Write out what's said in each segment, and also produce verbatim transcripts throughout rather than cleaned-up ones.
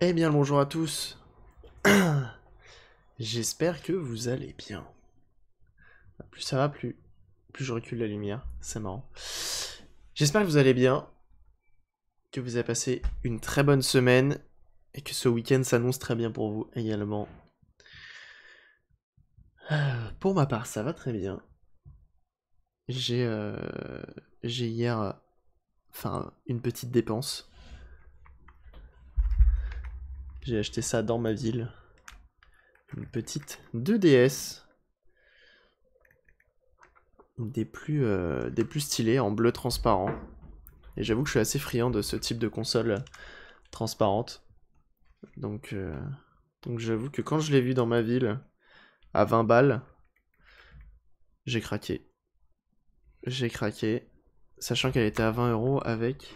Eh bien, bonjour à tous. J'espère que vous allez bien. Plus ça va, plus, plus je recule la lumière. C'est marrant. J'espère que vous allez bien, que vous avez passé une très bonne semaine et que ce week-end s'annonce très bien pour vous également. Euh, Pour ma part, ça va très bien. J'ai euh, j'ai hier, euh, enfin, une petite dépense. J'ai acheté ça dans ma ville. Une petite deux D S. Des plus, euh, des plus stylés en bleu transparent. Et j'avoue que je suis assez friand de ce type de console transparente. Donc, euh, donc j'avoue que quand je l'ai vu dans ma ville, à vingt balles, j'ai craqué. J'ai craqué. Sachant qu'elle était à vingt euros avec...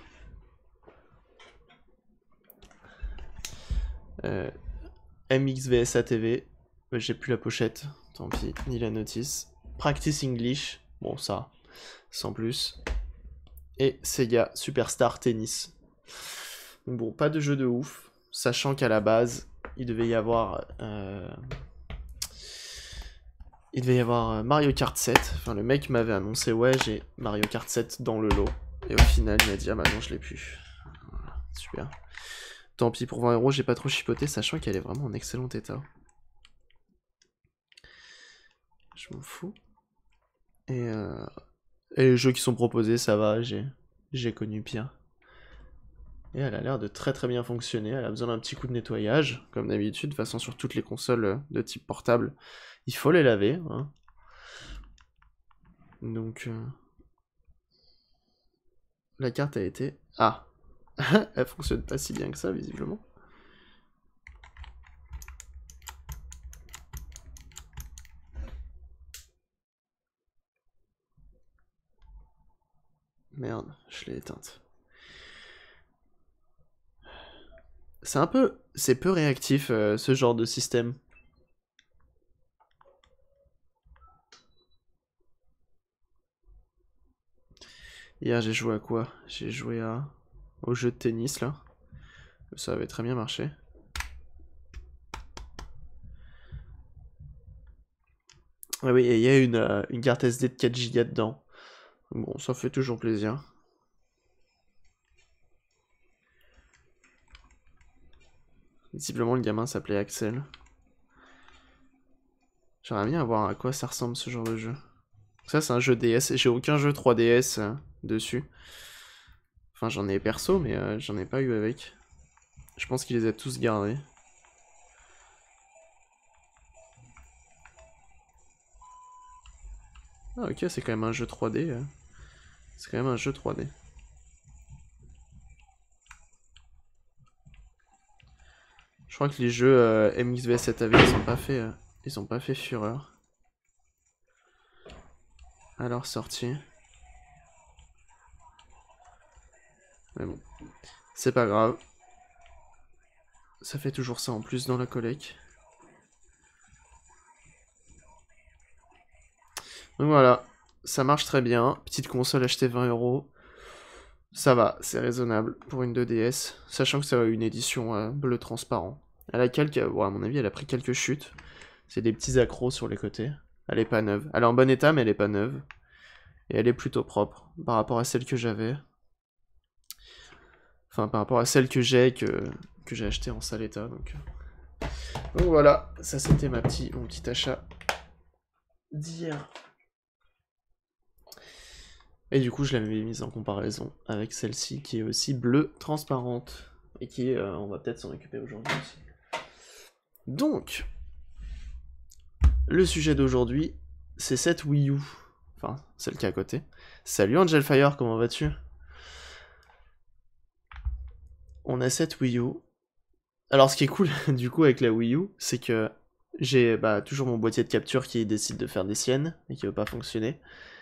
Euh, M X V S A T V. J'ai plus la pochette, tant pis, ni la notice. Practice English, bon ça, sans plus. Et Sega Superstar Tennis. Donc bon, pas de jeu de ouf, sachant qu'à la base, il devait y avoir... Euh... Il devait y avoir Mario Kart sept. Enfin, le mec m'avait annoncé, ouais, j'ai Mario Kart sept dans le lot. Et au final, il m'a dit, ah bah non, je l'ai plus. Voilà, super. Tant pis, pour vingt euros, j'ai pas trop chipoté, sachant qu'elle est vraiment en excellent état. Je m'en fous. Et, euh... Et les jeux qui sont proposés, ça va, j'ai j'ai connu pire. Et elle a l'air de très très bien fonctionner. Elle a besoin d'un petit coup de nettoyage, comme d'habitude. De toute façon, sur toutes les consoles de type portable, il faut les laver. Hein. Donc, euh... la carte a été... Ah, elle fonctionne pas si bien que ça, visiblement. Merde, je l'ai éteinte. C'est un peu... C'est peu réactif, euh, ce genre de système. Hier, j'ai joué à quoi? J'ai joué à... au jeu de tennis, là. Ça avait très bien marché. Ah oui, et il y a une, euh, une carte S D de quatre gigas dedans. Bon, ça fait toujours plaisir. Visiblement, le gamin s'appelait Axel. J'aimerais bien voir à quoi ça ressemble ce genre de jeu. Ça, c'est un jeu D S. J'ai aucun jeu trois D S euh, dessus. Enfin, j'en ai perso, mais euh, j'en ai pas eu avec. Je pense qu'il les a tous gardés. Ah, ok, c'est quand même un jeu trois D. Euh. C'est quand même un jeu trois D. Je crois que les jeux euh, M X V sept A V, ils sont pas fait, euh, ils ont pas fait fureur. À leur sortie. Mais bon, c'est pas grave. Ça fait toujours ça en plus dans la collecte. Donc voilà, ça marche très bien. Petite console achetée vingt euros. Ça va, c'est raisonnable pour une deux D S. Sachant que c'est une édition euh, bleu transparent. Elle a quelques, bon, à mon avis, elle a pris quelques chutes. C'est des petits accros sur les côtés. Elle est pas neuve. Elle est en bon état, mais elle est pas neuve. Et elle est plutôt propre par rapport à celle que j'avais. Enfin, par rapport à celle que j'ai que, que j'ai acheté en sale état. Donc, donc voilà, ça c'était ma petit, mon petit achat d'hier. Et du coup, je l'avais mise en comparaison avec celle-ci qui est aussi bleue transparente. Et qui, euh, on va peut-être s'en occuper aujourd'hui aussi. Donc, le sujet d'aujourd'hui, c'est cette Wii U. Enfin, celle qui est à côté. Salut Angelfire, comment vas-tu? On a cette Wii U. Alors, ce qui est cool, du coup, avec la Wii U, c'est que j'ai bah, toujours mon boîtier de capture qui décide de faire des siennes et qui veut pas fonctionner.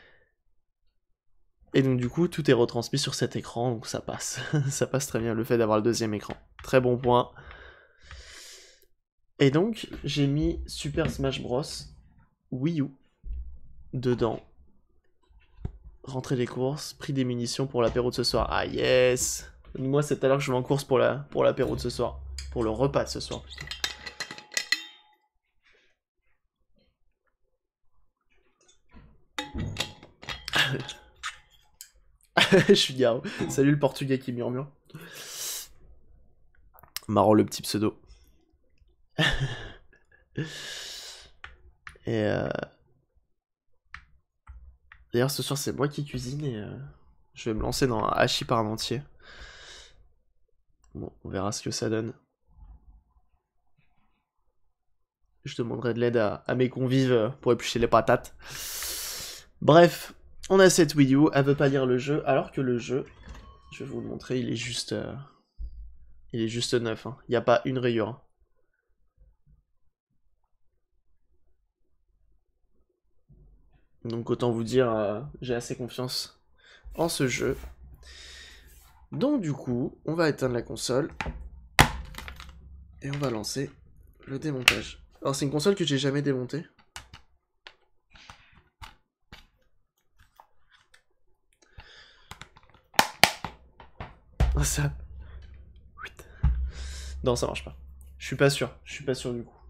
Et donc, du coup, tout est retransmis sur cet écran, donc ça passe. Ça passe très bien, le fait d'avoir le deuxième écran. Très bon point. Et donc, j'ai mis Super Smash Bros. Wii U dedans. Rentrée des courses, prix des munitions pour l'apéro de ce soir. Ah yes! Moi, c'est tout à l'heure que je vais en course pour la pour l'apéro de ce soir. Pour le repas de ce soir, plutôt. Je suis Garo. Salut le portugais qui murmure. Marrant le petit pseudo. Et euh... d'ailleurs ce soir c'est moi qui cuisine et euh... je vais me lancer dans un hachis parmentier. Bon, on verra ce que ça donne. Je demanderai de l'aide à, à mes convives pour éplucher les patates. Bref, on a cette Wii U, elle veut pas lire le jeu, alors que le jeu, je vais vous le montrer, il est juste... Euh... Il est juste neuf, hein. Il n'y a pas une rayure. Donc autant vous dire, euh, j'ai assez confiance en ce jeu. Donc du coup, on va éteindre la console. Et on va lancer le démontage. Alors c'est une console que j'ai jamais démontée. Oh, ça... Non, ça marche pas. Je suis pas sûr. Je suis pas sûr du coup.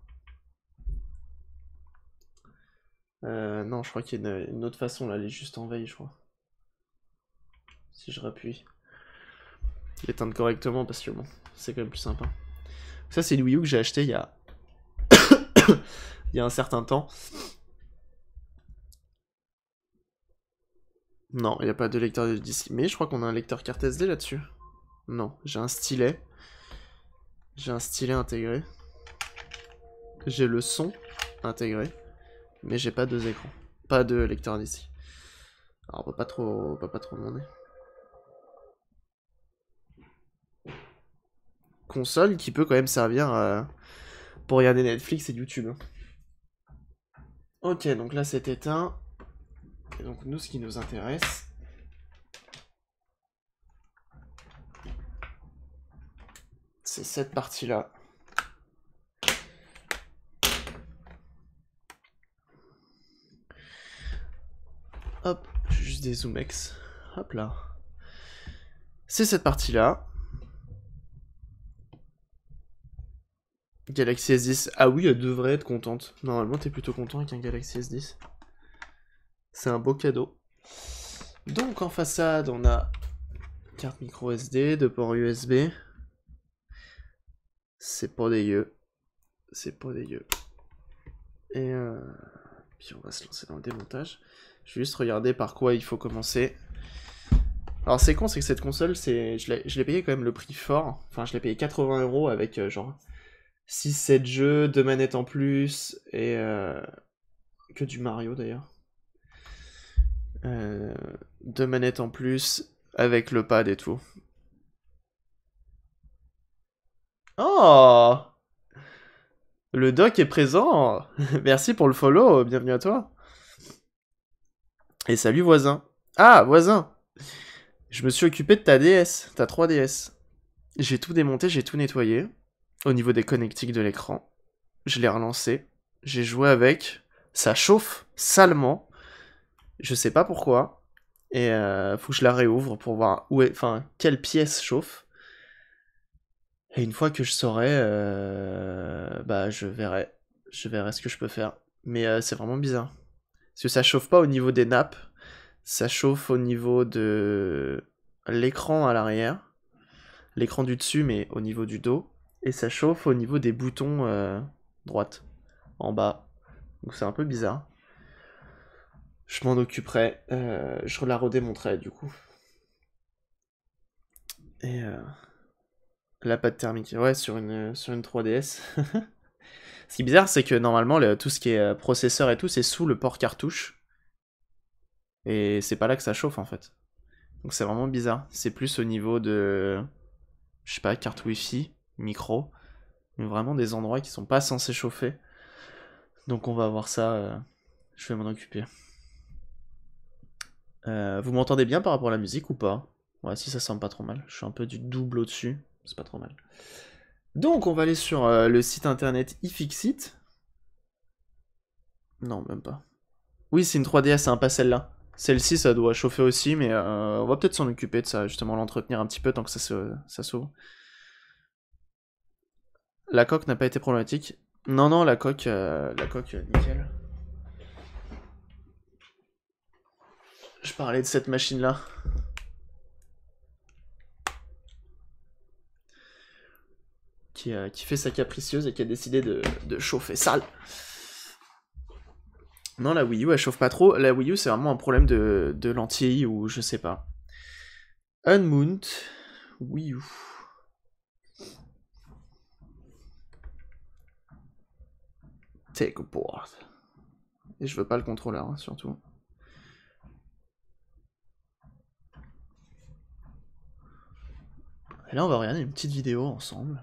Euh, non, je crois qu'il y a une, une autre façon là. Elle est juste en veille, je crois. Si je rappuie. L'éteindre correctement parce que bon, c'est quand même plus sympa. Ça, c'est une Wii U que j'ai acheté il y a... il y a un certain temps. Non, il n'y a pas de lecteur de disque. Mais je crois qu'on a un lecteur carte S D là-dessus. Non, j'ai un stylet. J'ai un stylet intégré. J'ai le son intégré. Mais j'ai pas deux écrans. Pas de lecteur d'ici. Alors on peut pas trop, on peut pas trop demander. Console qui peut quand même servir euh, pour regarder Netflix et YouTube. Ok, donc là c'est éteint. Et donc nous, ce qui nous intéresse, c'est cette partie-là. Hop, juste des zoomex. Hop là. C'est cette partie-là. Galaxy S dix. Ah oui, elle devrait être contente. Normalement, t'es plutôt content avec un Galaxy S dix. C'est un beau cadeau. Donc en façade, on a carte micro S D, deux ports U S B. C'est pas dégueu. C'est pas dégueu. Et euh... puis on va se lancer dans le démontage. Je vais juste regarder par quoi il faut commencer. Alors c'est con, c'est que cette console, c'est, je l'ai payé quand même le prix fort. Enfin, je l'ai payé quatre-vingts euros avec euh, genre six sept jeux, deux manettes en plus, et euh, que du Mario d'ailleurs. Euh, deux manettes en plus, avec le pad et tout. Oh! Le doc est présent. Merci pour le follow, bienvenue à toi. Et salut voisin. Ah, voisin. Je me suis occupé de ta D S, ta trois D S. J'ai tout démonté, j'ai tout nettoyé. Au niveau des connectiques de l'écran. Je l'ai relancé. J'ai joué avec. Ça chauffe salement. Je sais pas pourquoi. Et euh, faut que je la réouvre pour voir où est, enfin, quelle pièce chauffe. Et une fois que je saurai, euh, bah je verrai. Je verrai ce que je peux faire. Mais euh, c'est vraiment bizarre. Parce que ça chauffe pas au niveau des nappes. Ça chauffe au niveau de l'écran à l'arrière. L'écran du dessus, mais au niveau du dos. Et ça chauffe au niveau des boutons euh, droite, en bas. Donc c'est un peu bizarre. Je m'en occuperai. Euh, je la redémontrerai du coup. Et euh, la pâte thermique. Ouais, sur une, sur une trois D S. Ce qui est bizarre, c'est que normalement, le, tout ce qui est processeur et tout, c'est sous le port cartouche. Et c'est pas là que ça chauffe en fait. Donc c'est vraiment bizarre. C'est plus au niveau de, je sais pas, carte Wi-Fi, micro. Mais vraiment des endroits qui sont pas censés chauffer. Donc on va voir ça. Euh, je vais m'en occuper. Euh, vous m'entendez bien par rapport à la musique ou pas? Ouais, si ça semble pas trop mal. Je suis un peu du double au-dessus. C'est pas trop mal. Donc on va aller sur euh, le site internet iFixit. Non, même pas. Oui, c'est une trois D S, hein, pas celle-là. Celle-ci, ça doit chauffer aussi, mais euh, on va peut-être s'en occuper de ça, justement, l'entretenir un petit peu tant que ça se, ça s'ouvre. La coque n'a pas été problématique. Non, non, la coque, euh, la coque, euh, nickel. Je parlais de cette machine-là. Qui, euh, qui fait sa capricieuse et qui a décidé de, de chauffer sale. Non, la Wii U, elle chauffe pas trop. La Wii U, c'est vraiment un problème de, de lentille ou je sais pas. Unmount. Wii U. Take a board. Et je veux pas le contrôleur, hein, surtout. Et là, on va regarder une petite vidéo ensemble.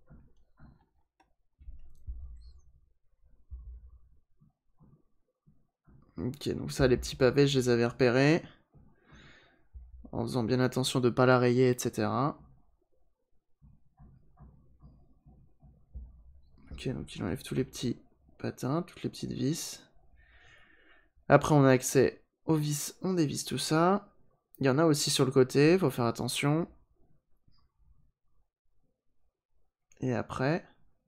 Ok, donc ça, les petits pavés, je les avais repérés. En faisant bien attention de ne pas la rayer, et cetera. Ok, donc il enlève tous les petits patins, toutes les petites vis. Après, on a accès aux vis, on dévisse tout ça. Il y en a aussi sur le côté, faut faire attention. Et après...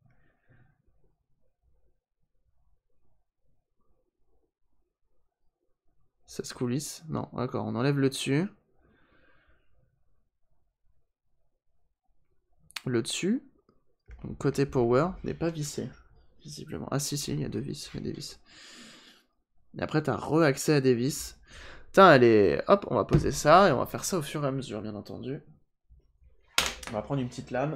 ça se coulisse. Non, d'accord, on enlève le dessus. Le dessus, donc côté power, n'est pas vissé, visiblement. Ah si, si, il y a deux vis, il y a des vis. Et après, t'as re-accès à des vis. Putain, allez, hop, on va poser ça, et on va faire ça au fur et à mesure, bien entendu. On va prendre une petite lame.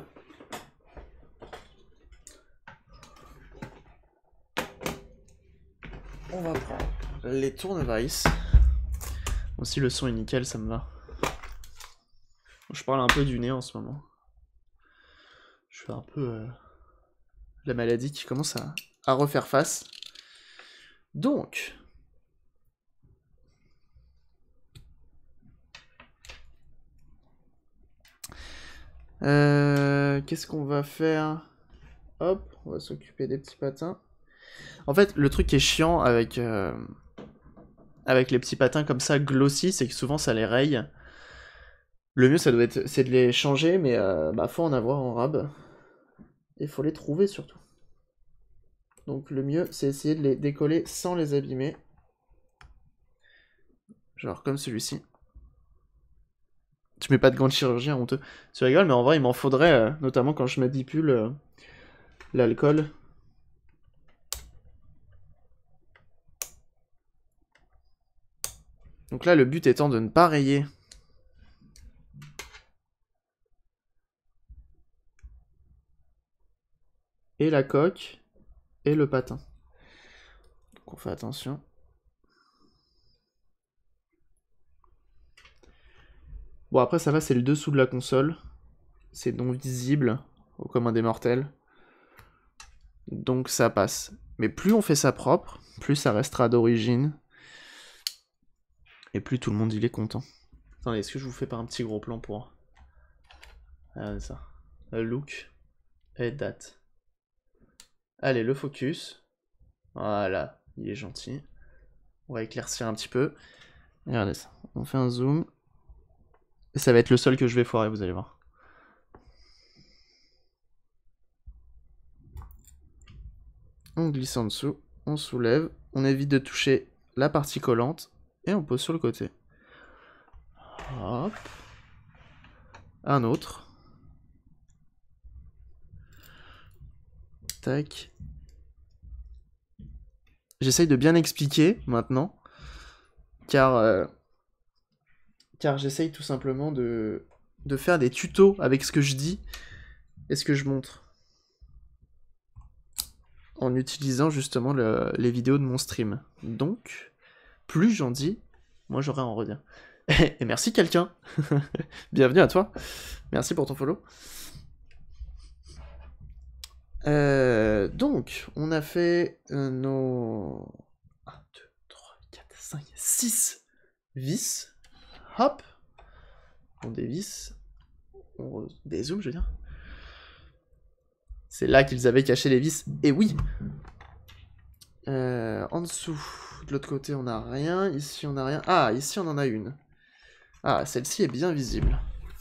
On va prendre les tournevis. Bon, si le son est nickel, ça me va. Je parle un peu du nez en ce moment. Je fais un peu euh, la maladie qui commence à, à refaire face. Donc... Euh, Qu'est-ce qu'on va faire? Hop, on va s'occuper des petits patins. En fait, le truc qui est chiant avec, euh, avec les petits patins comme ça, glossy, c'est que souvent ça les raye. Le mieux, ça doit être, c'est de les changer, mais euh, bah, faut en avoir en rab. Et faut les trouver surtout. Donc le mieux, c'est essayer de les décoller sans les abîmer. Genre comme celui-ci. Tu mets pas de gants de chirurgien, honteux. Tu rigoles, mais en vrai, il m'en faudrait, euh, notamment quand je manipule euh, l'alcool. Donc là, le but étant de ne pas rayer. Et la coque, et le patin. Donc on fait attention. Bon, après, ça va, c'est le dessous de la console. C'est non visible au commun des mortels. Donc ça passe. Mais plus on fait ça propre, plus ça restera d'origine. Et plus tout le monde il est content. Attendez, est-ce que je vous fais pas un petit gros plan pour... Regardez ça. Le look et date. Allez, le focus. Voilà, il est gentil. On va éclaircir un petit peu. Regardez ça. On fait un zoom. Et ça va être le seul que je vais foirer, vous allez voir. On glisse en dessous, on soulève, on évite de toucher la partie collante, et on pose sur le côté. Hop. Un autre. Tac. J'essaye de bien expliquer maintenant, car, euh, car j'essaye tout simplement de, de faire des tutos avec ce que je dis et ce que je montre. En utilisant justement le, les vidéos de mon stream. Donc, plus j'en dis, moins j'aurai à en redire. Et merci quelqu'un. Bienvenue à toi. Merci pour ton follow. Euh, donc, on a fait euh, nos un, deux, trois, quatre, cinq, six vis. Hop. On dévisse. On dézoome, je veux dire. C'est là qu'ils avaient caché les vis. Et oui. Euh, en dessous, de l'autre côté, on n'a rien. Ici, on n'a rien. Ah, ici, on en a une. Ah, celle-ci est bien visible.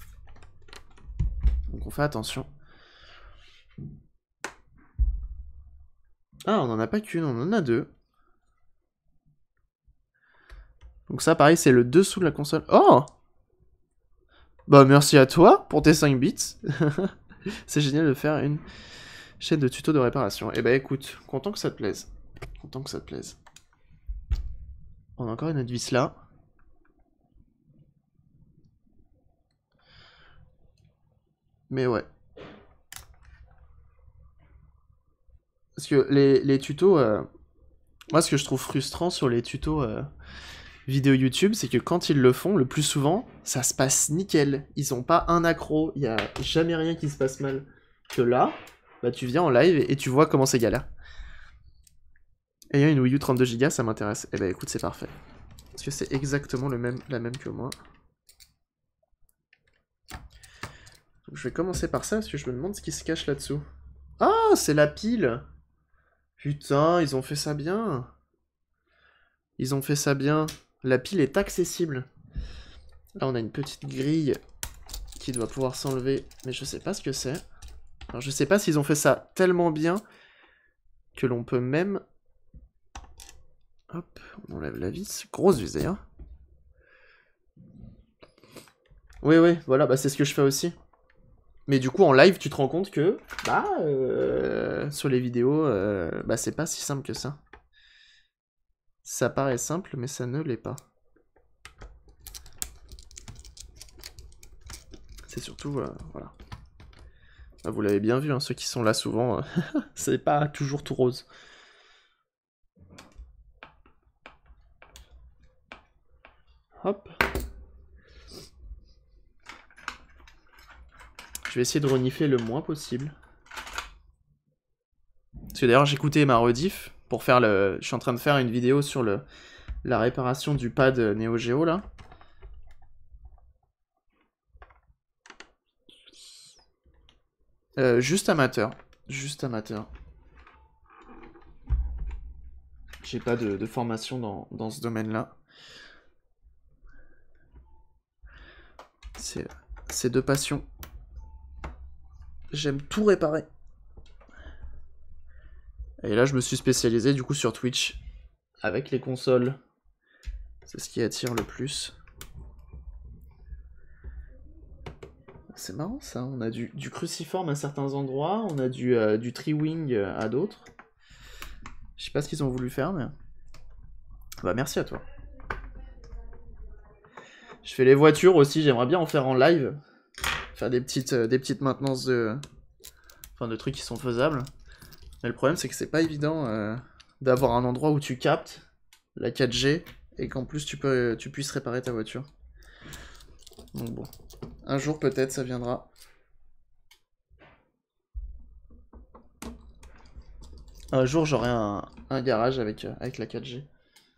Donc, on fait attention. Ah, on n'en a pas qu'une, on en a deux. Donc ça, pareil, c'est le dessous de la console. Oh! Bah, merci à toi pour tes cinq bits. C'est génial de faire une chaîne de tutos de réparation. Eh bah, écoute, content que ça te plaise. Content que ça te plaise. On a encore une autre vis là. Mais ouais. Parce que les, les tutos... Euh... Moi, ce que je trouve frustrant sur les tutos euh, vidéo YouTube, c'est que quand ils le font, le plus souvent, ça se passe nickel. Ils ont pas un accro, il y a jamais rien qui se passe mal. Que là, bah tu viens en live et, et tu vois comment c'est galère. Ayant une Wii U trente-deux giga, ça m'intéresse. Eh bah écoute, c'est parfait. Parce que c'est exactement le même, la même que moi. Donc, je vais commencer par ça, parce que je me demande ce qui se cache là-dessous. Ah, c'est la pile! Putain, ils ont fait ça bien. Ils ont fait ça bien. La pile est accessible. Là, on a une petite grille qui doit pouvoir s'enlever, mais je sais pas ce que c'est. Alors, je sais pas s'ils ont fait ça tellement bien que l'on peut même... Hop, on enlève la vis. Grosse vis, d'ailleurs. Oui, oui, voilà, bah c'est ce que je fais aussi. Mais du coup, en live, tu te rends compte que, bah, euh, sur les vidéos, euh, bah, c'est pas si simple que ça. Ça paraît simple, mais ça ne l'est pas. C'est surtout, euh, voilà. Bah, vous l'avez bien vu, hein, ceux qui sont là souvent, euh, c'est pas toujours tout rose. Hop. Je vais essayer de renifler le moins possible. Parce que d'ailleurs, j'écoutais ma rediff pour faire le... Je suis en train de faire une vidéo sur le... la réparation du pad Neo Geo, là. Euh, juste amateur. Juste amateur. J'ai pas de, de formation dans, dans ce domaine-là. C'est... C'est de passion. J'aime tout réparer. Et là, je me suis spécialisé du coup sur Twitch. Avec les consoles. C'est ce qui attire le plus. C'est marrant ça, on a du, du cruciforme à certains endroits, on a du, euh, du tri-wing à d'autres. Je sais pas ce qu'ils ont voulu faire, mais... Bah merci à toi. Je fais les voitures aussi, j'aimerais bien en faire en live. Faire des petites, euh, des petites maintenances de... Enfin, de trucs qui sont faisables. Mais le problème, c'est que c'est pas évident euh, d'avoir un endroit où tu captes la quatre G et qu'en plus tu, peux, tu puisses réparer ta voiture. Donc bon, un jour peut-être ça viendra. Un jour j'aurai un, un garage avec, euh, avec la quatre G.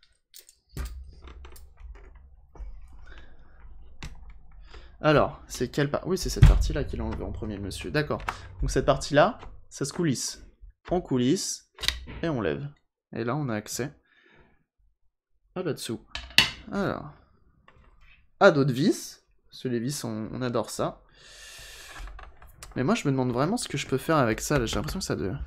Alors, c'est quelle partie? Oui, c'est cette partie-là qu'il a enlevé en premier, le monsieur. D'accord. Donc cette partie-là, ça se coulisse. On coulisse et on lève. Et là, on a accès à là-dessous. Alors, à d'autres vis. Parce que les vis, on, on adore ça. Mais moi, je me demande vraiment ce que je peux faire avec ça. J'ai l'impression que ça de...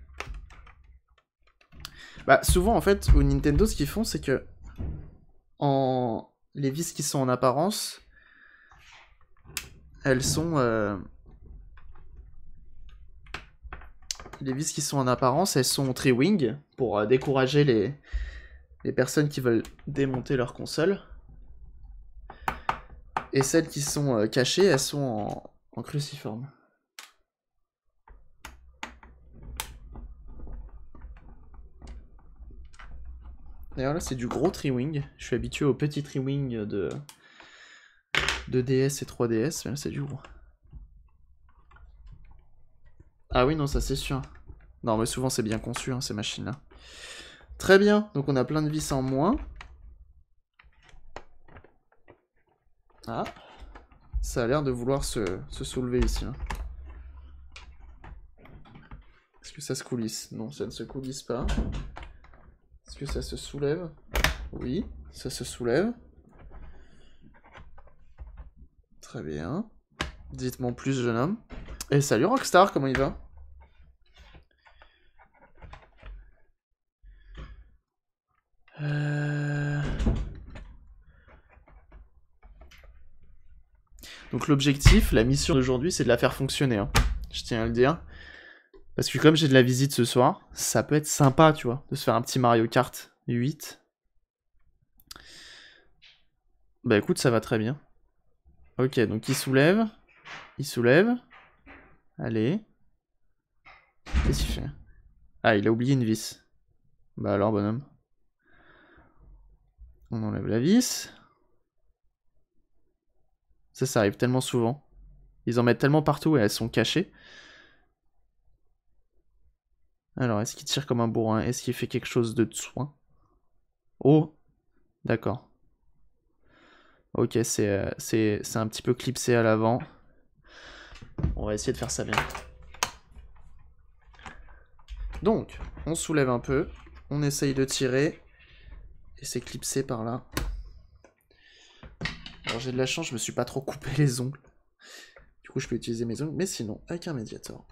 Bah, souvent, en fait, au Nintendo, ce qu'ils font, c'est que... En... Les vis qui sont en apparence... Elles sont... Euh... Les vis qui sont en apparence, elles sont tri-wing, pour euh, décourager les... les personnes qui veulent démonter leur console. Et celles qui sont euh, cachées, elles sont en, en cruciforme. D'ailleurs là c'est du gros tri-wing. Je suis habitué au petit tri-wing de... de D S et trois D S, mais là c'est du gros. Ah oui non ça c'est sûr. Non mais souvent c'est bien conçu hein, ces machines là. Très bien, donc on a plein de vis en moins. Ah, ça a l'air de vouloir se, se soulever ici. Hein. Est-ce que ça se coulisse? Non, ça ne se coulisse pas. que ça se soulève? Oui, ça se soulève. Très bien. Dites-moi en plus, jeune homme. Et salut Rockstar, comment il va? euh... Donc l'objectif, la mission d'aujourd'hui, c'est de la faire fonctionner. Hein. Je tiens à le dire. Parce que comme j'ai de la visite ce soir, ça peut être sympa, tu vois, de se faire un petit Mario Kart huit. Bah écoute, ça va très bien. Ok, donc il soulève. Il soulève. Allez. Qu'est-ce qu'il fait? Ah, il a oublié une vis. Bah alors, bonhomme. On enlève la vis. Ça, ça arrive tellement souvent. Ils en mettent tellement partout et elles sont cachées. Alors, est-ce qu'il tire comme un bourrin? Est-ce qu'il fait quelque chose de soin? Oh, d'accord. Ok, c'est euh, c'est un petit peu clipsé à l'avant. On va essayer de faire ça bien. Donc, on soulève un peu. On essaye de tirer. Et c'est clipsé par là. Alors j'ai de la chance, je me suis pas trop coupé les ongles. Du coup, je peux utiliser mes ongles. Mais sinon, avec un médiator.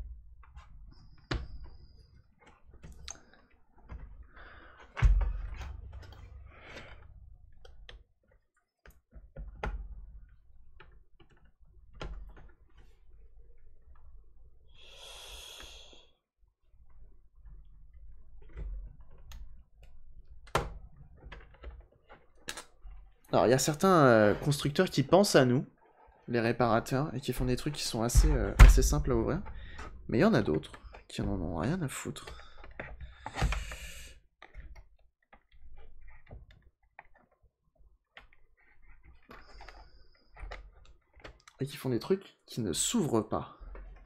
Alors, il y a certains euh, constructeurs qui pensent à nous, les réparateurs, et qui font des trucs qui sont assez, euh, assez simples à ouvrir. Mais il y en a d'autres qui n'en ont rien à foutre. Et qui font des trucs qui ne s'ouvrent pas.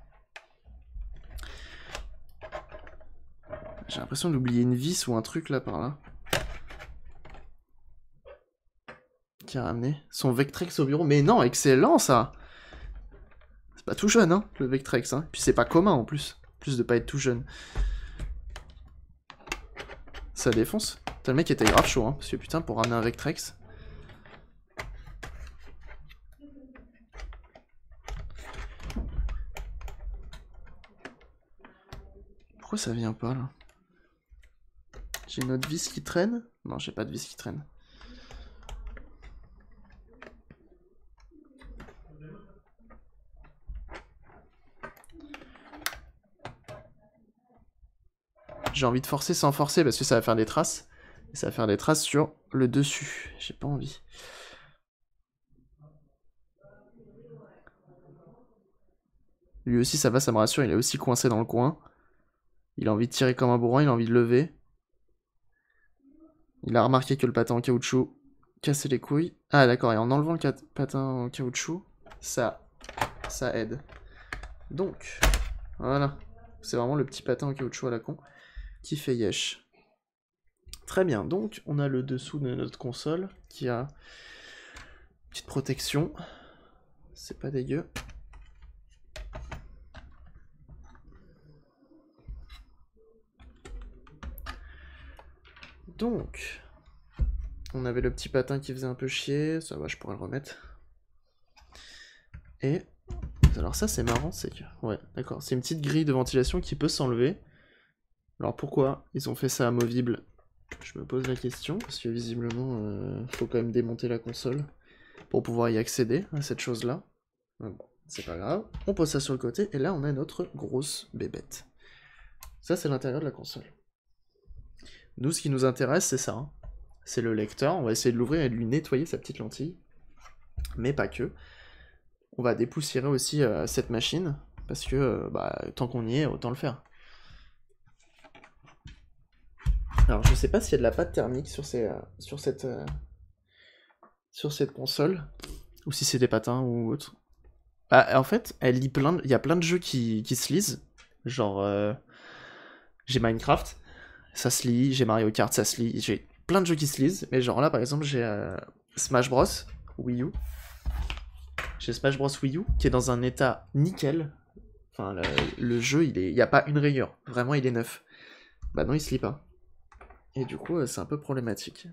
J'ai l'impression d'oublier une vis ou un truc là par là. Qui a ramené son Vectrex au bureau. Mais non, excellent ça! C'est pas tout jeune, hein, le Vectrex. Hein. Puis c'est pas commun en plus. En plus de pas être tout jeune. Ça défonce. Le mec était grave chaud, hein, parce que putain, pour ramener un Vectrex. Pourquoi ça vient pas là? J'ai une autre vis qui traîne? Non, j'ai pas de vis qui traîne. J'ai envie de forcer sans forcer parce que ça va faire des traces. Et ça va faire des traces sur le dessus. J'ai pas envie. Lui aussi, ça va, ça me rassure. Il est aussi coincé dans le coin. Il a envie de tirer comme un bourrin, il a envie de lever. Il a remarqué que le patin en caoutchouc cassait les couilles. Ah d'accord, et en enlevant le patin en caoutchouc, ça, ça aide. Donc, voilà. C'est vraiment le petit patin en caoutchouc à la con qui fait yesh. Très bien, donc on a le dessous de notre console qui a une petite protection. C'est pas dégueu. Donc, on avait le petit patin qui faisait un peu chier, ça va, je pourrais le remettre. Et, alors ça c'est marrant, c'est que, ouais, d'accord, c'est une petite grille de ventilation qui peut s'enlever. Alors pourquoi ils ont fait ça amovible? Je me pose la question, parce que visiblement, euh, faut quand même démonter la console pour pouvoir y accéder à cette chose-là. Bon, c'est pas grave, on pose ça sur le côté, et là on a notre grosse bébête. Ça c'est l'intérieur de la console. Nous, ce qui nous intéresse, c'est ça. Hein. C'est le lecteur. On va essayer de l'ouvrir et de lui nettoyer sa petite lentille. Mais pas que. On va dépoussiérer aussi euh, cette machine. Parce que, euh, bah, tant qu'on y est, autant le faire. Alors, je sais pas s'il y a de la pâte thermique sur, ces, euh, sur, cette, euh, sur cette console. Ou si c'est des patins ou autre. Bah, en fait, elle lit plein de... il y a plein de jeux qui, qui se lisent. Genre, euh, j'ai Minecraft. Ça se lit, j'ai Mario Kart, ça se lit, j'ai plein de jeux qui se lisent, mais genre là par exemple j'ai euh, Smash Bros Wii U. J'ai Smash Bros Wii U qui est dans un état nickel. Enfin le, le jeu il est, il n'y a pas une rayure, vraiment il est neuf. Bah non il se lit pas. Et du coup, c'est un peu problématique.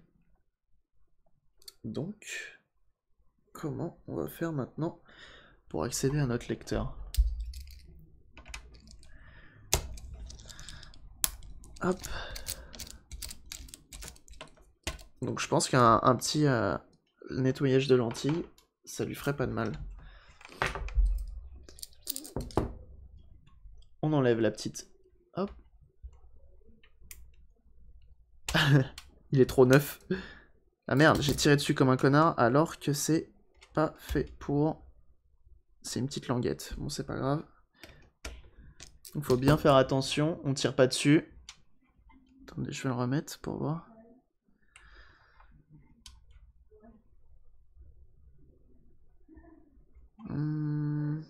Donc, comment on va faire maintenant pour accéder à notre lecteur? Hop. Donc je pense qu'un un petit euh, nettoyage de lentilles, ça lui ferait pas de mal. On enlève la petite. Hop. Il est trop neuf. Ah merde, j'ai tiré dessus comme un connard alors que c'est pas fait pour... C'est une petite languette. Bon, c'est pas grave. Donc faut bien faire attention, on tire pas dessus. Attendez, je vais le remettre pour voir. Hum...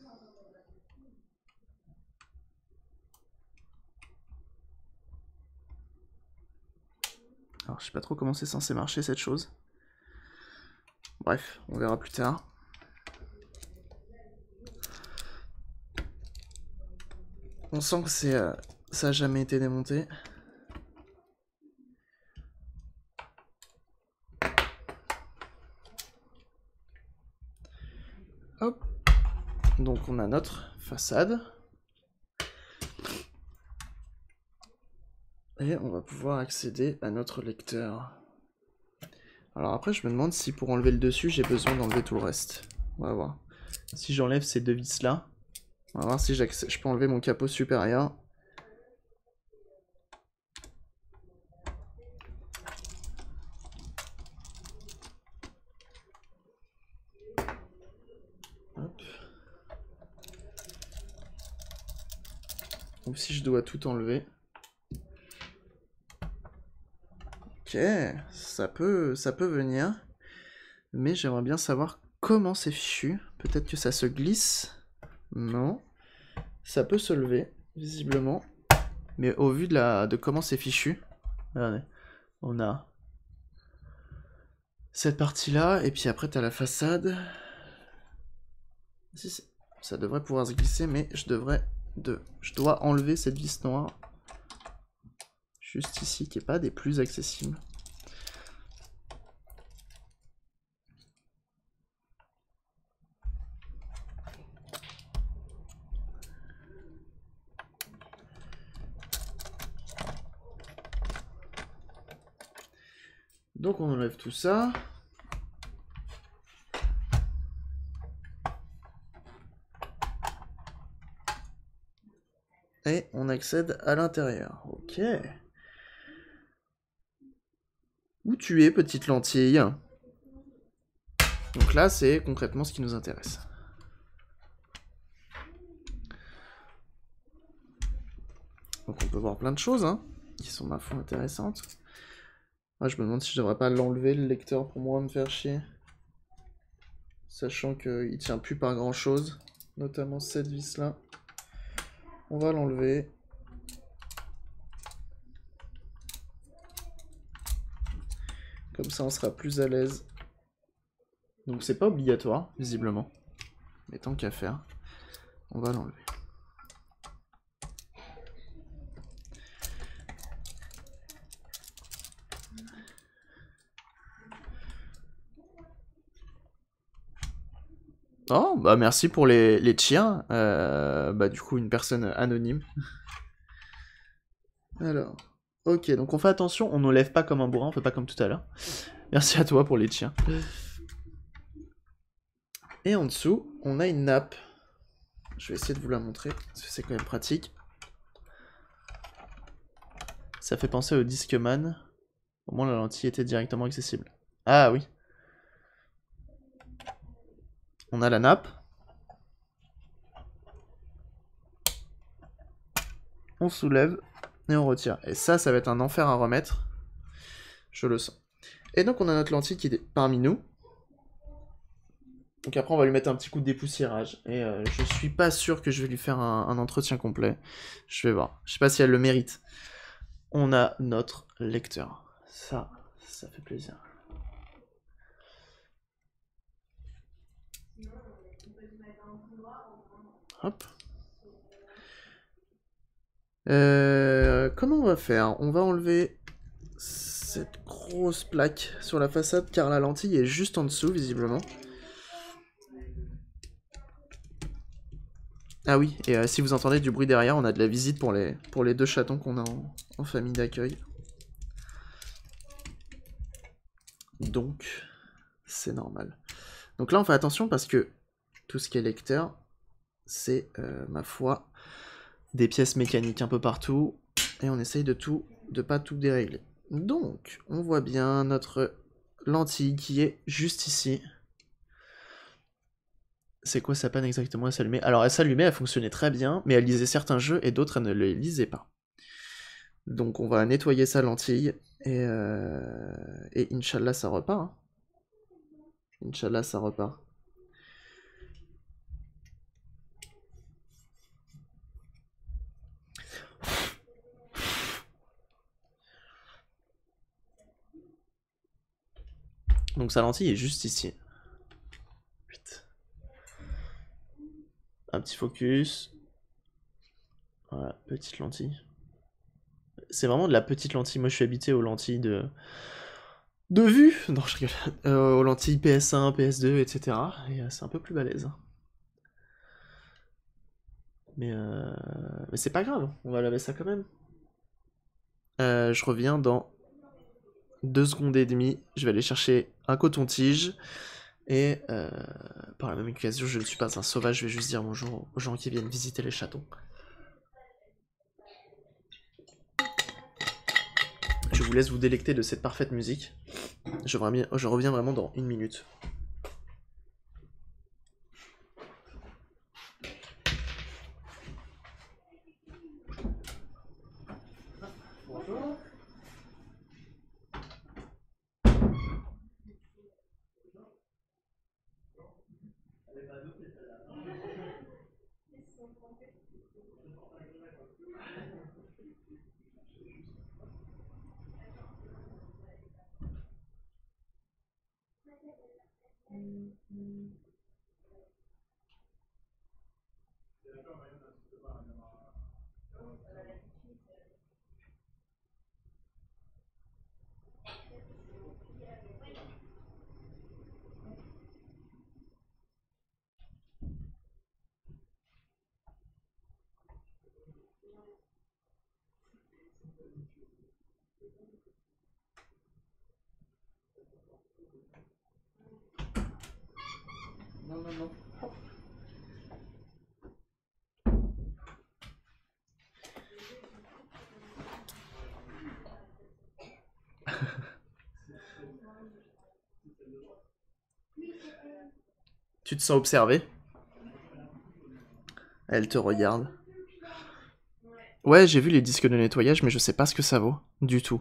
Alors je sais pas trop comment c'est censé marcher cette chose. Bref, on verra plus tard. On sent que c'est, euh, ça a jamais été démonté. Hop. Donc on a notre façade. Et on va pouvoir accéder à notre lecteur. Alors après je me demande si pour enlever le dessus j'ai besoin d'enlever tout le reste. On va voir. Si j'enlève ces deux vis là, on va voir si je peux enlever mon capot supérieur. Hop. Ou si je dois tout enlever. Ok, ça peut, ça peut venir. Mais j'aimerais bien savoir comment c'est fichu. Peut-être que ça se glisse. Non. Ça peut se lever, visiblement. Mais au vu de, la, de comment c'est fichu. Regardez. On a cette partie-là. Et puis après, tu as la façade. Si, ça devrait pouvoir se glisser. Mais je devrais... De, je dois enlever cette vis noire. Juste ici, qui n'est pas des plus accessibles. Donc on enlève tout ça. Et on accède à l'intérieur. Ok. Où tu es, petite lentille? Donc là, c'est concrètement ce qui nous intéresse. Donc on peut voir plein de choses, hein, qui sont ma foi intéressantes. Moi, je me demande si je devrais pas l'enlever, le lecteur, pour moi me faire chier. Sachant qu'il tient plus par grand chose, notamment cette vis là. On va l'enlever. Comme ça, on sera plus à l'aise. Donc c'est pas obligatoire, visiblement. Mais tant qu'à faire, on va l'enlever. Oh, bah merci pour les, les tirs. Euh, bah du coup, une personne anonyme. Alors, ok, donc on fait attention, on ne lève pas comme un bourrin, on fait pas comme tout à l'heure. Merci à toi pour les tirs. Et en dessous, on a une nappe. Je vais essayer de vous la montrer, parce que c'est quand même pratique. Ça fait penser au Discman. Au moins la lentille était directement accessible. Ah oui. On a la nappe. On soulève et on retire. Et ça, ça va être un enfer à remettre. Je le sens. Et donc on a notre lentille qui est parmi nous. Donc après on va lui mettre un petit coup de dépoussiérage. Et euh, je suis pas sûr que je vais lui faire un, un entretien complet. Je vais voir. Je sais pas si elle le mérite. On a notre lecteur. Ça, ça fait plaisir. Hop. Euh, comment on va faire? On va enlever cette grosse plaque sur la façade car la lentille est juste en dessous visiblement. Ah oui, et euh, si vous entendez du bruit derrière, on a de la visite pour les, pour les deux chatons qu'on a en, en famille d'accueil. Donc, c'est normal. Donc là, on fait attention parce que tout ce qui est lecteur, c'est, euh, ma foi, des pièces mécaniques un peu partout. Et on essaye de tout, de pas tout dérégler. Donc, on voit bien notre lentille qui est juste ici. C'est quoi sa panne exactement? Elle s'allumait. Alors, elle s'allumait, elle fonctionnait très bien, mais elle lisait certains jeux et d'autres, elle ne les lisait pas. Donc, on va nettoyer sa lentille et, euh... et Inch'Allah, ça repart. Hein. Inch'Allah, ça repart. Donc, sa lentille est juste ici. Un petit focus. Voilà, petite lentille. C'est vraiment de la petite lentille. Moi, je suis habitué aux lentilles de... De vue. Non, je rigole. Euh, aux lentilles P S un, P S deux, et cetera. Et euh, c'est un peu plus balèze. Mais, euh... Mais c'est pas grave. On va laver ça quand même. Euh, je reviens dans deux secondes et demie. Je vais aller chercher un coton-tige. Et euh, par la même occasion, je ne suis pas un sauvage. Je vais juste dire bonjour aux gens qui viennent visiter les chatons. Je vous laisse vous délecter de cette parfaite musique. Je reviens, je reviens vraiment dans une minute. Bonjour. Non, non, non. Hop. Tu te sens observé? Elle te regarde. Ouais, j'ai vu les disques de nettoyage, mais je sais pas ce que ça vaut. Du tout.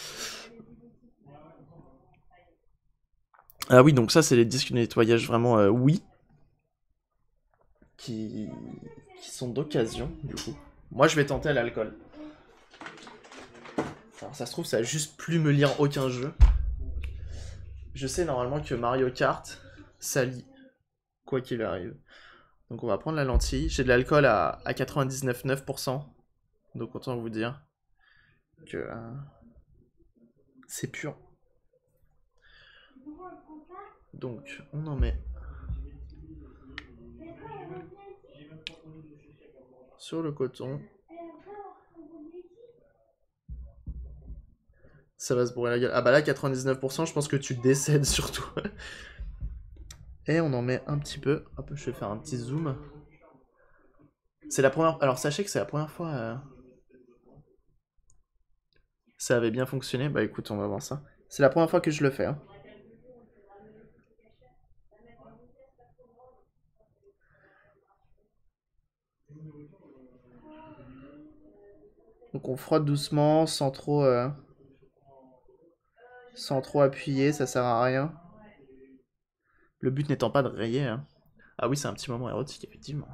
Ah oui, donc ça, c'est les disques de nettoyage vraiment euh, oui. Qui... qui sont d'occasion, du coup. Moi, je vais tenter à l'alcool. Alors, ça se trouve, ça va juste plus me lire aucun jeu. Je sais normalement que Mario Kart, ça lit. Quoi qu'il arrive. Donc on va prendre la lentille. J'ai de l'alcool à, à quatre-vingt-dix-neuf virgule neuf pour cent. Donc autant vous dire que euh, c'est pur. Donc on en met sur le coton. Ça va se bourrer la gueule. Ah bah là quatre-vingt-dix-neuf pour cent, je pense que tu décèdes surtout. Et on en met un petit peu. Hop, je vais faire un petit zoom. C'est la première... Alors sachez que c'est la première fois... Euh... Ça avait bien fonctionné. Bah écoute, on va voir ça. C'est la première fois que je le fais. Hein. Donc on frotte doucement, sans trop... Euh... Sans trop appuyer, ça sert à rien. Le but n'étant pas de rayer. Hein. Ah oui, c'est un petit moment érotique, effectivement.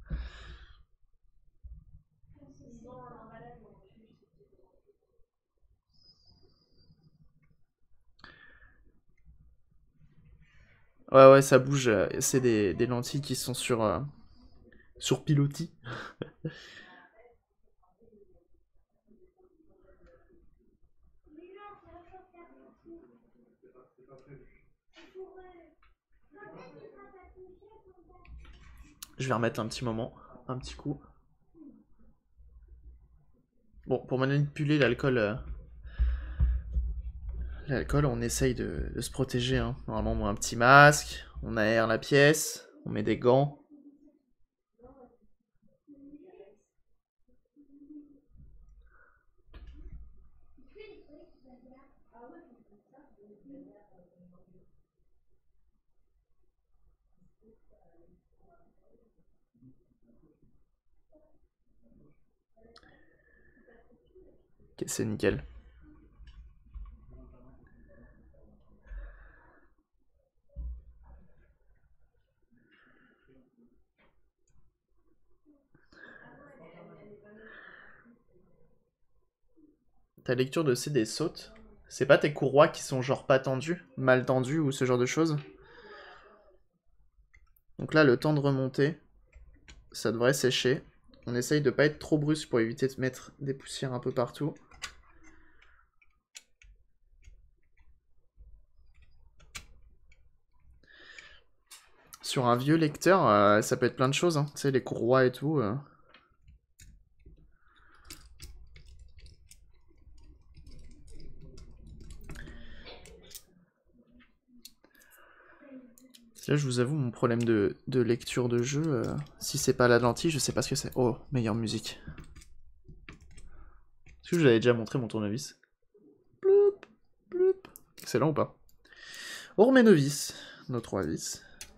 Ouais, ouais, ça bouge. C'est des, des lentilles qui sont sur, euh, sur pilotis. Je vais remettre un petit moment, un petit coup. Bon, pour manipuler l'alcool, euh, l'alcool, on essaye de, de se protéger. Hein. Normalement, on met un petit masque, on aère la pièce, on met des gants. Ok, c'est nickel. Ta lecture de C D saute. C'est pas tes courroies qui sont genre pas tendues, mal tendues ou ce genre de choses. Donc là, le temps de remonter, ça devrait sécher. On essaye de pas être trop brusque pour éviter de mettre des poussières un peu partout. Sur un vieux lecteur, euh, ça peut être plein de choses, hein. Tu sais, les courroies et tout. Euh. Là, je vous avoue, mon problème de, de lecture de jeu, euh, si c'est pas la lentille, je sais pas ce que c'est. Oh, meilleure musique. Est-ce que je vous avais déjà montré mon tournevis? Ploup, ploup. Excellent ou pas? On remet nos vis, nos trois vis.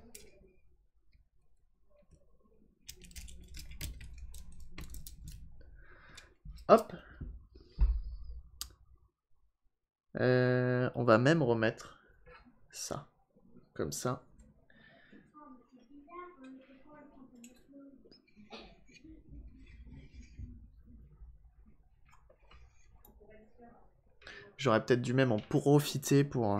Hop. Euh, on va même remettre ça. Comme ça. J'aurais peut-être dû même en profiter pour, euh,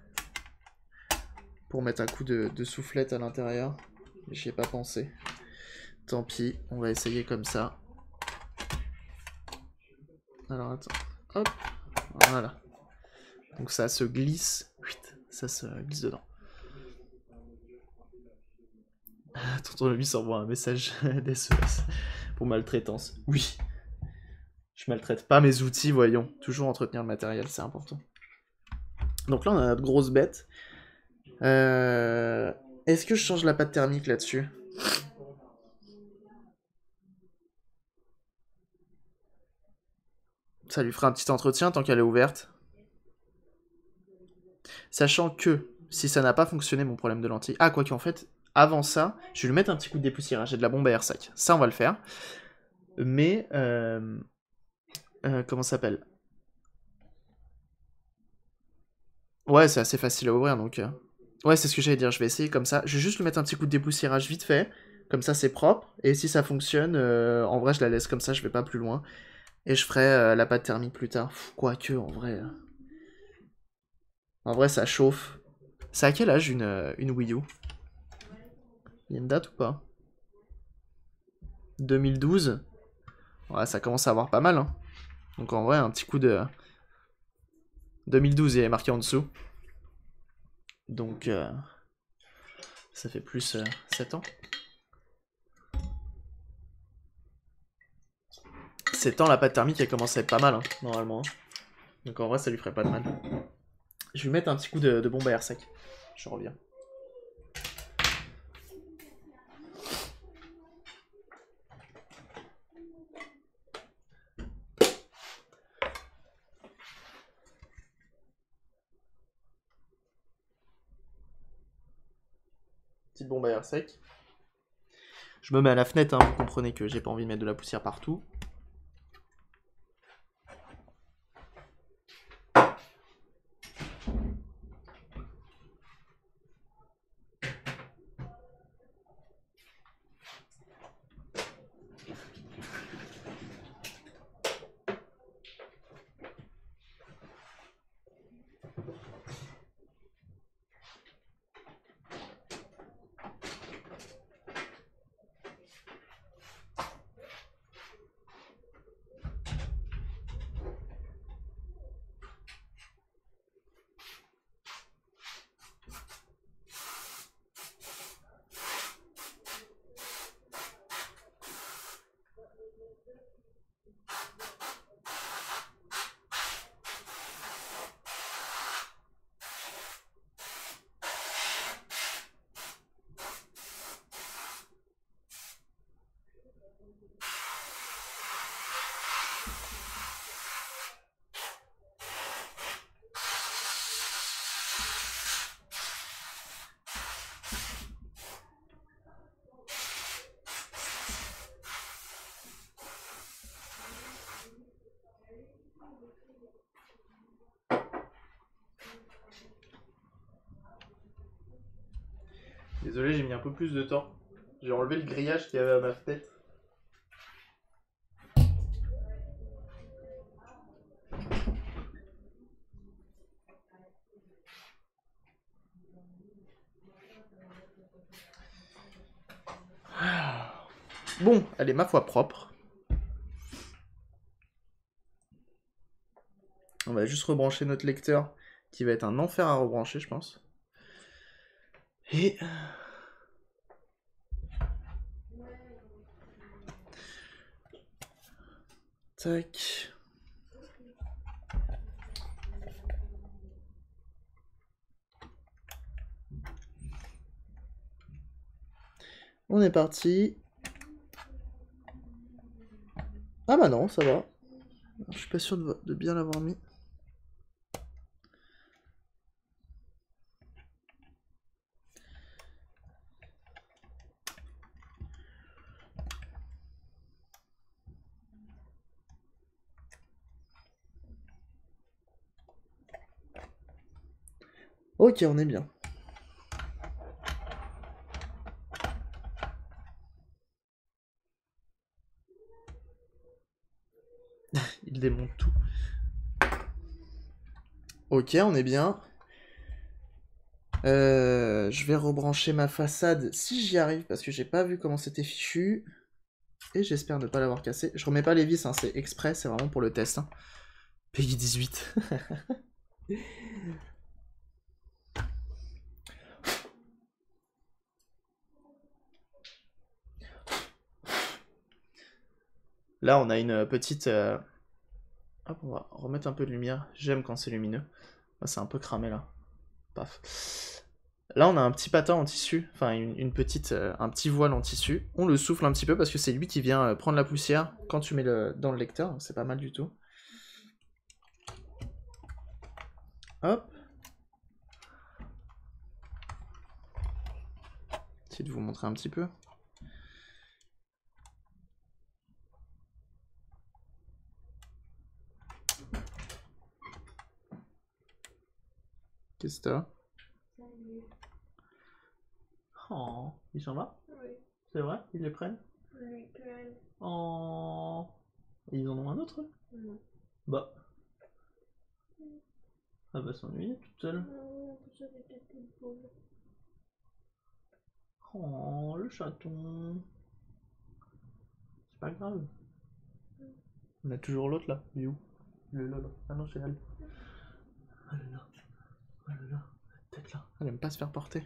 pour mettre un coup de, de soufflette à l'intérieur. Mais j'y ai pas pensé. Tant pis, on va essayer comme ça. Alors attends. Hop. Voilà. Donc ça se glisse. Ça se glisse dedans. Ton tournevis envoie un message d'S O S pour maltraitance. Oui. Je maltraite pas mes outils, voyons. Toujours entretenir le matériel, c'est important. Donc là, on a notre grosse bête. Euh... Est-ce que je change la pâte thermique là-dessus? Ça lui fera un petit entretien tant qu'elle est ouverte. Sachant que, si ça n'a pas fonctionné, mon problème de lentille... Ah, quoi qu'en fait, avant ça, je vais lui mettre un petit coup de dépoussiérage. J'ai de la bombe à air sac. Ça, on va le faire. Mais... Euh... Euh, comment ça s'appelle? Ouais, c'est assez facile à ouvrir, donc... Euh... Ouais, c'est ce que j'allais dire. Je vais essayer comme ça. Je vais juste lui mettre un petit coup de dépoussiérage vite fait. Comme ça, c'est propre. Et si ça fonctionne, euh, en vrai, je la laisse comme ça. Je vais pas plus loin. Et je ferai euh, la pâte thermique plus tard. Quoique, en vrai... Euh... En vrai, ça chauffe. C'est à quel âge une, euh, une Wii U? Il y a une date ou pas? deux mille douze. Ouais, ça commence à avoir pas mal, hein. Donc en vrai, un petit coup de... deux mille douze, il est marqué en dessous. Donc, euh, ça fait plus euh, sept ans. sept ans, la pâte thermique, elle commence à être pas mal, hein, normalement. Donc en vrai, ça lui ferait pas de mal. Je vais mettre un petit coup de, de bombe à air sec. Je reviens. Petite bombe à air sec. Je me mets à la fenêtre, hein, vous comprenez que j'ai pas envie de mettre de la poussière partout. Désolé, j'ai mis un peu plus de temps. J'ai enlevé le grillage qu'il y avait à ma fenêtre. Bon, elle est ma foi propre. On va juste rebrancher notre lecteur, qui va être un enfer à rebrancher, je pense. Et... Tac. On est parti. Ah bah non, ça va. Je suis pas sûr de, de bien l'avoir mis. Ok, on est bien. Il démonte tout. Ok, on est bien. Euh, je vais rebrancher ma façade si j'y arrive, parce que j'ai pas vu comment c'était fichu. Et j'espère ne pas l'avoir cassé. Je remets pas les vis, hein, c'est exprès, c'est vraiment pour le test. Hein. Peggy dix-huit. Là, on a une petite... Euh... Hop, on va remettre un peu de lumière. J'aime quand c'est lumineux. Moi, c'est un peu cramé, là. Paf. Là, on a un petit patin en tissu. Enfin, une, une petite, euh, un petit voile en tissu. On le souffle un petit peu parce que c'est lui qui vient euh, prendre la poussière quand tu mets le dans le lecteur. Donc, c'est pas mal du tout. Hop. Essayer de vous montrer un petit peu. Qu'est-ce que t'as? Oh, ils sont là? Oui. C'est vrai? Ils les prennent? Oui, oh. Et ils en ont un autre? Non. Bah. Elle va s'ennuyer toute seule. Oh, le chaton. C'est pas grave. On a toujours l'autre là. Il est où? Il est là, là. Ah non, c'est elle. Elle est là. Elle est là. Peut-être là. Elle aime pas se faire porter.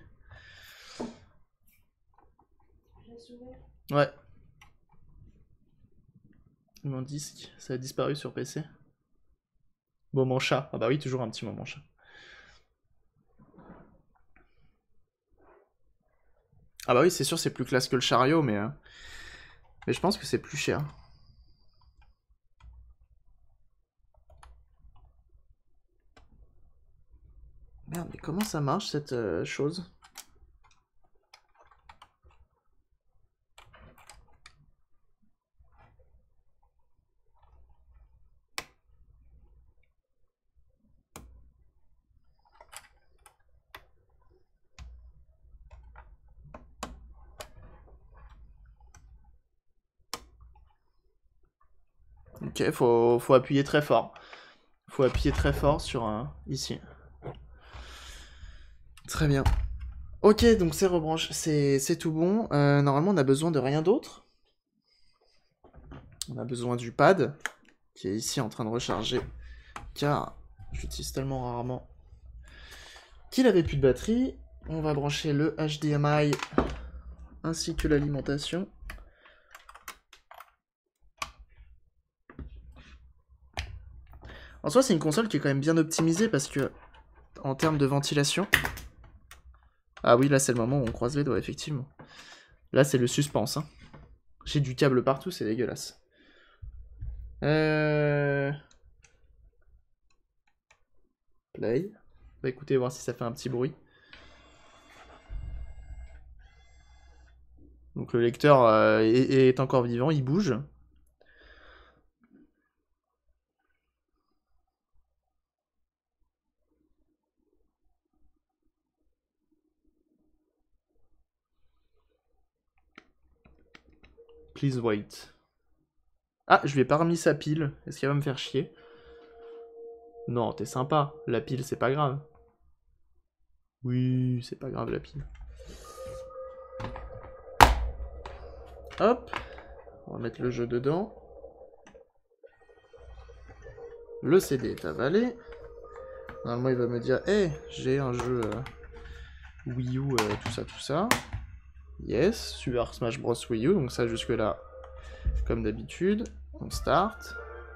Ouais. Mon disque, ça a disparu sur P C. Moment chat. Ah bah oui, toujours un petit moment chat. Ah bah oui, c'est sûr, c'est plus classe que le chariot, mais... Euh... Mais je pense que c'est plus cher. Merde, mais comment ça marche, cette euh, chose? Ok, faut, faut appuyer très fort. Faut appuyer très fort sur un... ici. Très bien. Ok, donc c'est rebranche, c'est tout bon. Euh, normalement, on a besoin de rien d'autre. On a besoin du pad, qui est ici en train de recharger, car j'utilise tellement rarement qu'il avait plus de batterie. On va brancher le H D M I ainsi que l'alimentation. En soi, c'est une console qui est quand même bien optimisée parce que, en termes de ventilation... Ah oui, là, c'est le moment où on croise les doigts, effectivement. Là, c'est le suspense. Hein. J'ai du câble partout, c'est dégueulasse. Euh... Play. On va écouter, voir si ça fait un petit bruit. Donc le lecteur euh, est, est encore vivant, il bouge. Please wait. Ah, je lui ai pas remis sa pile. Est-ce qu'elle va me faire chier? Non, t'es sympa. La pile, c'est pas grave. Oui, c'est pas grave la pile. Hop. On va mettre le jeu dedans. Le C D est avalé. Normalement, il va me dire, hé, hey, j'ai un jeu euh, Wii U, euh, tout ça, tout ça. Yes, Super Smash Bros Wii U. Donc ça, jusque là, comme d'habitude. On start.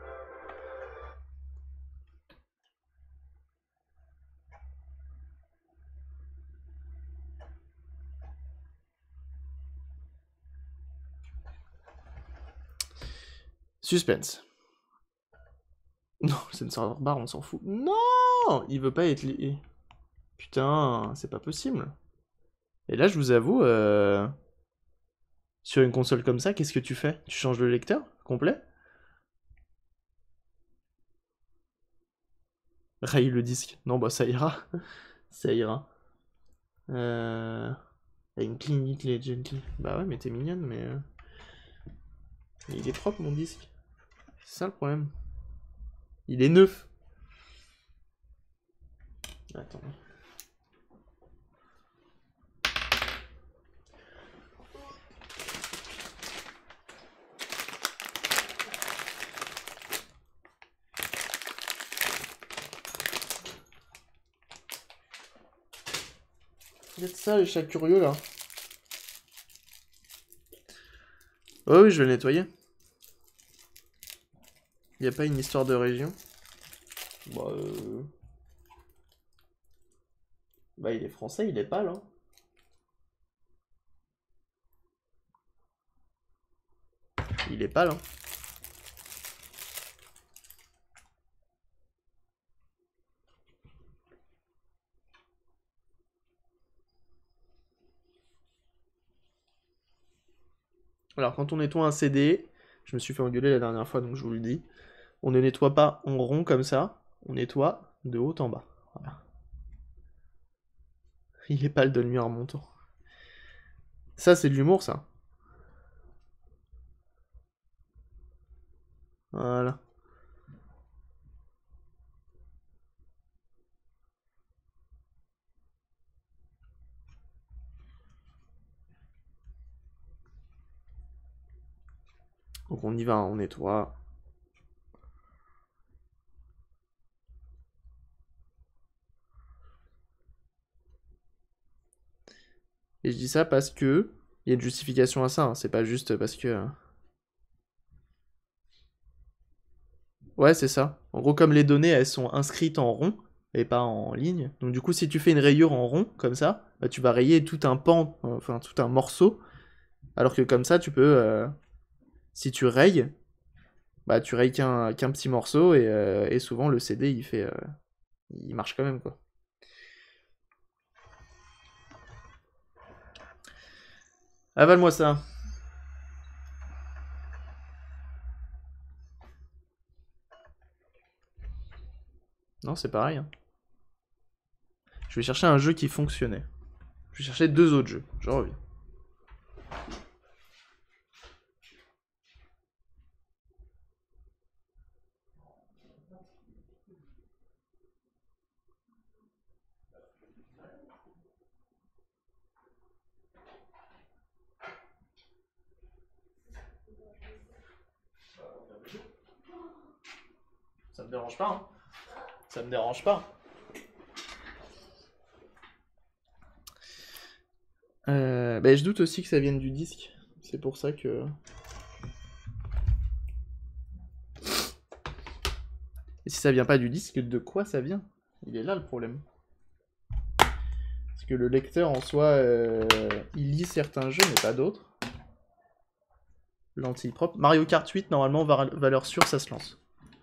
Suspense. Non, c'est une serveur bar, on s'en fout. Non, il veut pas être lié. Putain, c'est pas possible. Et là, je vous avoue, euh... sur une console comme ça, qu'est-ce que tu fais? Tu changes le lecteur complet? Raye le disque. Non, bah ça ira. Ça ira. Euh... Une clinique Legend. Bah ouais, mais t'es mignonne, mais... Euh... Il est propre, mon disque. C'est ça le problème. Il est neuf. Attends. Vous êtes ça, les chats curieux, là. Oh oui, je vais le nettoyer. Y a pas une histoire de région? Bah, euh... bah, il est français, il est pâle, hein. Il est pâle, hein. Alors, quand on nettoie un C D, je me suis fait engueuler la dernière fois, donc je vous le dis, on ne nettoie pas en rond comme ça, on nettoie de haut en bas. Voilà. Il est pâle, donne-lui un montant. Ça, c'est de l'humour, ça. Voilà. Donc on y va, on nettoie. Et je dis ça parce que il y a une justification à ça, hein. C'est pas juste parce que... Ouais, c'est ça. En gros, comme les données, elles sont inscrites en rond et pas en ligne. Donc du coup, si tu fais une rayure en rond, comme ça, bah, tu vas rayer tout un pan, enfin tout un morceau. Alors que comme ça, tu peux... Euh, si tu rayes, bah tu rayes qu'un qu'un petit morceau et, euh, et souvent le C D, il fait... Euh, il marche quand même, quoi. Avale-moi ça. Non, c'est pareil, hein. Je vais chercher un jeu qui fonctionnait. Je vais chercher deux autres jeux. Je reviens. Ça me dérange pas, hein. Ça me dérange pas. Euh, bah, je doute aussi que ça vienne du disque. C'est pour ça que... Et si ça vient pas du disque, de quoi ça vient? Il est là le problème. Parce que le lecteur en soi, euh, il lit certains jeux, mais pas d'autres. Lentille propre. Mario Kart huit, normalement, valeur sûre, ça se lance.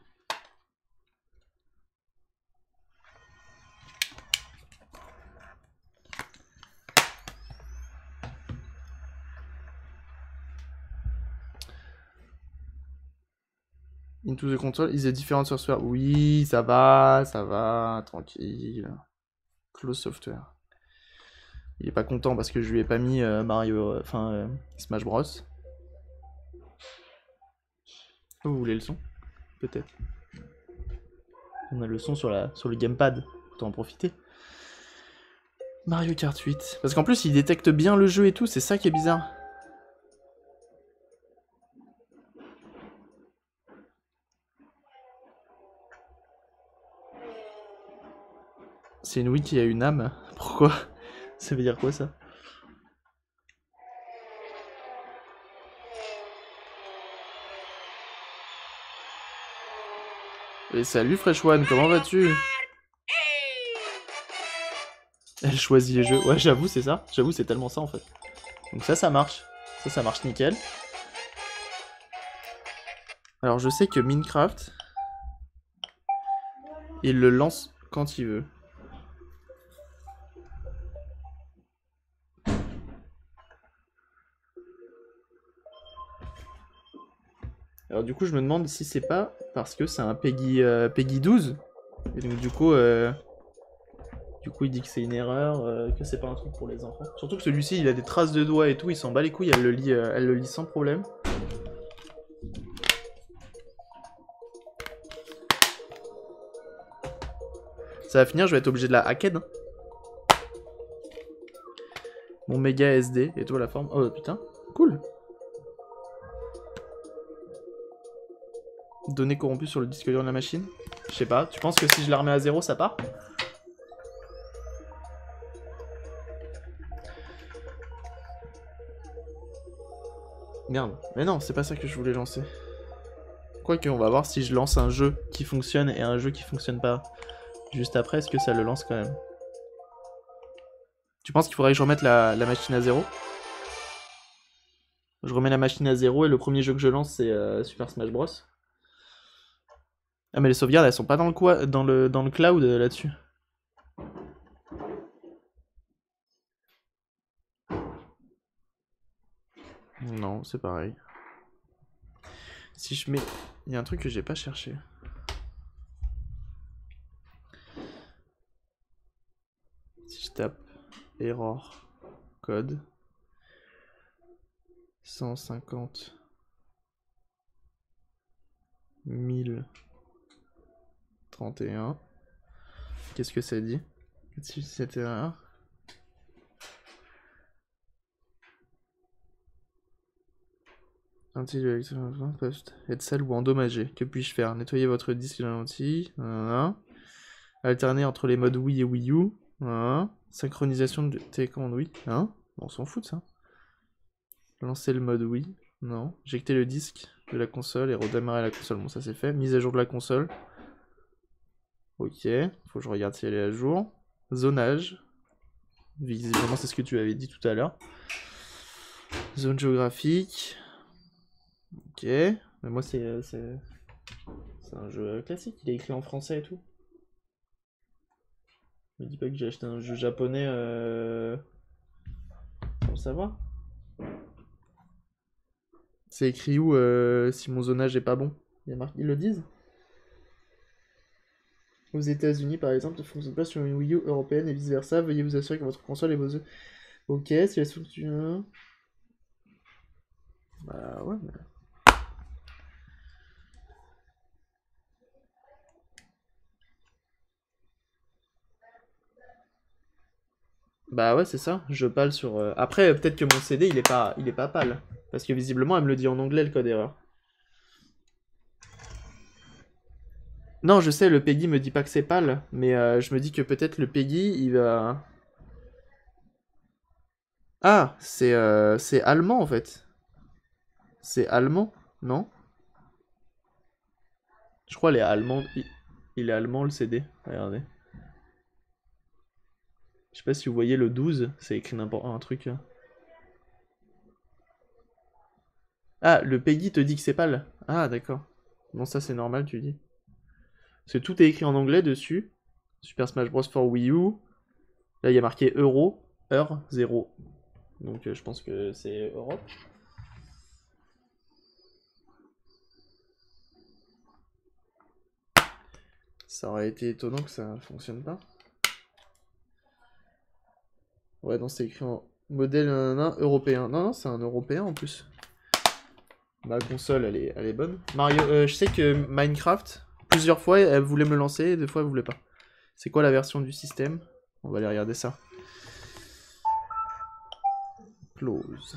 Into the console is a different software. Oui, ça va, ça va, tranquille. Close software. Il est pas content parce que je lui ai pas mis euh, Mario, enfin euh, Smash Bros. Oh, vous voulez le son? Peut-être. On a le son sur, la, sur le gamepad, autant en profiter. Mario Kart huit. Parce qu'en plus, il détecte bien le jeu et tout, c'est ça qui est bizarre. C'est une Wii qui a une âme. Pourquoi? Ça veut dire quoi ça? Et salut Fresh One, comment vas-tu? Elle choisit les jeux. Ouais, j'avoue, c'est ça. J'avoue, c'est tellement ça en fait. Donc ça, ça marche. Ça, ça marche nickel. Alors, je sais que Minecraft, il le lance quand il veut. Alors du coup, je me demande si c'est pas parce que c'est un Peggy, euh, Peggy douze. Et donc du coup, euh, du coup, il dit que c'est une erreur, euh, que c'est pas un truc pour les enfants. Surtout que celui-ci, il a des traces de doigts et tout, il s'en bat les couilles, elle le lit, euh, elle le lit sans problème. Ça va finir, je vais être obligé de la hacker. Hein. Mon méga S D, et toi la forme. Oh putain, cool. Données corrompues sur le disque dur de la machine. Je sais pas, tu penses que si je la remets à zéro, ça part? Merde, mais non, c'est pas ça que je voulais lancer. Quoique, on va voir si je lance un jeu qui fonctionne et un jeu qui fonctionne pas juste après, est-ce que ça le lance quand même? Tu penses qu'il faudrait que je remette la, la machine à zéro? Je remets la machine à zéro et le premier jeu que je lance c'est euh, Super Smash Bros. Ah mais les sauvegardes elles sont pas dans le, quoi, dans le, dans le cloud euh, là-dessus. Non, c'est pareil. Si je mets... Il y a un truc que j'ai pas cherché. Si je tape error code cent cinquante mille trente et un. Qu'est-ce que ça dit? Si c'était un... Lentille de lecture peuvent être sales ou endommagées. Que puis-je faire? Nettoyer votre disque de lentille. Voilà. Alterner entre les modes Wii et Wii U. Voilà. Synchronisation de télécommande Wii. Hein? Bon, on s'en fout de ça. Lancer le mode Wii. Non. Éjecter le disque de la console et redémarrer la console. Bon, ça c'est fait. Mise à jour de la console. Ok. Faut que je regarde si elle est à jour. Zonage. Visiblement, c'est ce que tu avais dit tout à l'heure. Zone géographique. Ok. Mais moi, c'est c'est un jeu classique. Il est écrit en français et tout. Me dis pas que j'ai acheté un jeu japonais euh... pour le savoir. C'est écrit où euh, si mon zonage est pas bon? Il y a marqué... Ils le disent? Aux États-Unis par exemple, ne fonctionne pas sur une Wii U européenne et vice versa. Veuillez vous assurer que votre console et vos œufs. Ok, si elles sont. Bah ouais, mais. Bah ouais, c'est ça. Je pâle sur. Euh... Après, peut-être que mon C D il est pas, il est pas pâle. Parce que visiblement, elle me le dit en anglais le code erreur. Non, je sais, le Peggy me dit pas que c'est pâle, mais euh, je me dis que peut-être le Peggy il va. Ah, c'est euh, c'est allemand en fait. C'est allemand, non? Je crois les allemands. Il... il est allemand le C D. Regardez. Je sais pas si vous voyez le douze, c'est écrit n'importe un truc. Là. Ah, le Peggy te dit que c'est pâle. Ah, d'accord. Bon, ça c'est normal, tu dis. Parce que tout est écrit en anglais dessus. Super Smash Bros for Wii U. Là, il y a marqué Euro, heure, zéro. Donc euh, je pense que c'est Europe. Ça aurait été étonnant que ça fonctionne pas. Ouais, non, c'est écrit en modèle nanana, européen. Non, non, c'est un européen en plus. Ma console, elle est, elle est bonne. Mario, euh, je sais que Minecraft, plusieurs fois, elle voulait me lancer, et des fois, elle voulait pas. C'est quoi la version du système? On va aller regarder ça. Close.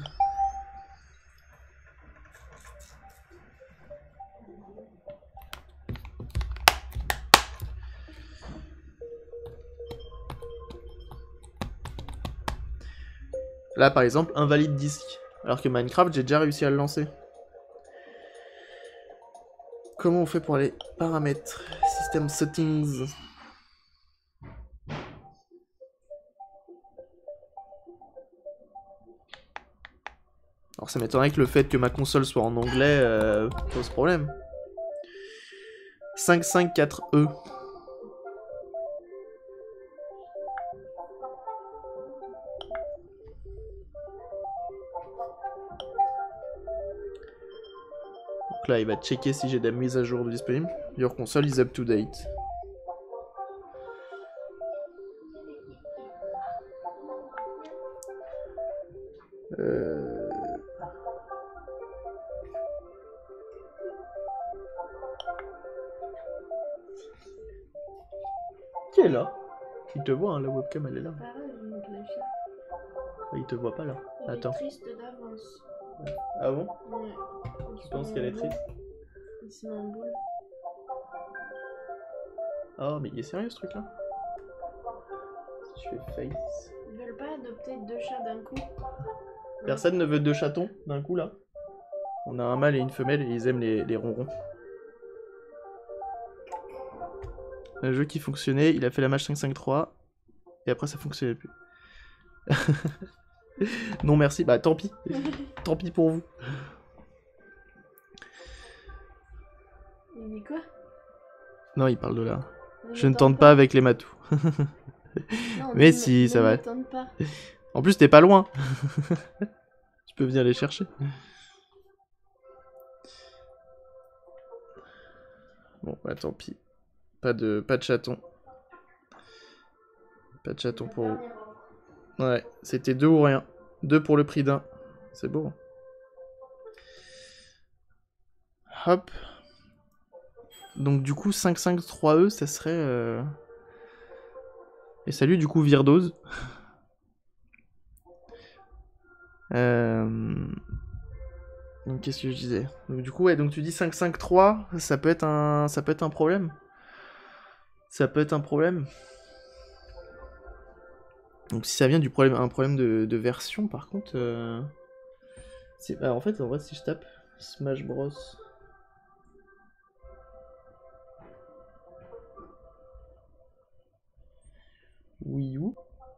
Là, par exemple, invalide disque. Alors que Minecraft, j'ai déjà réussi à le lancer. Comment on fait pour les paramètres? System settings. Alors ça m'étonnerait que le fait que ma console soit en anglais euh, pose problème. cinq cinq quatre E. Donc là, il va checker si j'ai des mises à jour disponibles. Your console is up to date. Euh... Qui est là? Il te voit, hein, la webcam, elle est là. Il te voit pas là. Elle Attends. est triste d'avance. Ah bon? Ouais. Tu penses qu'elle est triste? Il se met en boule. Oh, mais il est sérieux ce truc là? Si je fais face. Ils veulent pas adopter deux chats d'un coup? Personne ne veut deux chatons d'un coup là? On a un mâle et une femelle et ils aiment les, les ronrons. Un jeu qui fonctionnait, il a fait la match cinq cinq trois et après ça fonctionnait plus. Non merci, bah tant pis. Tant pis pour vous. Il dit quoi? Non, il parle de là. Ne Je ne tente tente pas avec les matous. Non, Mais ne- si, ne ça me va. tente pas. En plus, t'es pas loin. Tu peux venir les chercher. Bon, bah tant pis. Pas de, pas de chaton. Pas de chaton pour vous. Ouais, c'était deux ou rien. Deux pour le prix d'un. C'est beau. Hop. Donc du coup, cinq cinq trois E, ça serait... Euh... Et salut, du coup, Virdose. euh... Donc qu'est-ce que je disais? Donc du coup, ouais, donc tu dis cinq cinq trois, ça peut être un, ça peut être un problème. Ça peut être un problème. Donc si ça vient du problème, un problème de, de version, par contre, euh... c'est, bah, en fait, en vrai, si je tape Smash Bros. Wii U.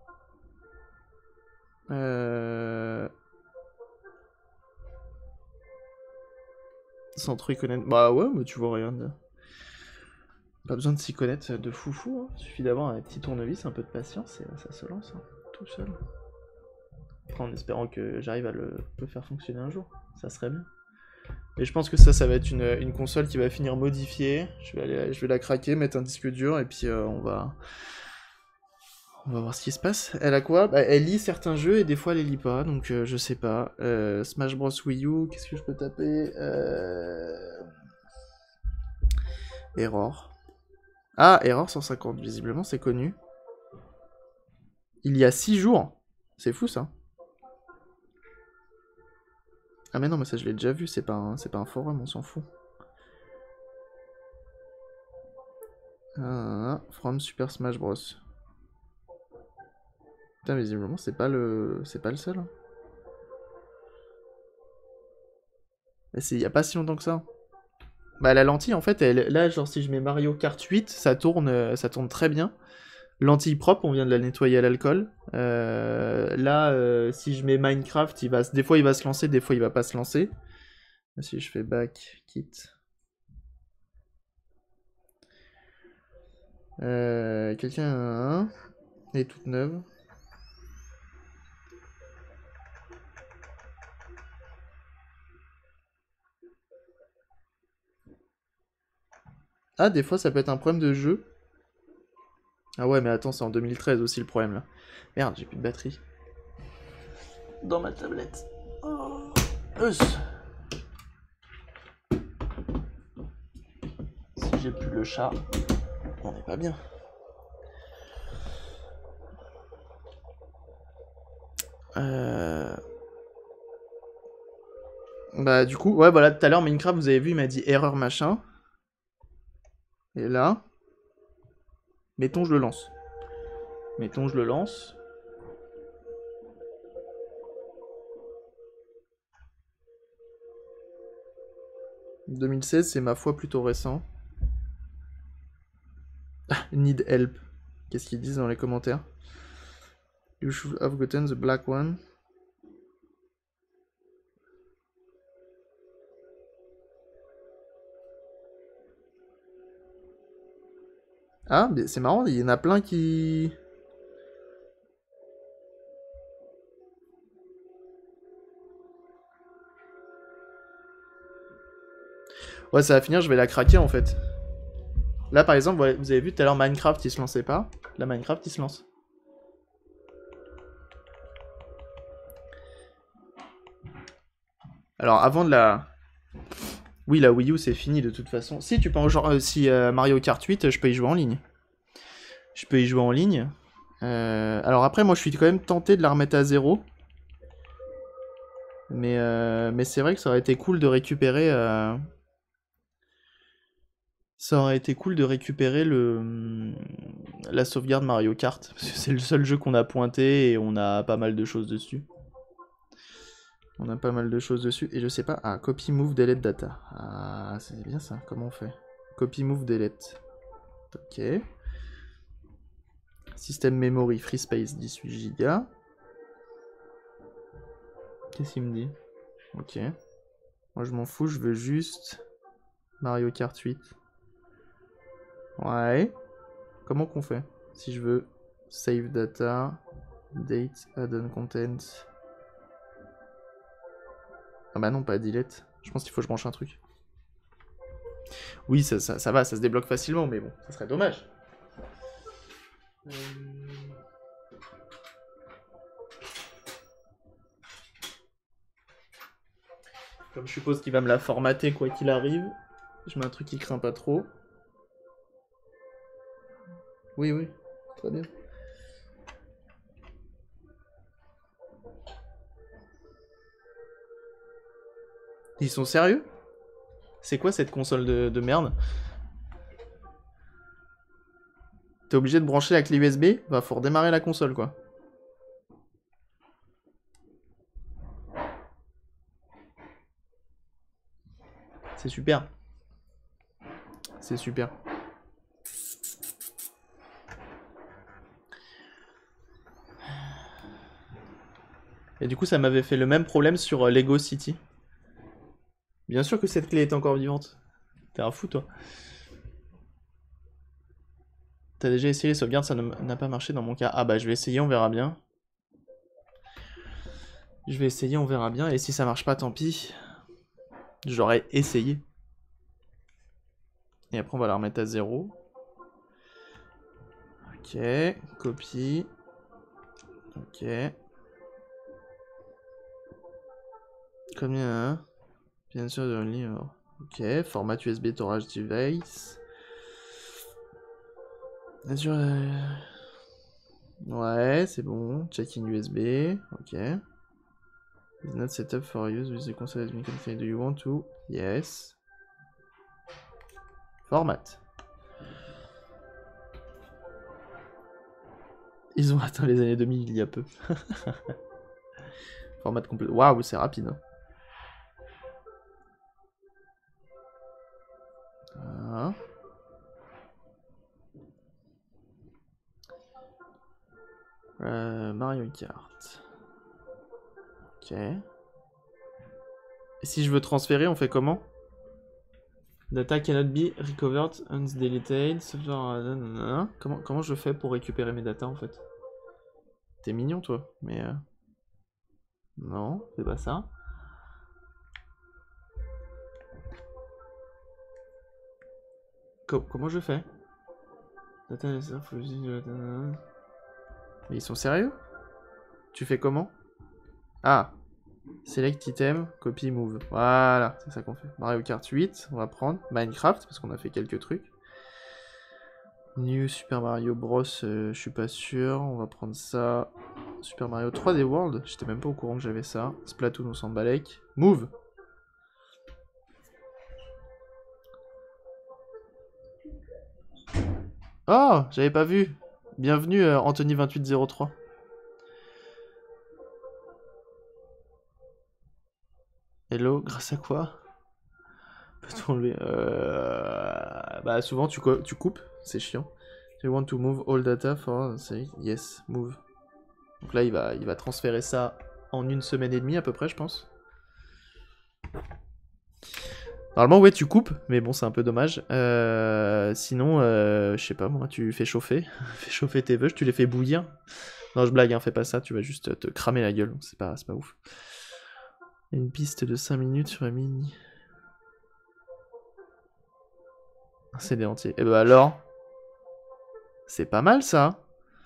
Euh... Sans trop y connaître. Bah ouais, mais tu vois, regarde. Pas besoin de s'y connaître de foufou, hein. Il suffit d'avoir un petit tournevis, un peu de patience et ça se lance, hein, tout seul. Après, en espérant que j'arrive à le, le faire fonctionner un jour, ça serait bien. Et je pense que ça, ça va être une, une console qui va finir modifiée. Je vais, aller, je vais la craquer, mettre un disque dur et puis euh, on va... On va voir ce qui se passe. Elle a quoi? Bah, elle lit certains jeux et des fois elle les lit pas, donc euh, je sais pas. Euh, Smash Bros Wii U, qu'est-ce que je peux taper? euh... Error. Ah, Error cent cinquante, visiblement c'est connu. Il y a six jours. C'est fou ça. Ah mais non, mais ça je l'ai déjà vu, c'est pas, un, c'est pas un forum, on s'en fout. Ah, from Super Smash Bros. Putain, visiblement c'est pas le, c'est pas le seul. Hein. Il y a pas si longtemps que ça. Bah la lentille en fait, elle, là genre si je mets Mario Kart huit, ça tourne, euh, ça tourne très bien. Lentille propre, on vient de la nettoyer à l'alcool. Euh, là, euh, si je mets Minecraft, il va, des fois il va se lancer, des fois il va pas se lancer. Si je fais back, kit. Euh, Quelqu'un a un. Elle est toute neuve. Ah, des fois ça peut être un problème de jeu. Ah ouais, mais attends, c'est en deux mille treize aussi le problème là. Merde, j'ai plus de batterie. Dans ma tablette. Oh. j'ai plus le chat, on n'est pas bien. Euh... Bah du coup, ouais voilà, tout à l'heure Minecraft, vous avez vu, il m'a dit erreur machin. Et là, mettons je le lance. Mettons je le lance. deux mille seize, c'est ma foi plutôt récent. Ah, need help. Qu'est-ce qu'ils disent dans les commentaires? You should have gotten the black one. Ah, mais c'est marrant, il y en a plein qui... Ouais, ça va finir, je vais la craquer en fait. Là par exemple, vous avez vu tout à l'heure Minecraft il se lançait pas. Là Minecraft il se lance. Alors avant de la... Oui, la Wii U c'est fini de toute façon. Si tu peux en genre, euh, si euh, Mario Kart huit, je peux y jouer en ligne. Je peux y jouer en ligne. Euh, alors après moi je suis quand même tenté de la remettre à zéro. Mais, euh, mais c'est vrai que ça aurait été cool de récupérer... Euh... Ça aurait été cool de récupérer le la sauvegarde Mario Kart. Parce que c'est le seul jeu qu'on a pointé et on a pas mal de choses dessus. On a pas mal de choses dessus. Et je sais pas... Ah, copy, move, delete, data. Ah, c'est bien ça. Comment on fait? Copy, move, delete. Ok. Système memory, free space, dix-huit gigas. Qu'est-ce qu'il me dit? Ok. Moi je m'en fous, je veux juste Mario Kart huit. Ouais. Comment qu'on fait? Si je veux save data, date, add-on content. Ah bah non, pas delete. Je pense qu'il faut que je branche un truc. Oui, ça, ça, ça va, ça se débloque facilement, mais bon, ça serait dommage. Euh... Comme je suppose qu'il va me la formater quoi qu'il arrive, je mets un truc qui craint pas trop. Oui, oui, très bien. Ils sont sérieux? C'est quoi cette console de, de merde? T'es obligé de brancher la clé U S B? Bah faut redémarrer la console quoi. C'est super. C'est super. Et du coup ça m'avait fait le même problème sur Lego City. Bien sûr que cette clé est encore vivante. T'es un fou toi. T'as déjà essayé les sauvegardes, ça n'a pas marché dans mon cas. Ah bah je vais essayer, on verra bien. Je vais essayer, on verra bien. Et si ça marche pas, tant pis. J'aurais essayé. Et après on va la remettre à zéro. Ok, copie. Ok. Combien hein? Bien sûr de livre. Ok, format U S B storage device. Bien sûr. Euh... Ouais, c'est bon. Check-in U S B. Ok. Is not set up for use with the console has been configured. Do you want to? Yes. Format. Ils ont atteint les années deux mille il y a peu. Format complet. Waouh, c'est rapide. Hein. Voilà. Euh, Mario Kart. Ok. Et si je veux transférer, on fait comment? Data cannot be recovered and deleted. Software... Comment, comment je fais pour récupérer mes datas en fait? T'es mignon toi, mais... Euh... Non, c'est pas ça. Co comment je fais? Data... Mais ils sont sérieux? Tu fais comment? Ah! Select item, copy move. Voilà, c'est ça qu'on fait. Mario Kart huit, on va prendre. Minecraft, parce qu'on a fait quelques trucs. New Super Mario Bros, euh, je suis pas sûr. On va prendre ça. Super Mario trois D World, j'étais même pas au courant que j'avais ça. Splatoon, on s'en balèque. Move. Oh, j'avais pas vu. Bienvenue euh, Anthony vingt-huit zéro trois. Hello, grâce à quoi? Peut-on enlever euh... Bah souvent tu, co tu coupes, c'est chiant. You want to move all data for... Yes, move. Donc là il va, il va transférer ça en une semaine et demie à peu près je pense. Normalement ouais tu coupes, mais bon c'est un peu dommage. Euh... Sinon, euh... je sais pas moi, tu fais chauffer. Fais chauffer tes vœux, tu les fais bouillir. Non je blague, hein, fais pas ça, tu vas juste te cramer la gueule, c'est pas, c'est pas ouf. Une piste de cinq minutes sur la mini. C'est des entiers. Et bah alors, c'est pas mal ça.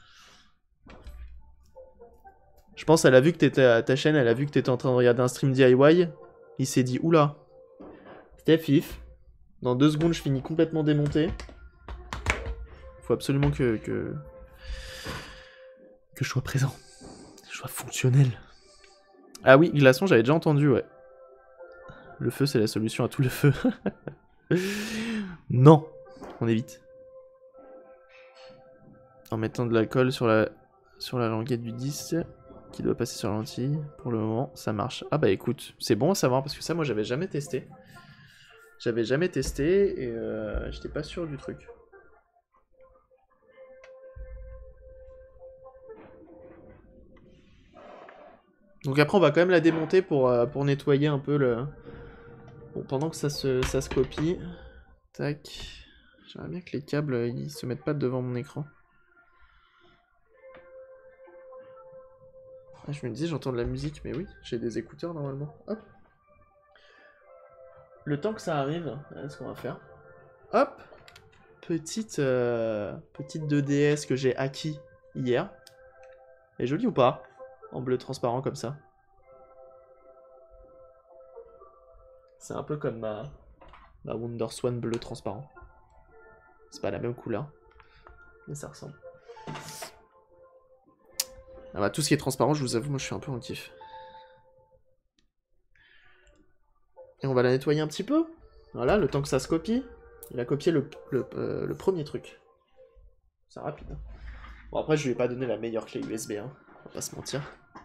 Je pense qu'elle a vu que t'étais à ta chaîne, elle a vu que t'étais en train de regarder un stream D I Y. Il s'est dit, oula, Steph, dans deux secondes je finis complètement démonté. Faut absolument que, que, que je sois présent. Que je sois fonctionnel. Ah oui, glaçon, j'avais déjà entendu, ouais. Le feu, c'est la solution à tout le feu. Non, on évite. En mettant de l'alcool sur la, sur la languette du disque, qui doit passer sur la lentille. Pour le moment, ça marche. Ah bah écoute, c'est bon à savoir, parce que ça, moi, j'avais jamais testé. J'avais jamais testé, et euh, j'étais pas sûr du truc. Donc après, on va quand même la démonter pour, euh, pour nettoyer un peu le... Bon, pendant que ça se, ça se copie. Tac. J'aimerais bien que les câbles, ils se mettent pas devant mon écran. Ah, je me disais, j'entends de la musique, mais oui, j'ai des écouteurs normalement. Hop. Le temps que ça arrive, voilà ce qu'on va faire. Hop. Petite, euh, petite deux D S que j'ai acquis hier. Elle est jolie ou pas? En bleu transparent comme ça. C'est un peu comme ma, ma WonderSwan bleu transparent. C'est pas la même couleur, mais ça ressemble. Ah bah, tout ce qui est transparent, je vous avoue, moi je suis un peu en kiff. Et on va la nettoyer un petit peu. Voilà, le temps que ça se copie. Il a copié le, le, euh, le premier truc. C'est rapide. Hein. Bon, après, je lui ai pas donné la meilleure clé U S B, hein. On va pas se mentir.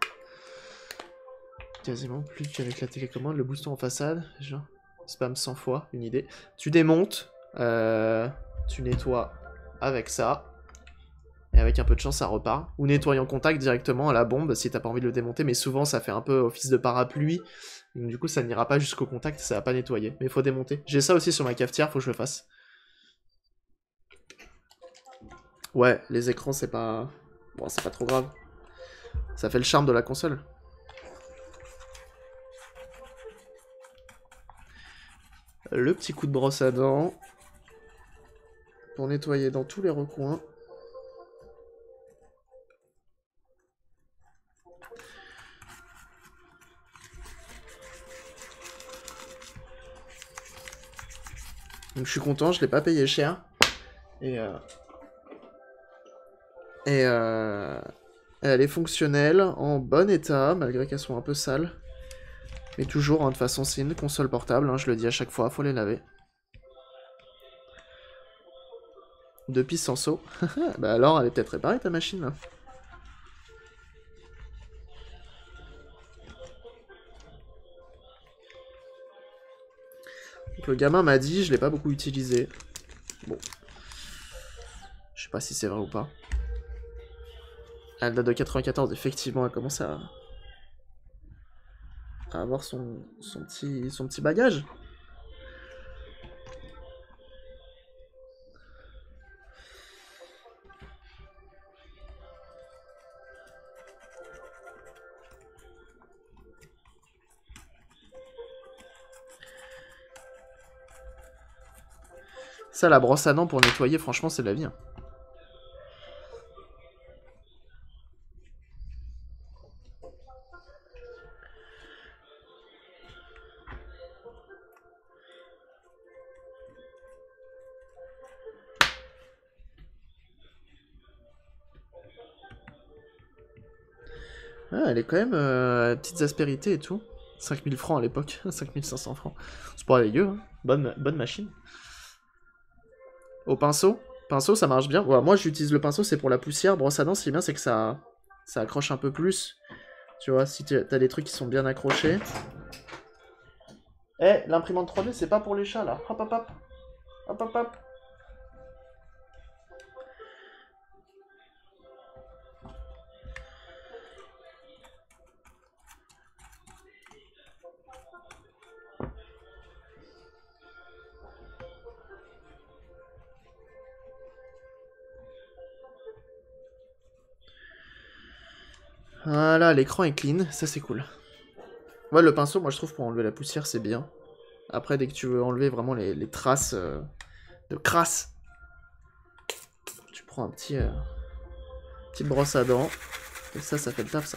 Quasiment plus qu'avec la télécommande. Le booster en façade, genre, spam cent fois, une idée. Tu démontes, euh, tu nettoies avec ça. Et avec un peu de chance, ça repart. Ou nettoyer en contact directement à la bombe si t'as pas envie de le démonter. Mais souvent, ça fait un peu office de parapluie. Donc, du coup, ça n'ira pas jusqu'au contact, ça va pas nettoyer. Mais il faut démonter. J'ai ça aussi sur ma cafetière, faut que je le fasse. Ouais, les écrans, c'est pas... Bon, c'est pas trop grave. Ça fait le charme de la console. Le petit coup de brosse à dents. Pour nettoyer dans tous les recoins. Donc je suis content, je l'ai pas payé cher. Et euh... Et euh... elle est fonctionnelle, en bon état, malgré qu'elle soit un peu sale. Mais toujours, hein, de toute façon, c'est une console portable, hein, je le dis à chaque fois, faut les laver. Depuis sans seau. Bah alors, elle est peut-être réparée ta machine là. Donc, le gamin m'a dit, je l'ai pas beaucoup utilisé. Bon. Je sais pas si c'est vrai ou pas. Elle date de quatre-vingt-quatorze, effectivement, elle commence à, à avoir son, son, petit, son petit bagage. Ça, la brosse à dents pour nettoyer, franchement, c'est de la vie. Hein. Ah, elle est quand même euh, petites aspérités et tout. cinq mille francs à l'époque, cinq mille cinq cents francs. C'est pas dégueu, hein. Bonne, bonne machine. Au pinceau, pinceau ça marche bien. Ouais, moi j'utilise le pinceau, c'est pour la poussière. Brosse à dents, ce qui est bien, c'est que ça, ça accroche un peu plus. Tu vois, si t'as des trucs qui sont bien accrochés. Eh, l'imprimante trois D, c'est pas pour les chats là. Hop hop hop. Hop hop hop. Voilà, l'écran est clean, ça c'est cool. Ouais, le pinceau, moi je trouve pour enlever la poussière, c'est bien. Après, dès que tu veux enlever vraiment les, les traces euh, de crasse, tu prends un petit, euh, petite brosse à dents. Et ça, ça fait le taf, ça.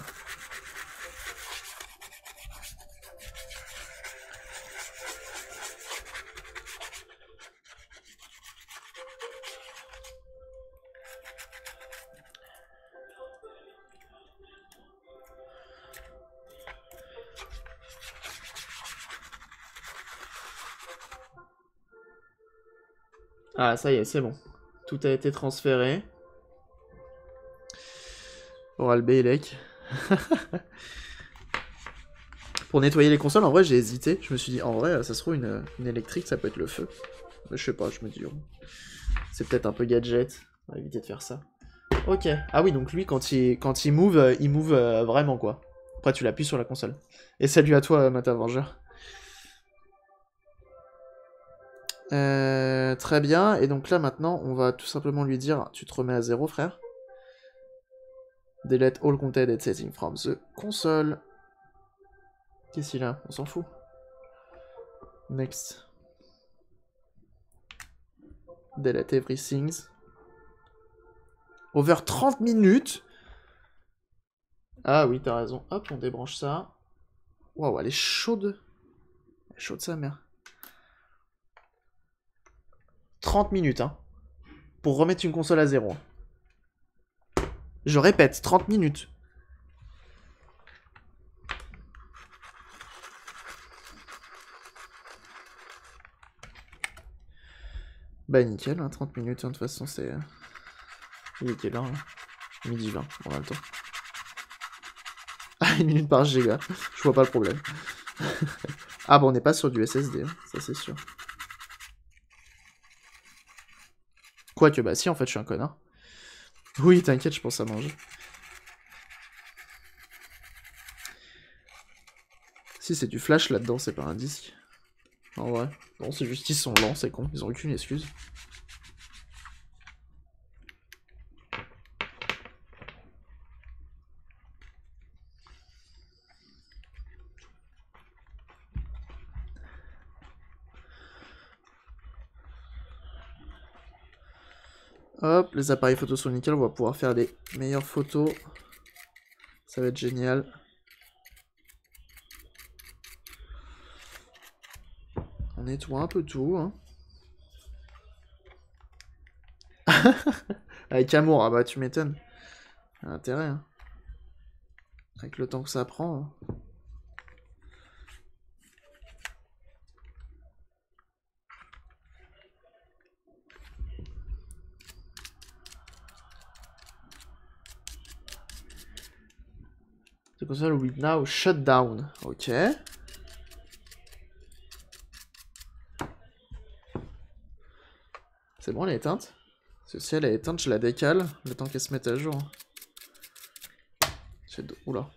Ah, ça y est, c'est bon. Tout a été transféré. Oral B, Elec. Pour nettoyer les consoles, en vrai, j'ai hésité. Je me suis dit, en vrai, ça se trouve, une, une électrique, ça peut être le feu. Mais je sais pas, je me dis, oh, c'est peut-être un peu gadget. On va éviter de faire ça. Ok. Ah oui, donc lui, quand il, quand il move, euh, il move euh, vraiment, quoi. Après, tu l'appuies sur la console. Et salut à toi, Mata Vengeur. Euh, très bien. Et donc là, maintenant, on va tout simplement lui dire, tu te remets à zéro, frère. Delete all content and setting from the console. Qu'est-ce qu'il a? On s'en fout. Next. Delete everything. Over trente minutes. Ah oui, t'as raison. Hop, on débranche ça. Waouh, elle est chaude. Elle est chaude sa mère. trente minutes, hein. Pour remettre une console à zéro. Je répète, trente minutes. Bah nickel, hein, trente minutes, hein, de toute façon c'est... Il est quelle heure là? Midi vingt, on a le temps. Ah, une minute par giga, je vois pas le problème. Ah bon, on n'est pas sur du S S D, hein, ça c'est sûr. Quoique, bah si, en fait, je suis un connard. Oui, t'inquiète, je pense à manger. Si c'est du flash là-dedans, c'est pas un disque. En vrai. Non, c'est juste qu'ils sont lents, c'est con, ils ont aucune excuse. Hop, les appareils photos sont nickel, on va pouvoir faire des meilleures photos. Ça va être génial. On nettoie un peu tout, hein. Avec amour, ah bah tu m'étonnes. Intérêt, hein. Avec le temps que ça prend. Hein. The console will now shut down. Ok. C'est bon, elle est éteinte. Parce que si elle est éteinte, je la décale le temps qu'elle se mette à jour. J'ai de... Oula.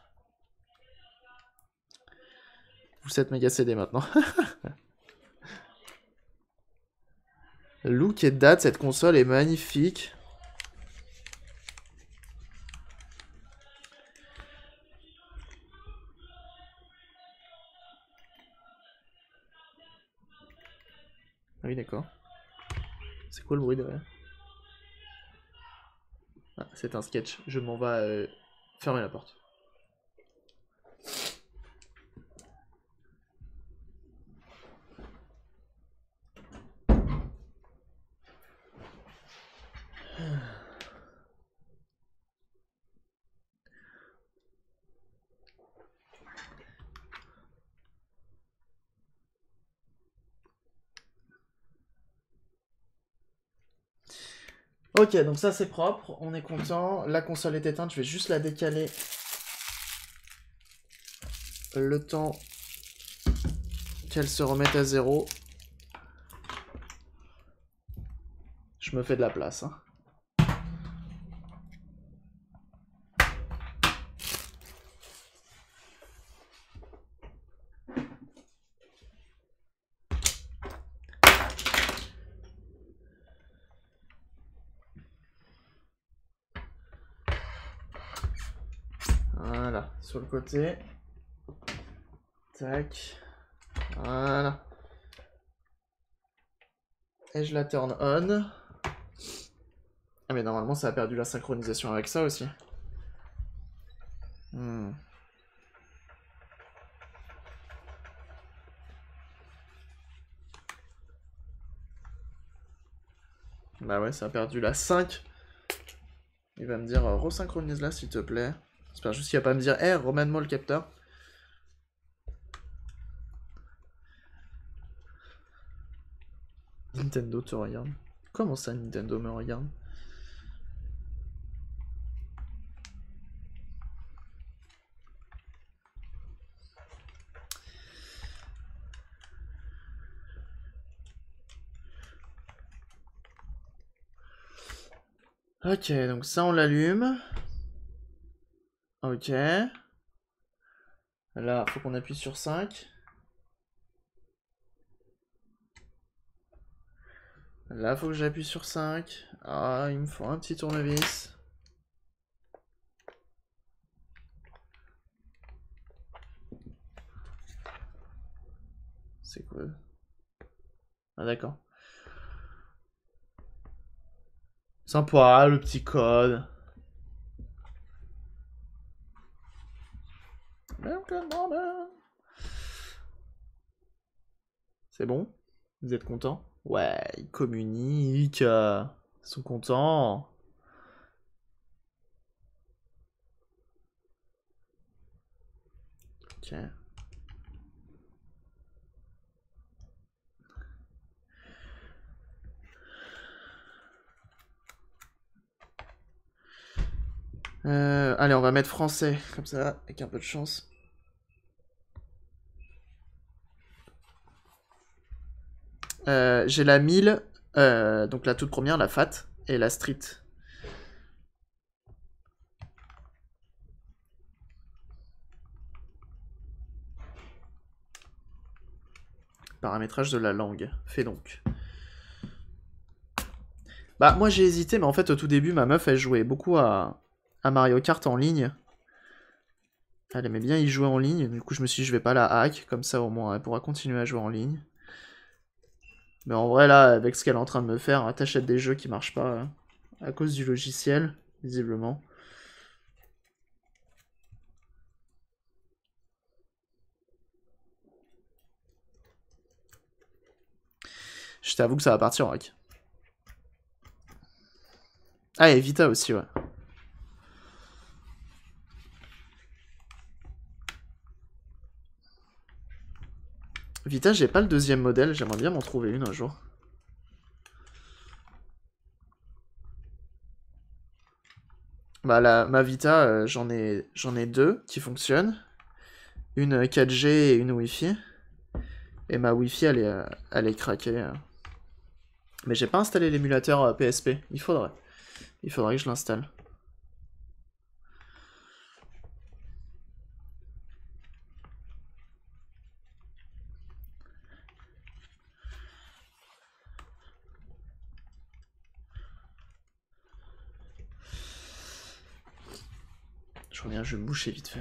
Vous êtes méga C D maintenant. Look et date, cette console est magnifique. Ah oui, d'accord. C'est quoi le bruit derrière? Ah, c'est un sketch. Je m'en vais euh, fermer la porte. Ok, donc ça c'est propre, on est content. La console est éteinte, je vais juste la décaler. Le temps qu'elle se remette à zéro. Je me fais de la place. Hein. Voilà, sur le côté. Tac. Voilà. Et je la turn on. Ah mais normalement ça a perdu la synchronisation avec ça aussi. Hmm. Bah ouais, ça a perdu la cinq. Il va me dire, euh, resynchronise-la s'il te plaît. J'espère juste qu'il va pas me dire, hé, hey, remène-moi le capteur. Nintendo te regarde. Comment ça, Nintendo me regarde? Ok, donc ça on l'allume. Ok. Là, faut qu'on appuie sur cinq. Là, faut que j'appuie sur cinq. Ah, il me faut un petit tournevis. C'est quoi? Ah, d'accord. Sympa, le petit code. C'est bon? Vous êtes contents? Ouais, ils communiquent. euh, Ils sont contents. Ok. Euh, allez, on va mettre français, comme ça, avec un peu de chance. Euh, J'ai la mille, euh, donc la toute première, la fat, et la street. Paramétrage de la langue. Fais donc. Bah, moi j'ai hésité, mais en fait, au tout début, ma meuf, elle jouait beaucoup à, à Mario Kart en ligne. Elle aimait bien y jouer en ligne, du coup, je me suis dit, je vais pas la hack, comme ça, au moins, elle pourra continuer à jouer en ligne. Mais en vrai, là, avec ce qu'elle est en train de me faire, t'achètes des jeux qui marchent pas hein, à cause du logiciel, visiblement. Je t'avoue que ça va partir en hack. Ah, et Vita aussi, ouais. Vita, j'ai pas le deuxième modèle, j'aimerais bien m'en trouver une un jour. Bah, la, ma Vita, euh, j'en ai, j'en ai deux qui fonctionnent. Une quatre G et une Wi-Fi. Et ma Wi-Fi, elle est, euh, elle est craquée. euh. Mais j'ai pas installé l'émulateur euh, P S P. Il faudrait. Il faudrait que je l'installe. Je reviens, je vais me boucher vite fait.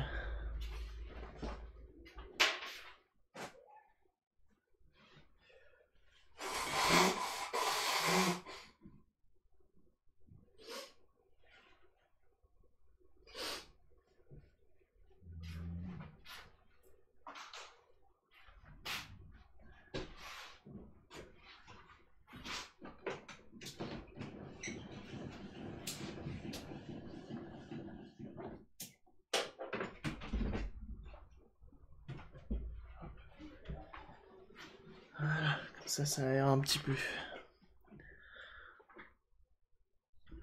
Voilà, comme ça, ça aère un petit peu.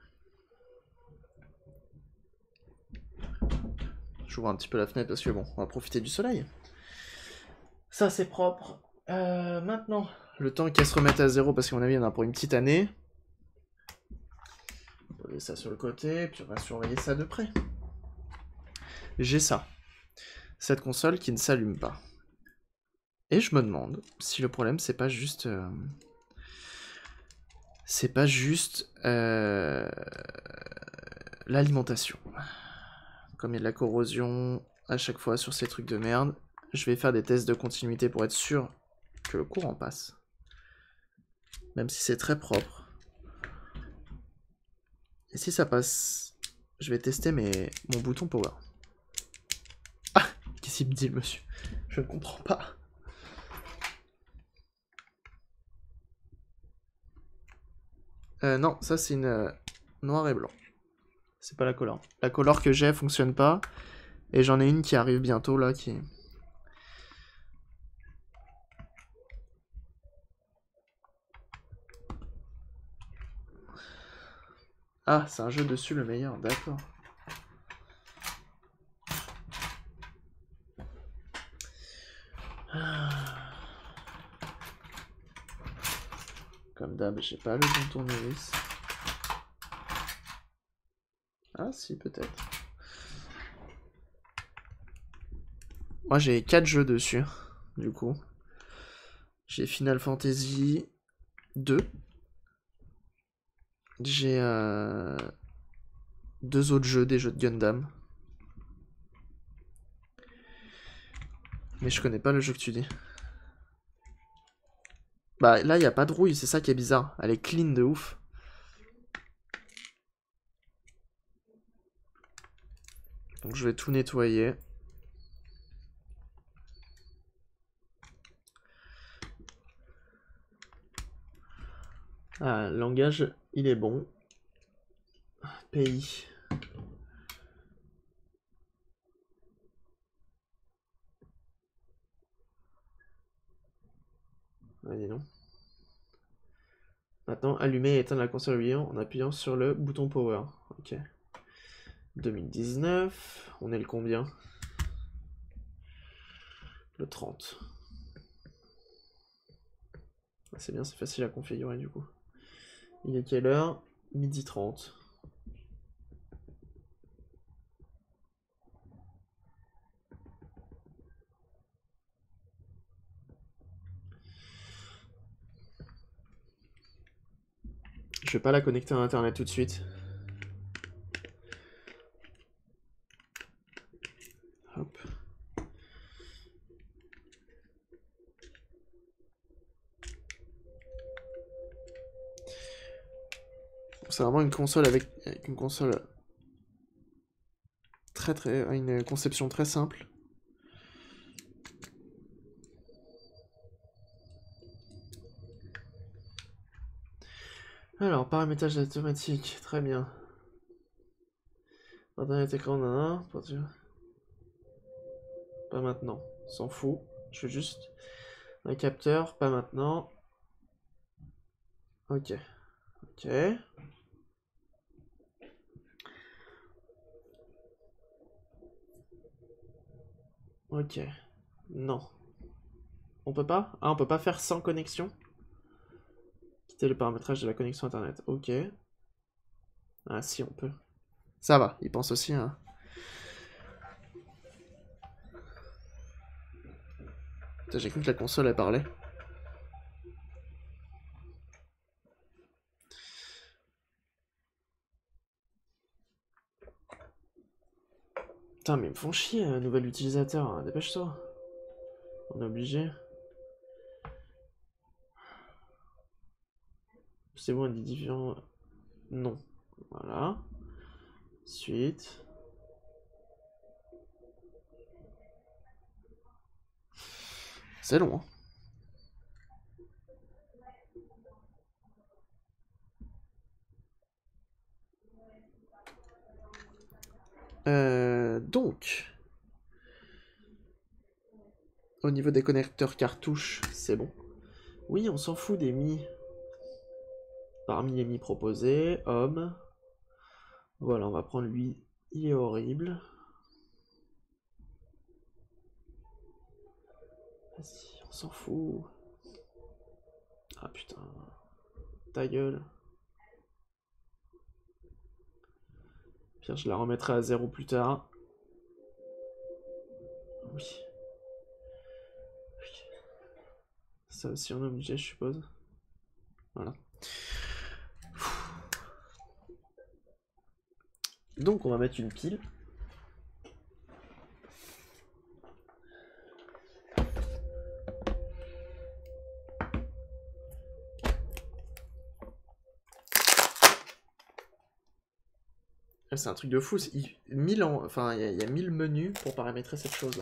j'ouvre un petit peu la fenêtre parce que bon, on va profiter du soleil. Ça c'est propre. Euh, maintenant, le temps qu'elle se remette à zéro parce qu'à mon avis, il y en a pour une petite année. On va poser ça sur le côté, puis on va surveiller ça de près. J'ai ça. Cette console qui ne s'allume pas. Et je me demande si le problème c'est pas juste... Euh... C'est pas juste... Euh... l'alimentation. Comme il y a de la corrosion à chaque fois sur ces trucs de merde, je vais faire des tests de continuité pour être sûr que le courant passe. Même si c'est très propre. Et si ça passe, je vais tester mes... mon bouton power. Ah, qu'est-ce qu'il me dit, monsieur? Je ne comprends pas. Euh, non, ça c'est une euh, noir et blanc. C'est pas la color. La color que j'ai fonctionne pas. Et j'en ai une qui arrive bientôt là qui... Ah, c'est un jeu dessus le meilleur, d'accord. Comme d'hab, j'ai pas le bon tournevis. Ah si, peut-être. Moi j'ai quatre jeux dessus, du coup. J'ai Final Fantasy deux. J'ai euh, deux autres jeux, des jeux de Gundam. Mais je connais pas le jeu que tu dis. Bah là, il n'y a pas de rouille, c'est ça qui est bizarre. Elle est clean de ouf. Donc je vais tout nettoyer. Ah, langage, il est bon. Pays. Ouais, dis donc. Maintenant, allumer et éteindre la console oubliant en appuyant sur le bouton power. Ok. deux mille dix-neuf. On est le combien? Le trente. Ah, c'est bien, c'est facile à configurer du coup. Il est quelle heure? Midi trente. Je vais pas la connecter à internet tout de suite. Hop. C'est vraiment une console avec, avec une console très très une conception très simple. Alors, paramétrage automatique, très bien. Internet écran, nan, pas maintenant, s'en fout. Je veux juste un capteur, pas maintenant. Ok, ok. Ok, non. On peut pas? Ah, on peut pas faire sans connexion? Quitter le paramétrage de la connexion internet, ok. Ah si, on peut. Ça va, il pense aussi à... J'ai cru que la console elle parlait. Putain, mais ils me font chier, un nouvel utilisateur, hein. Dépêche-toi. On est obligé. C'est bon, on dit différent. Non. Voilà. Suite. C'est long, hein. Euh, donc, au niveau des connecteurs cartouches, c'est bon. Oui, on s'en fout des Mi. Parmi les Mi proposés, homme. Voilà, on va prendre lui. Il est horrible. Vas-y, on s'en fout. Ah putain. Ta gueule. Pire, je la remettrai à zéro plus tard. Oui. Ça aussi on est obligé, je suppose. Voilà. Donc on va mettre une pile. C'est un truc de fou. mille en... Enfin, il y, y a mille menus pour paramétrer cette chose-là.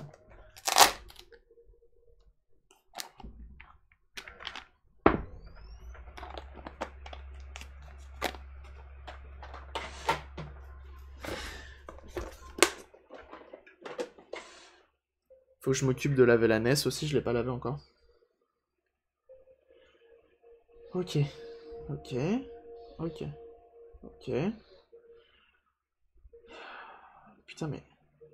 Faut que je m'occupe de laver la N E S aussi, je l'ai pas lavé encore. Ok. Ok. Ok. Ok. Putain mais...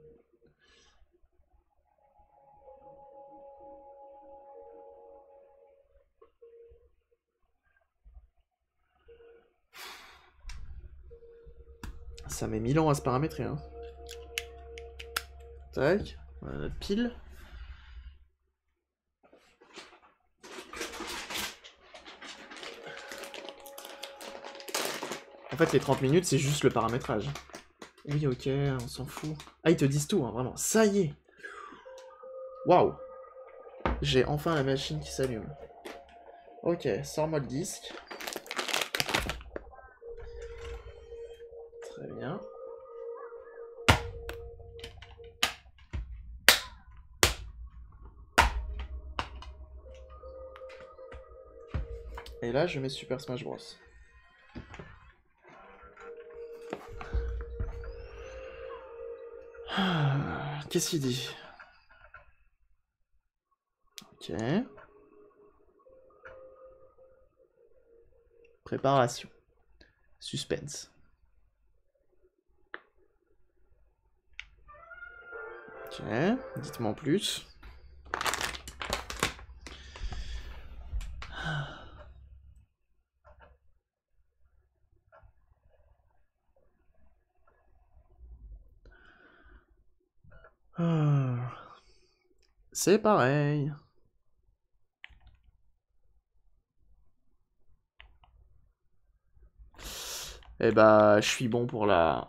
Ça met mille ans à se paramétrer, hein. Tac. Voilà notre pile. En fait, les trente minutes, c'est juste le paramétrage. Oui, ok, on s'en fout. Ah, ils te disent tout, hein, vraiment. Ça y est. Waouh. J'ai enfin la machine qui s'allume. Ok, sors-moi le disque. Très bien. Et là, je mets Super Smash Bros. Qu'est-ce qu'il dit? Ok. Préparation. Suspense. Ok. Dites-moi en plus. C'est pareil. Et bah, je suis bon pour la...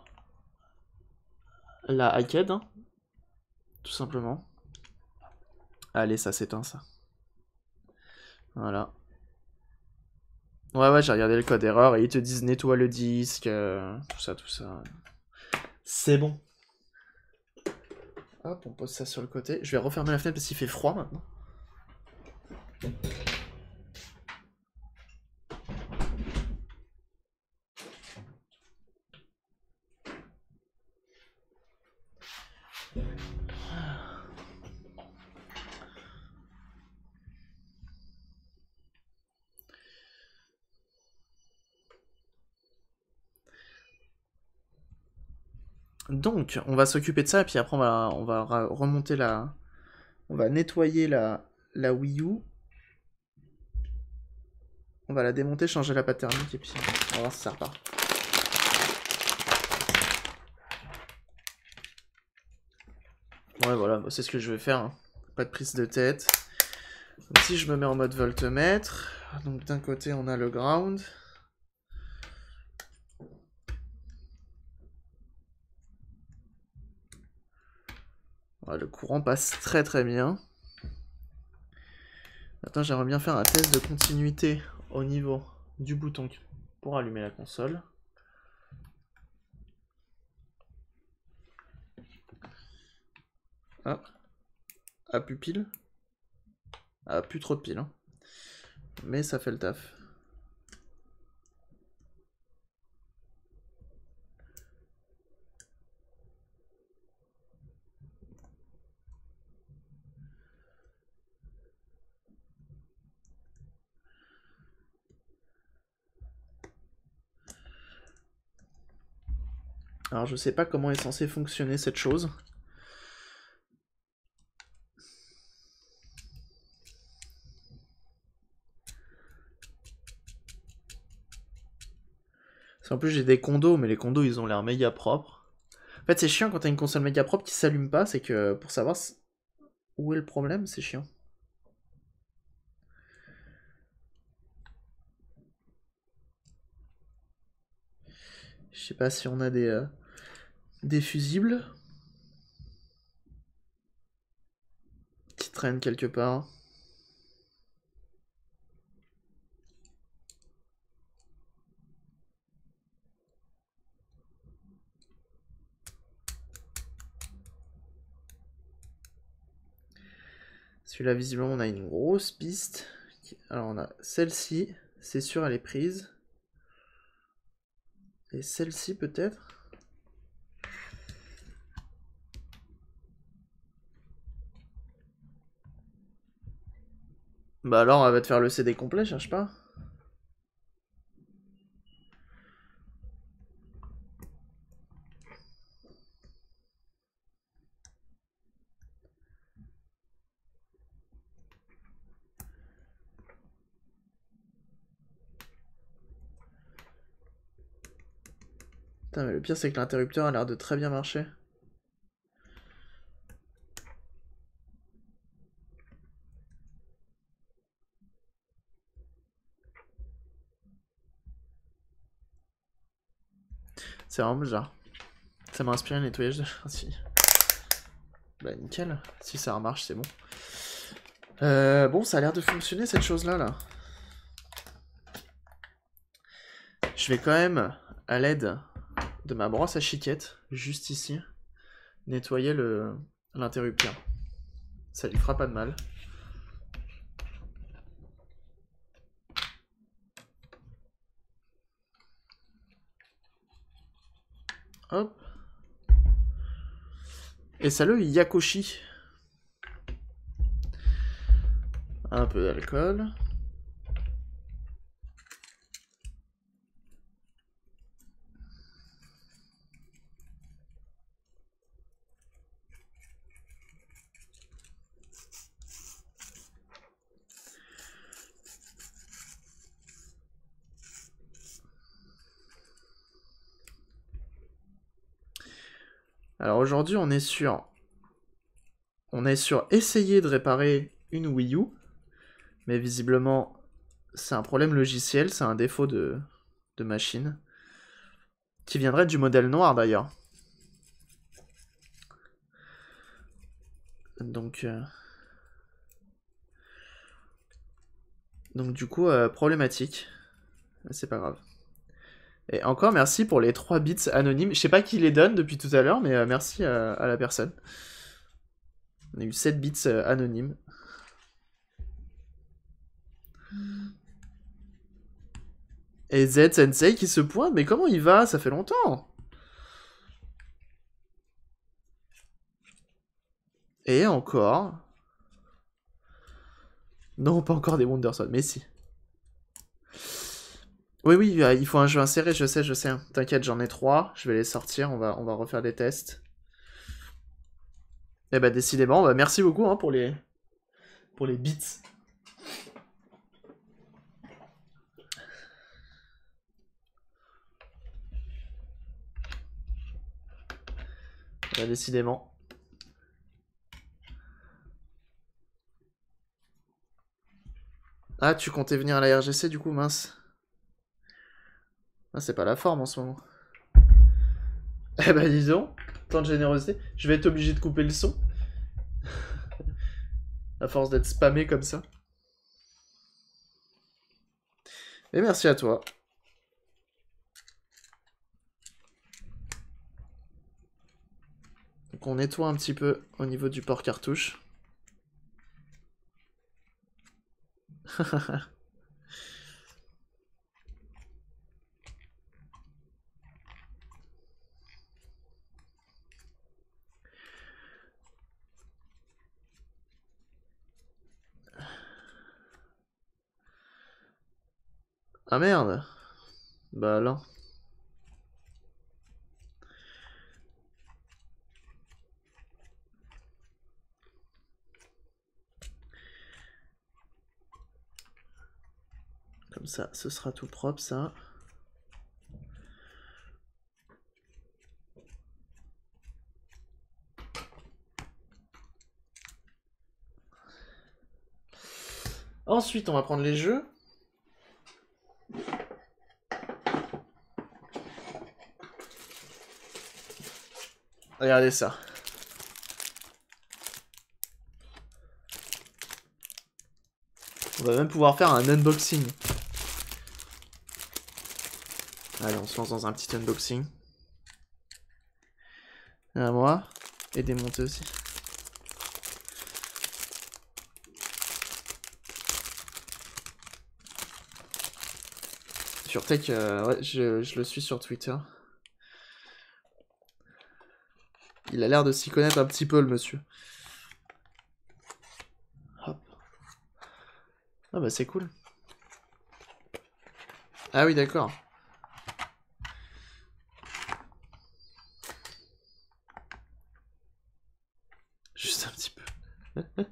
La hacked, hein. Tout simplement. Allez, ça s'éteint, ça. Voilà. Ouais, ouais, j'ai regardé le code erreur et ils te disent nettoie le disque, euh, tout ça, tout ça. C'est bon. Hop, on pose ça sur le côté. Je vais refermer la fenêtre parce qu'il fait froid maintenant. Donc, on va s'occuper de ça et puis après on va, on va remonter la... On va nettoyer la, la Wii U. On va la démonter, changer la pâte thermique et puis on va voir si ça repart. Ouais, voilà, c'est ce que je vais faire. Hein. Pas de prise de tête. Donc, si je me mets en mode voltmètre, donc d'un côté on a le ground. Ouais, le courant passe très très bien. Maintenant, j'aimerais bien faire un test de continuité au niveau du bouton pour allumer la console. Ah, ah plus pile. Ah, plus trop de pile. Hein. Mais ça fait le taf. Alors je sais pas comment est censé fonctionner cette chose. Parce qu'en plus j'ai des condos, mais les condos ils ont l'air méga propres. En fait c'est chiant quand t'as une console méga propre qui s'allume pas, c'est que pour savoir où est le problème, c'est chiant. Je sais pas si on a des, euh, des fusibles qui traînent quelque part. Celui-là, visiblement, on a une grosse piste. Alors, on a celle-ci. C'est sûr, elle est prise. Et celle-ci, peut-être. Bah alors, on va te faire le C D complet, cherche pas. Putain, mais le pire, c'est que l'interrupteur a l'air de très bien marcher. C'est vraiment bizarre. Ça m'a inspiré le nettoyage de si. Bah nickel, si ça remarche c'est bon. Euh, bon, ça a l'air de fonctionner cette chose-là, là. Je vais quand même, à l'aide de ma brosse à chiquette, juste ici, nettoyer le l'interrupteur. Ça lui fera pas de mal. Hop. Et ça le Yakoshi. Un peu d'alcool. Alors aujourd'hui on est sur... On est sur essayer de réparer une Wii U. Mais visiblement c'est un problème logiciel, c'est un défaut de, de machine. Qui viendrait du modèle noir d'ailleurs. Donc... Euh... Donc du coup, euh, problématique. C'est pas grave. Et encore merci pour les trois bits anonymes. Je sais pas qui les donne depuis tout à l'heure, mais euh, merci à, à la personne. On a eu sept bits euh, anonymes. Et Z Sensei qui se pointe, mais comment il va? Ça fait longtemps. Et encore. Non, pas encore des Wonderson, mais si. Oui, oui, il faut un jeu inséré, je sais, je sais. T'inquiète, j'en ai trois. Je vais les sortir, on va, on va refaire des tests. Et bah décidément, bah, merci beaucoup hein, pour les pour les bits. Bah, décidément. Ah, tu comptais venir à la R G C du coup, mince. Ah, c'est pas la forme en ce moment. Eh bah disons, tant de générosité. Je vais être obligé de couper le son. À force d'être spammé comme ça. Et merci à toi. Donc on nettoie un petit peu au niveau du port cartouche. Ah merde. Bah là. Comme ça, ce sera tout propre ça. Ensuite, on va prendre les jeux. Regardez ça. On va même pouvoir faire un unboxing. Allez, on se lance dans un petit unboxing. À moi. Et démonter aussi. Sur Tech, euh, ouais, je, je le suis sur Twitter. Il a l'air de s'y connaître un petit peu, le monsieur. Hop. Ah bah c'est cool. Ah oui, d'accord. Juste un petit peu.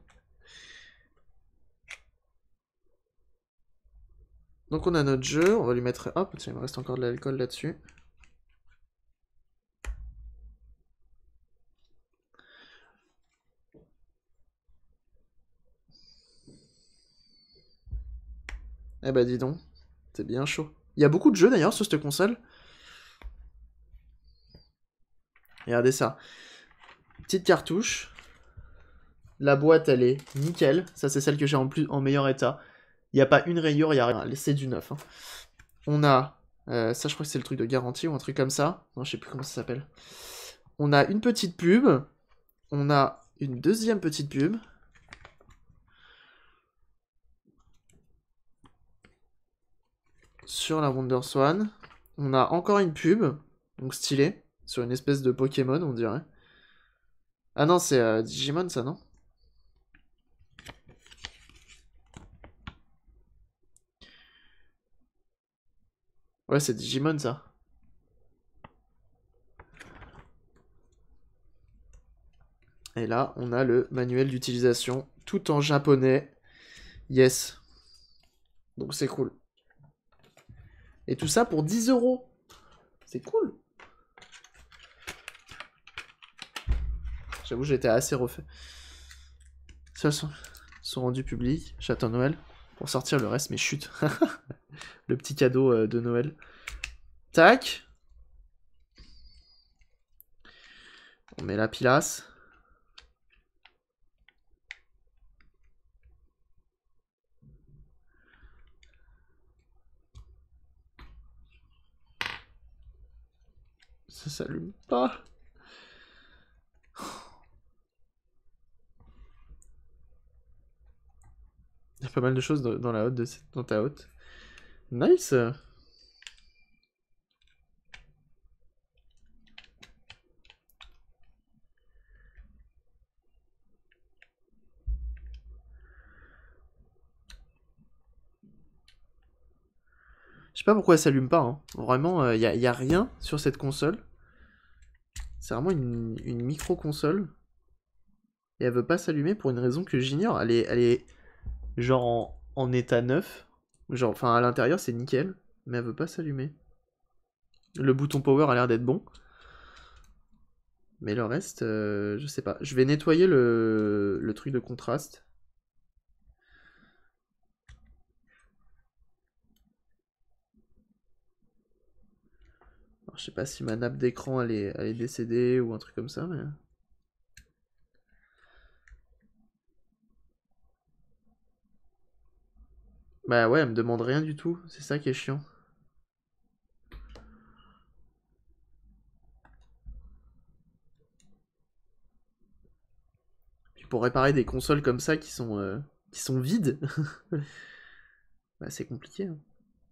Donc on a notre jeu, on va lui mettre... Hop, tiens, il me reste encore de l'alcool là-dessus. Eh bah dis donc, c'est bien chaud. Il y a beaucoup de jeux d'ailleurs sur cette console. Regardez ça. Petite cartouche. La boîte, elle est nickel. Ça, c'est celle que j'ai en, plus, en meilleur état. Il n'y a pas une rayure, il n'y a rien. C'est du neuf. Hein. On a... Euh, ça, je crois que c'est le truc de garantie ou un truc comme ça. Non, je sais plus comment ça s'appelle. On a une petite pub. On a une deuxième petite pub. Sur la WonderSwan. On a encore une pub. Donc stylée. Sur une espèce de Pokémon, on dirait. Ah non, c'est euh, Digimon, ça, non? Ouais, c'est Digimon, ça. Et là, on a le manuel d'utilisation, tout en japonais. Yes. Donc c'est cool. Et tout ça pour dix euros. C'est cool. J'avoue, j'étais assez refait. Seuls sont, sont rendus publics. J'attends Noël pour sortir le reste, mais chut. Le petit cadeau euh, de Noël. Tac. On met la pilasse. Ça s'allume pas. Il y a pas mal de choses dans, dans la hotte de cette, dans ta hotte. Nice. Je sais pas pourquoi elle s'allume pas. Hein. Vraiment, il euh, n'y a, y a rien sur cette console. C'est vraiment une, une micro-console. Et elle veut pas s'allumer pour une raison que j'ignore. Elle est, elle est genre en, en état neuf. Genre, enfin, à l'intérieur, c'est nickel. Mais elle veut pas s'allumer. Le bouton power a l'air d'être bon. Mais le reste, euh, je sais pas. Je vais nettoyer le, le truc de contraste. Alors, je sais pas si ma nappe d'écran elle est, elle est décédée ou un truc comme ça, mais... Bah ouais, elle me demande rien du tout. C'est ça qui est chiant. Puis pour réparer des consoles comme ça qui sont, euh, qui sont vides, bah c'est compliqué. Hein.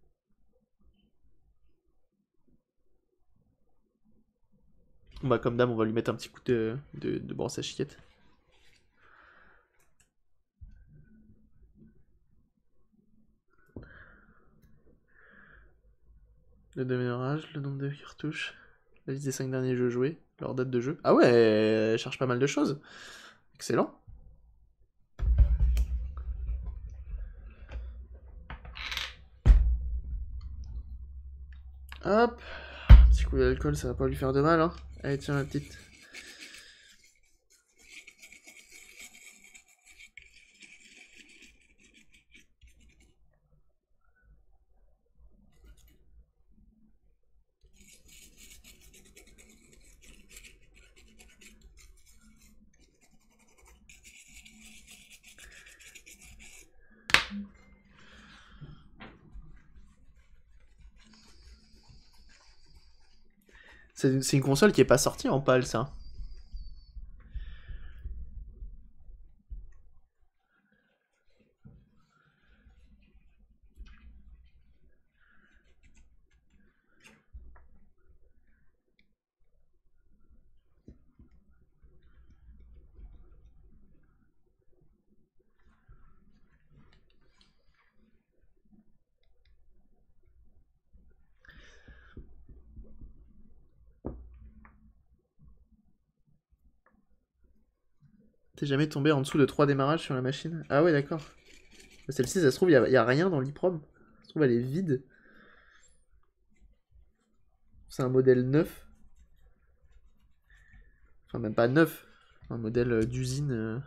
Bah comme d'hab, on va lui mettre un petit coup de, de, de brosse à chiquette. Le démarrage, le nombre de cartouches, la liste des cinq derniers jeux joués, leur date de jeu. Ah ouais, elle cherche pas mal de choses. Excellent. Hop. Petit coup d'alcool, ça va pas lui faire de mal. Hein. Allez, tiens, la petite. C'est une console qui est pas sortie en pâle, ça. T'es jamais tombé en dessous de trois démarrages sur la machine? Ah ouais, d'accord. Celle-ci, ça se trouve, il n'y a, a rien dans l'E-Prom. Ça se trouve, elle est vide. C'est un modèle neuf. Enfin, même pas neuf. Un modèle euh, d'usine. Euh...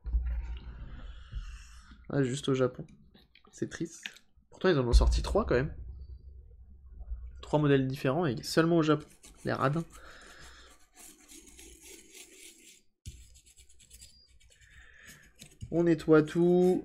Ah, juste au Japon. C'est triste. Pourtant, ils en ont sorti trois quand même. Trois modèles différents et seulement au Japon. Les radins. On nettoie tout.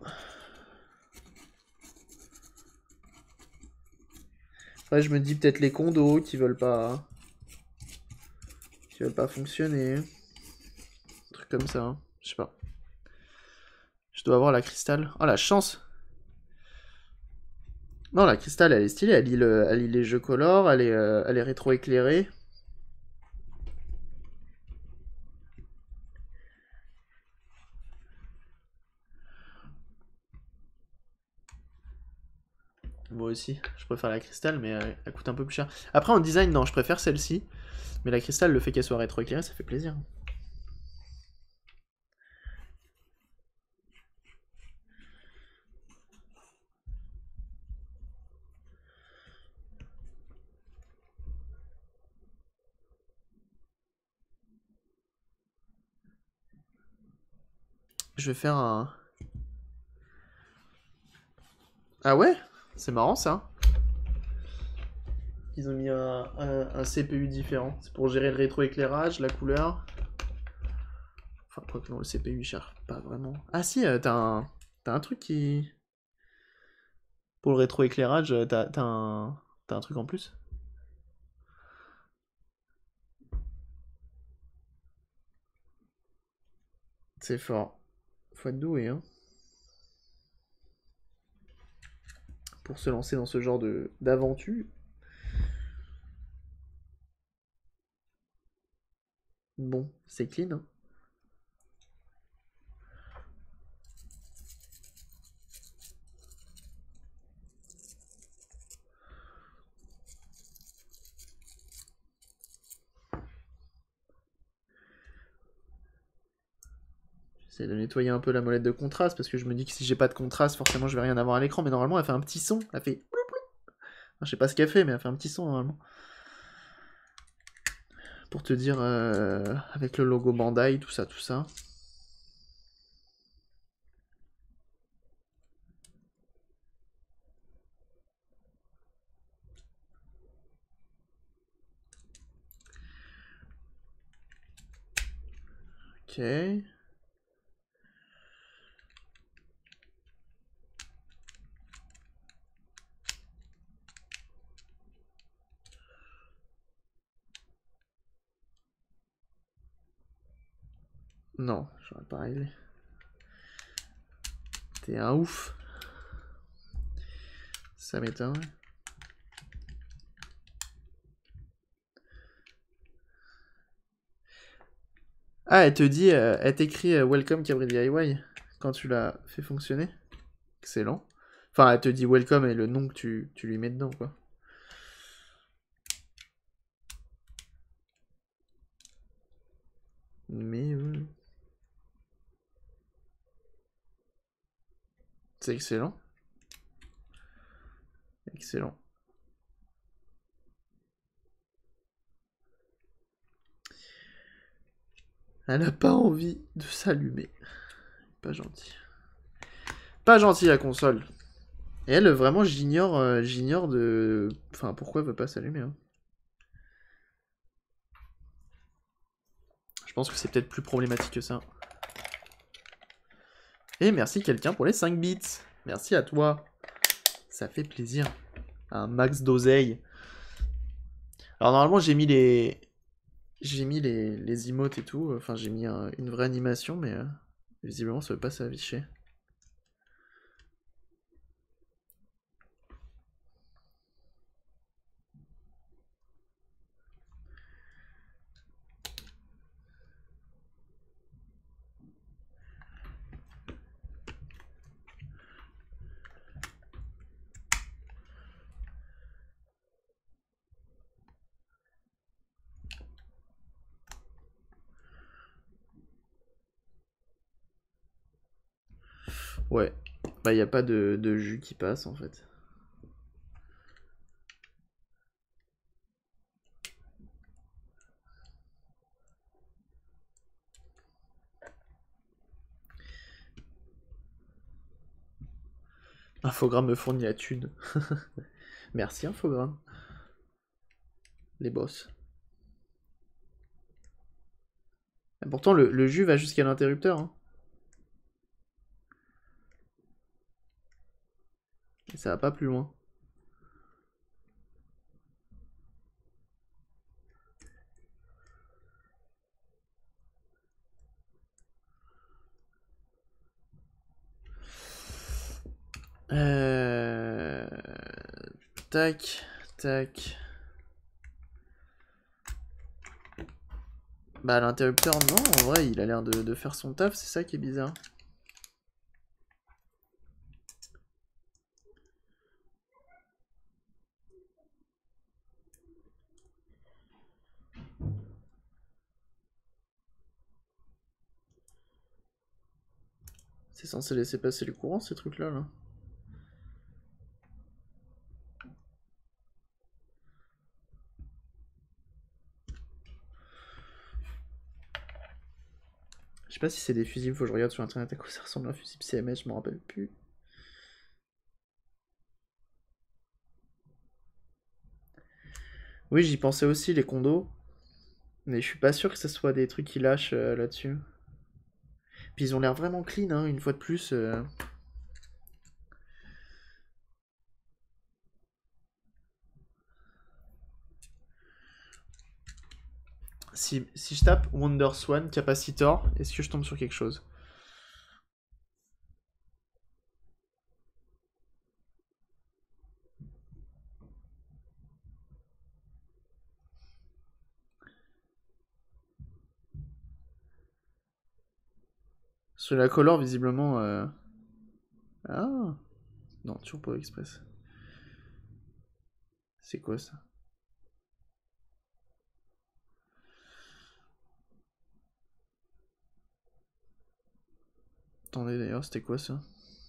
Après, je me dis peut-être les condos qui veulent pas... qui veulent pas fonctionner. Un truc comme ça. Hein. Je sais pas. Je dois avoir la cristal. Oh, la chance! Non, la cristal, elle est stylée. Elle lit, le... elle lit les jeux color. Elle est, euh... elle est rétro-éclairée. Moi aussi, je préfère la cristal, mais euh, elle coûte un peu plus cher. Après, en design, non, je préfère celle-ci. Mais la cristal, le fait qu'elle soit rétro-éclairée, ça fait plaisir. Je vais faire un... Ah ouais? C'est marrant, ça. Ils ont mis un, un, un C P U différent. C'est pour gérer le rétro-éclairage, la couleur. Enfin, quoi que non, le C P U, il cherche pas vraiment. Ah si, euh, t'as un... t'as un truc qui... Pour le rétro-éclairage, euh, t'as un... t'as un truc en plus? C'est fort. Faut être doué, hein. Pour se lancer dans ce genre de d'aventure. Bon, c'est clean, hein. J'essaie de nettoyer un peu la molette de contraste parce que je me dis que si j'ai pas de contraste, forcément je vais rien avoir à l'écran. Mais normalement, elle fait un petit son. Elle fait. Enfin, je sais pas ce qu'elle fait, mais elle fait un petit son normalement. Pour te dire, euh, avec le logo Bandai, tout ça, tout ça. Ok. Non, j'aurais pas réglé. T'es un ouf. Ça m'étonne. Ah, elle te dit, euh, elle t'écrit euh, Welcome Cabri D I Y quand tu l'as fait fonctionner. Excellent. Enfin, elle te dit Welcome et le nom que tu, tu lui mets dedans, quoi. Mais... Euh... C'est excellent. Excellent. Elle n'a pas envie de s'allumer. Pas gentil. Pas gentil la console. Et elle, vraiment, j'ignore euh, j'ignore de... Enfin, pourquoi elle veut pas s'allumer, hein. Je pense que c'est peut-être plus problématique que ça. Et merci quelqu'un pour les cinq bits. Merci à toi. Ça fait plaisir. Un max d'oseille. Alors normalement j'ai mis les... J'ai mis les, les emotes et tout. Enfin j'ai mis un- une vraie animation mais euh, visiblement ça veut pas s'afficher. Ouais. Bah y a pas de, de jus qui passe en fait. Infogramme me fournit la thune. Merci Infogramme. Les boss. Et pourtant le, le jus va jusqu'à l'interrupteur. Hein. Et ça va pas plus loin. Euh... Tac, tac. Bah l'interrupteur non, en vrai il a l'air de, de faire son taf, c'est ça qui est bizarre. C'est censé laisser passer le courant ces trucs là là. Je sais pas si c'est des fusibles, faut que je regarde sur internet à quoi ça ressemble un fusible C M S, je m'en rappelle plus. Oui j'y pensais aussi les condos. Mais je suis pas sûr que ce soit des trucs qui lâchent euh, là-dessus. Puis ils ont l'air vraiment clean, hein, une fois de plus. Euh... Si, si je tape WonderSwan Capacitor, est-ce que je tombe sur quelque chose? Sur la color, visiblement... Euh... Ah non, toujours pas express. C'est quoi ça? Attendez d'ailleurs, c'était quoi ça?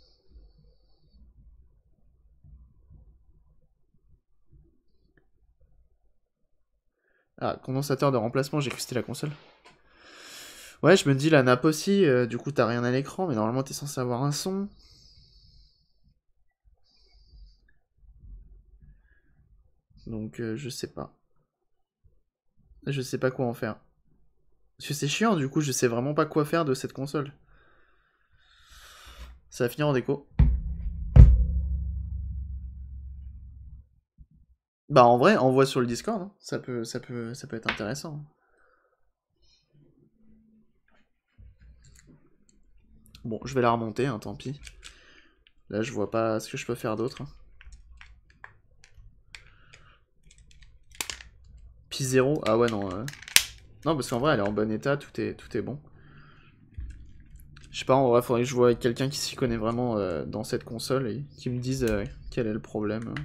Ah, condensateur de remplacement, j'ai cru que c'était la console. Ouais, je me dis la nappe aussi, euh, du coup t'as rien à l'écran, mais normalement t'es censé avoir un son. Donc euh, je sais pas. Je sais pas quoi en faire. Parce que c'est chiant, du coup je sais vraiment pas quoi faire de cette console. Ça va finir en déco. Bah en vrai, envoie sur le Discord, hein. ça, peut, ça, peut, ça peut être intéressant. Bon, je vais la remonter, hein, tant pis. Là, je vois pas ce que je peux faire d'autre. Hein. Pi zéro, ah ouais, non. Euh... Non, parce qu'en vrai, elle est en bon état, tout est, tout est bon. Je sais pas, en vrai, faudrait que je vois avec quelqu'un qui s'y connaît vraiment euh, dans cette console et qui me dise euh, quel est le problème.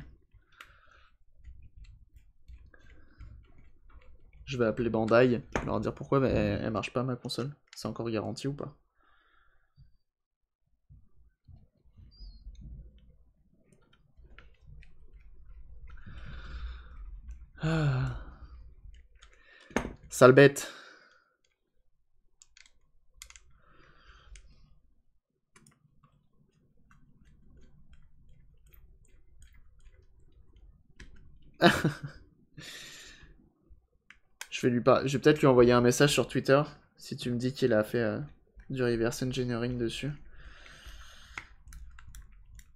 Je vais appeler Bandai, leur dire pourquoi bah, elle, elle marche pas ma console. C'est encore garanti ou pas? Ah. Sale bête. Je vais lui pas, je vais peut-être lui envoyer un message sur Twitter si tu me dis qu'il a fait euh, du reverse engineering dessus.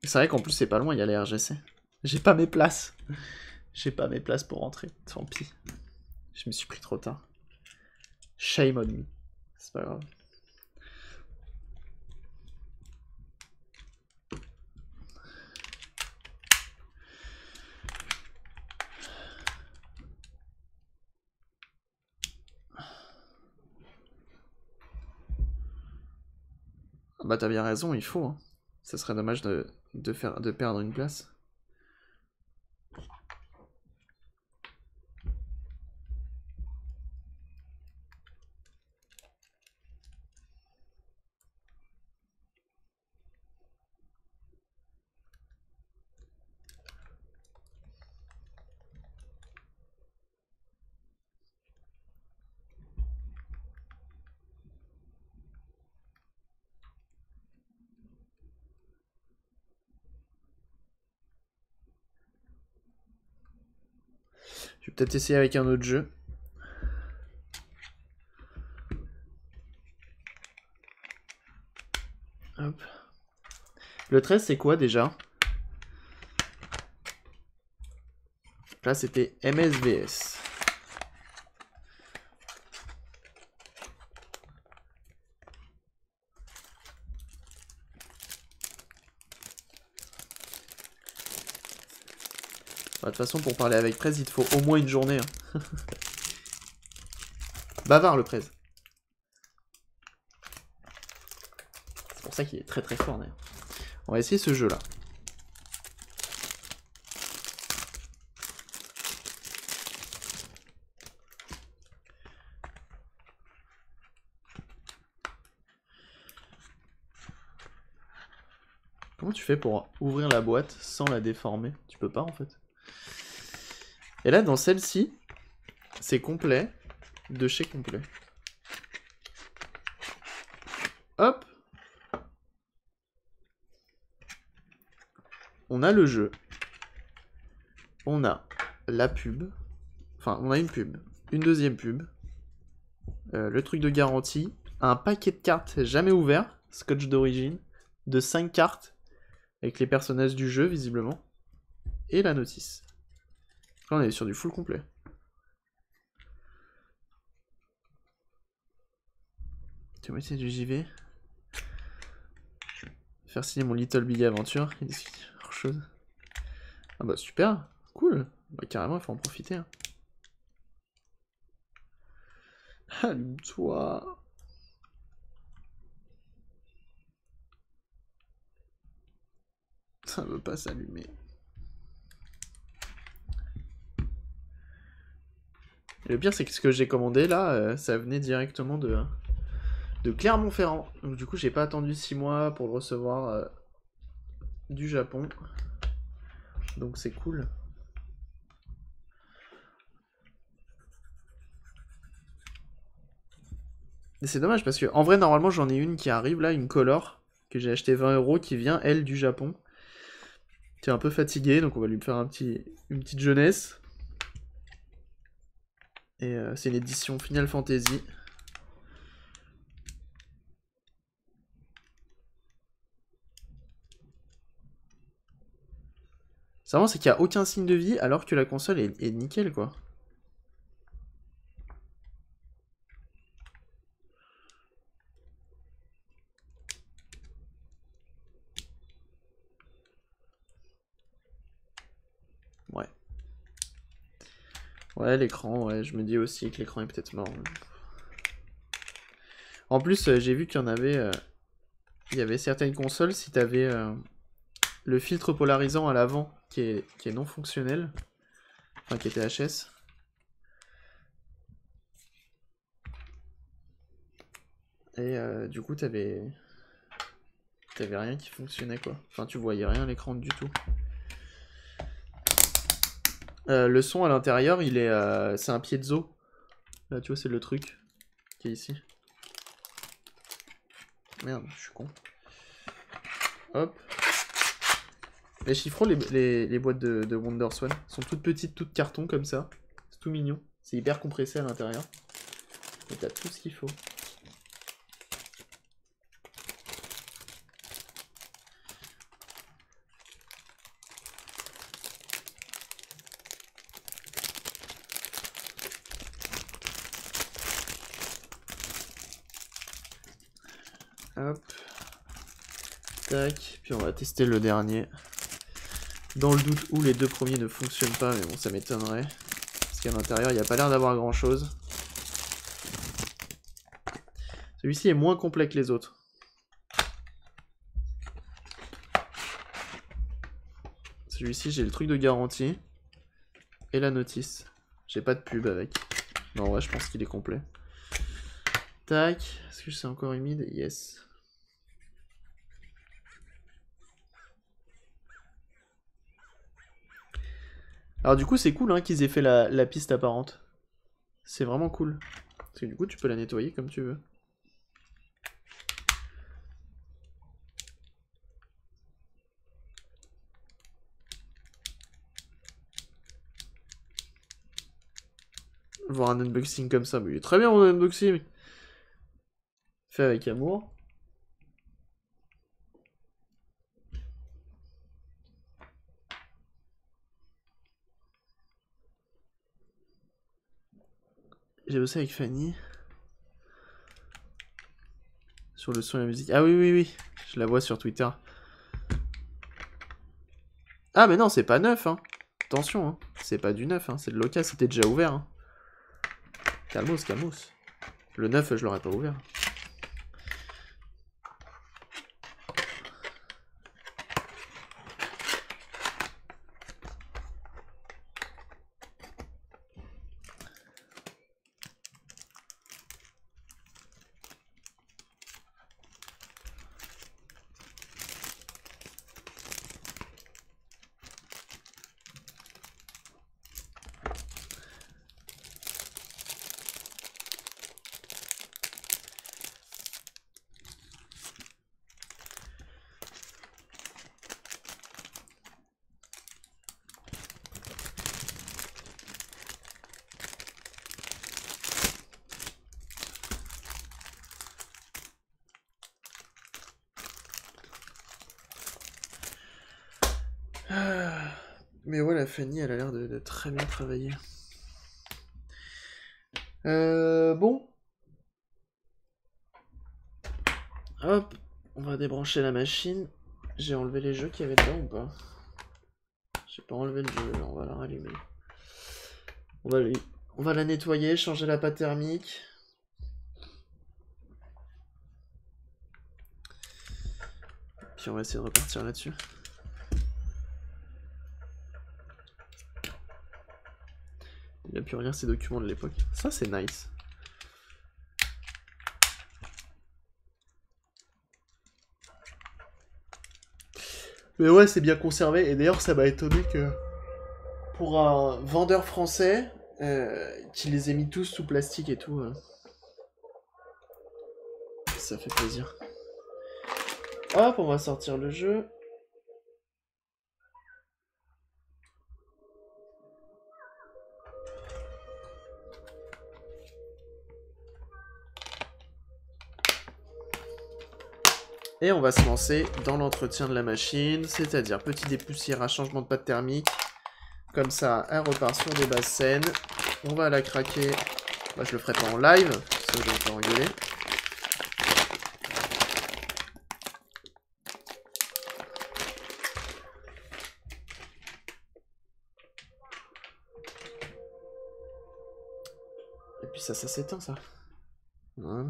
C'est vrai qu'en plus c'est pas loin, il y a les R G C. J'ai pas mes places. J'ai pas mes places pour rentrer. Tant pis. Je me suis pris trop tard. Shame on me. C'est pas grave. Bah t'as bien raison, il faut. Hein. Ça serait dommage de, de, faire, de perdre une place. Je vais peut-être essayer avec un autre jeu. Hop. Le treize c'est quoi déjà? Là c'était M S V S. De toute façon, pour parler avec Prez, il te faut au moins une journée. Hein. Bavard, le Prez. C'est pour ça qu'il est très très fort, d'ailleurs. On va essayer ce jeu-là. Comment tu fais pour ouvrir la boîte sans la déformer? Tu peux pas, en fait. Et là, dans celle-ci, c'est complet, de chez complet. Hop. On a le jeu. On a la pub. Enfin, on a une pub. Une deuxième pub. Euh, le truc de garantie. Un paquet de cartes jamais ouvert. Scotch d'origine. De cinq cartes. Avec les personnages du jeu, visiblement. Et la notice. Là, on est sur du full complet. Tu vois, c'est du J V. Faire signer mon Little Big Adventure. Il y a autre chose. Ah bah super, cool. Bah carrément, il faut en profiter. Hein. Allume-toi. Ça veut pas s'allumer. Et le pire, c'est que ce que j'ai commandé là, euh, ça venait directement de, de Clermont-Ferrand. Donc du coup, j'ai pas attendu six mois pour le recevoir euh, du Japon. Donc c'est cool. Et c'est dommage parce que, en vrai, normalement, j'en ai une qui arrive là, une color, que j'ai acheté vingt euros, qui vient, elle, du Japon. Qui est un peu fatiguée, donc on va lui faire un petit, une petite jeunesse. Et euh, c'est l'édition Final Fantasy. C'est vraiment, c'est qu'il n'y a aucun signe de vie alors que la console est, est nickel, quoi. Ouais. Ouais, l'écran, ouais, je me dis aussi que l'écran est peut-être mort. En plus, euh, j'ai vu qu'il y en avait... Euh, il y avait certaines consoles, si t'avais euh, le filtre polarisant à l'avant qui est, qui est non fonctionnel, enfin qui était H S. Et euh, du coup, t'avais... T'avais rien qui fonctionnait, quoi. Enfin, tu voyais rien à l'écran du tout. Euh, le son à l'intérieur, il est, euh, c'est un piezo. Là, tu vois, c'est le truc qui est ici. Merde, je suis con. Hop. Les chiffrons, les, les, les boîtes de, de WonderSwan sont toutes petites, toutes carton comme ça. C'est tout mignon. C'est hyper compressé à l'intérieur. Et t'as tout ce qu'il faut. Hop. Tac. Puis on va tester le dernier. Dans le doute où les deux premiers ne fonctionnent pas, mais bon, ça m'étonnerait. Parce qu'à l'intérieur, il n'y a pas l'air d'avoir grand chose. Celui-ci est moins complet que les autres. Celui-ci, j'ai le truc de garantie. Et la notice. J'ai pas de pub avec. Non, ouais, je pense qu'il est complet. Tac. Est-ce que c'est encore humide? Yes. Alors du coup, c'est cool hein, qu'ils aient fait la, la piste apparente. C'est vraiment cool. Parce que du coup, tu peux la nettoyer comme tu veux. Voir un unboxing comme ça, mais il est très bien mon unboxing. Fait avec amour. J'ai bossé avec Fanny. Sur le son et la musique. Ah oui, oui, oui. Je la vois sur Twitter. Ah mais non, c'est pas neuf, hein. Attention, hein. C'est pas du neuf, hein. C'est de l'Oka, c'était déjà ouvert. Hein. Calmos, calmos. Le neuf, je l'aurais pas ouvert. Mais ouais, la Fanny, elle a l'air de, de très bien travailler. Euh, bon. Hop, on va débrancher la machine. J'ai enlevé les jeux qu'il y avait dedans ou pas? J'ai pas enlevé le jeu, là, on va la rallumer. On va, lui... on va la nettoyer, changer la pâte thermique. Puis on va essayer de repartir là-dessus. Il a pu relire ses documents de l'époque. Ça, c'est nice. Mais ouais, c'est bien conservé. Et d'ailleurs, ça m'a étonné que pour un vendeur français, euh, qui les ait mis tous sous plastique et tout, euh, ça fait plaisir. Hop, on va sortir le jeu. Et on va se lancer dans l'entretien de la machine, c'est-à-dire petit dépoussiérage, changement de pâte thermique. Comme ça, elle repart sur des bases saines. On va la craquer. Bah, je le ferai pas en live, ça je vais pas engueuler. Et puis ça, ça s'éteint ça. Voilà.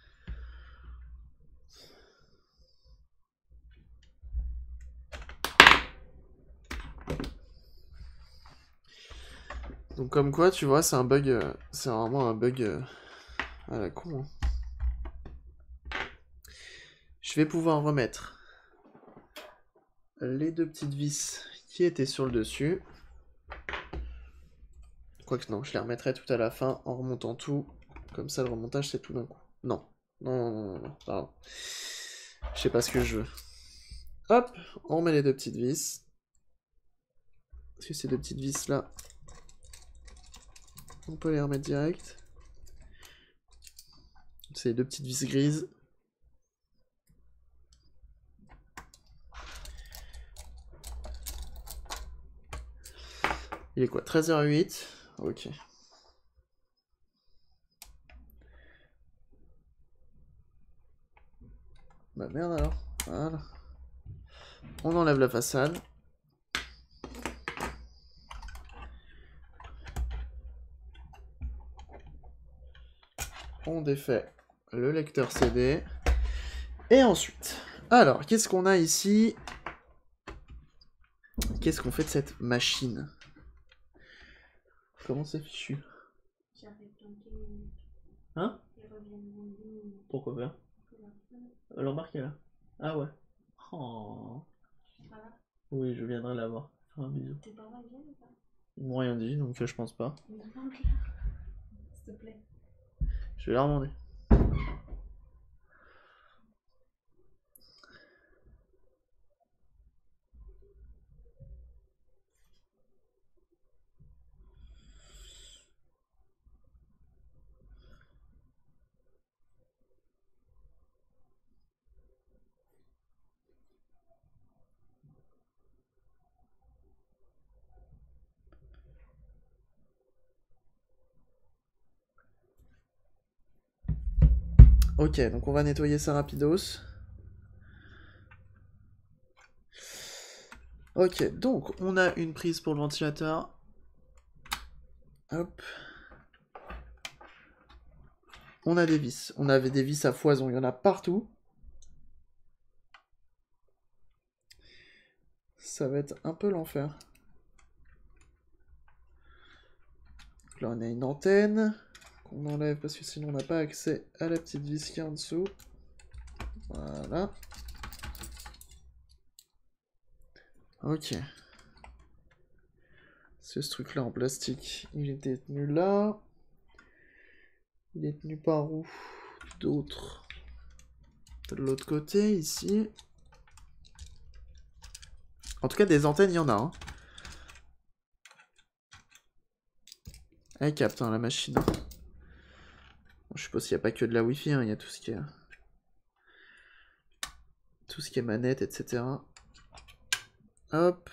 Donc comme quoi, tu vois, c'est un bug, euh, c'est vraiment un bug euh, à la con. Hein. Je vais pouvoir remettre les deux petites vis qui étaient sur le dessus. Quoique non, je les remettrai tout à la fin en remontant tout. Comme ça, le remontage, c'est tout d'un coup. Non. Non, non, non, non, pardon. Je sais pas ce que je veux. Hop, on remet les deux petites vis. Parce que ces deux petites vis là, on peut les remettre direct. C'est les deux petites vis grises. Il est quoi, treize heures huit? Ok. Bah merde alors. Voilà. On enlève la façade. On défait le lecteur C D. Et ensuite, alors, qu'est-ce qu'on a ici? Qu'est-ce qu'on fait de cette machine? Comment c'est fichu? Hein? Pourquoi faire? Le remarquer là. Ah ouais. Oh. Oui, je viendrai la voir. Faire un bisou. Tes parents viennent ou pas? Ils m'ont rien dit, donc euh, je pense pas. S'il te plaît. Je vais leur demander. Ok, donc on va nettoyer ça rapidos. Ok, donc on a une prise pour le ventilateur. Hop. On a des vis. On avait des vis à foison, il y en a partout. Ça va être un peu l'enfer. Là on a une antenne qu'on enlève parce que sinon on n'a pas accès à la petite vis qui est en dessous. Voilà. Ok. Ce truc là en plastique, il était tenu là. Il est tenu par où d'autres? De l'autre côté, ici. En tout cas, des antennes, il y en a. Hein. Elle capte hein, la machine. Bon, je suppose qu'il n'y a pas que de la Wi-Fi, hein, il y a tout ce qui est... Tout ce qui est manette, et cetera. Hop.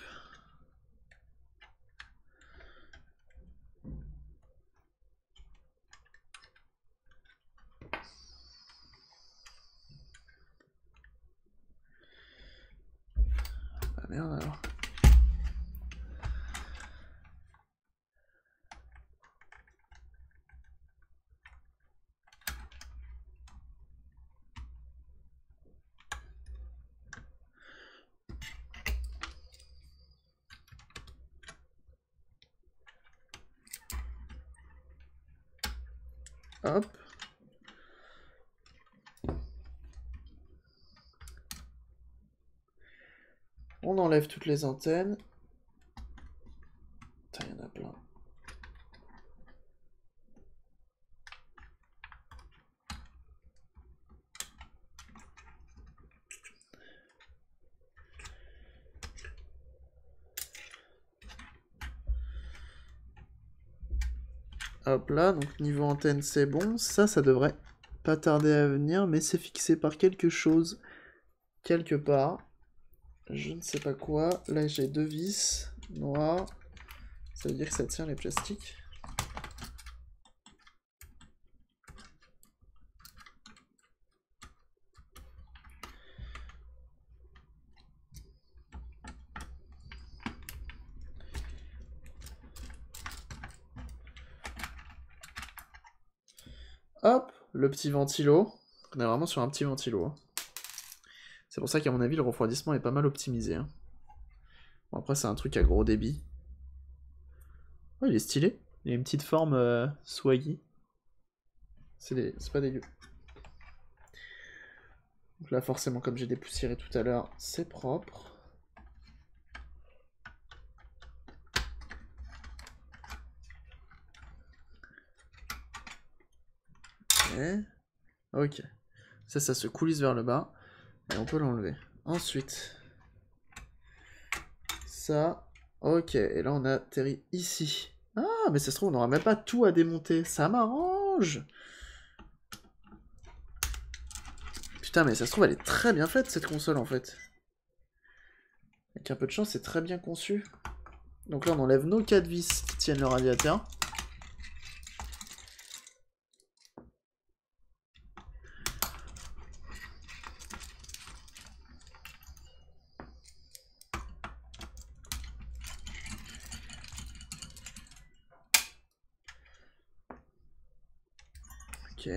Ah merde alors. Hop. On enlève toutes les antennes. Putain, il y en a plein. Hop là, donc niveau antenne c'est bon. Ça, ça devrait pas tarder à venir, mais c'est fixé par quelque chose quelque part. Je ne sais pas quoi. Là j'ai deux vis noires. Ça veut dire que ça tient les plastiques. Hop, le petit ventilo. On est vraiment sur un petit ventilo. Hein. C'est pour ça qu'à mon avis, le refroidissement est pas mal optimisé. Hein. Bon, après, c'est un truc à gros débit. Oh, il est stylé. Il a une petite forme euh, swaggy. C'est des... pas dégueu. Donc là, forcément, comme j'ai dépoussiéré tout à l'heure, c'est propre. Okay. Ok. Ça, ça se coulisse vers le bas. Et on peut l'enlever. Ensuite, ça. Ok. Et là, on a atterri ici. Ah, mais ça se trouve, on n'aura même pas tout à démonter. Ça m'arrange. Putain, mais ça se trouve, elle est très bien faite, cette console, en fait. Avec un peu de chance, c'est très bien conçu. Donc là, on enlève nos quatre vis qui tiennent le radiateur. Ok.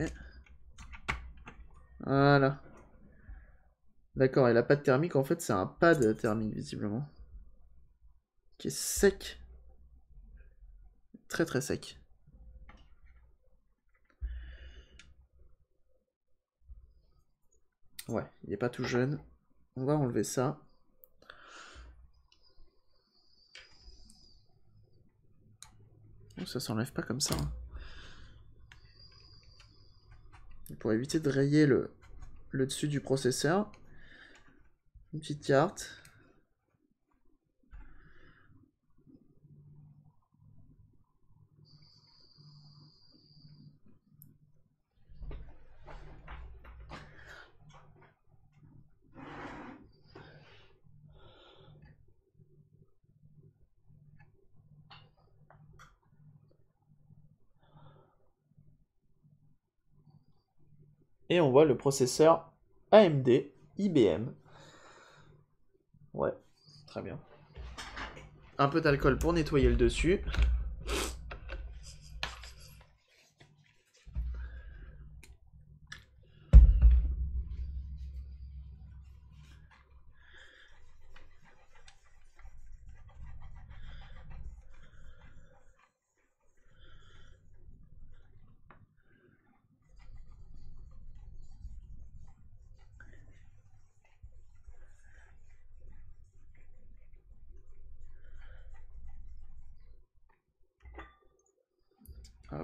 Voilà. D'accord, et la pâte thermique, en fait, c'est un pad thermique, visiblement. Qui est sec. Très très sec. Ouais, il n'est pas tout jeune. On va enlever ça. Oh, ça s'enlève pas comme ça. Hein. Pour éviter de rayer le, le dessus du processeur, une petite carte. Et on voit le processeur A M D I B M. Ouais, très bien. Un peu d'alcool pour nettoyer le dessus. Hop.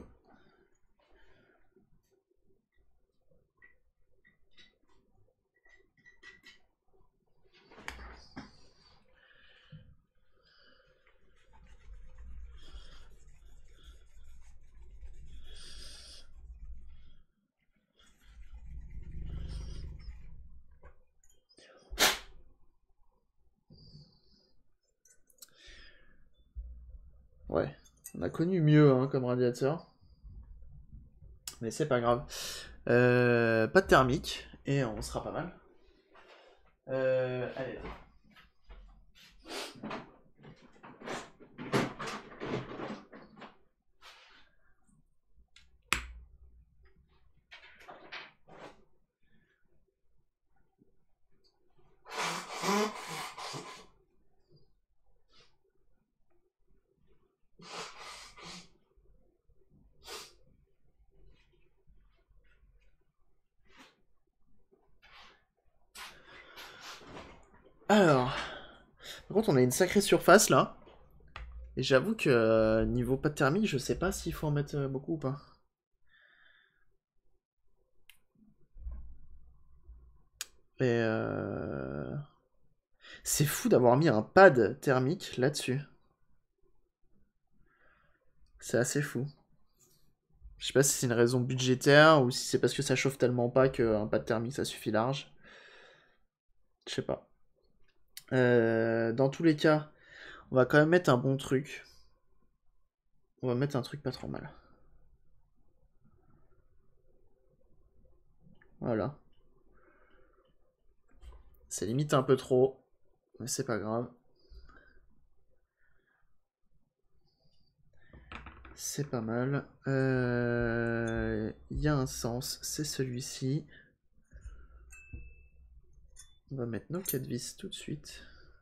Ouais, on a connu mieux hein, comme radiateur. Mais c'est pas grave. Euh, pas de thermique, et on sera pas mal. Euh, allez. Alors, par contre, on a une sacrée surface là. Et j'avoue que euh, niveau pas de thermique, je sais pas s'il faut en mettre euh, beaucoup ou pas. Et euh... c'est fou d'avoir mis un pad thermique là-dessus. C'est assez fou. Je sais pas si c'est une raison budgétaire ou si c'est parce que ça chauffe tellement pas qu'un pad thermique ça suffit large. Je sais pas. Euh, dans tous les cas, on va quand même mettre un bon truc. On va mettre un truc pas trop mal. Voilà. C'est limite un peu trop, mais c'est pas grave. C'est pas mal. Il euh, y a un sens, c'est celui-ci. On va mettre nos quatre vis tout de suite.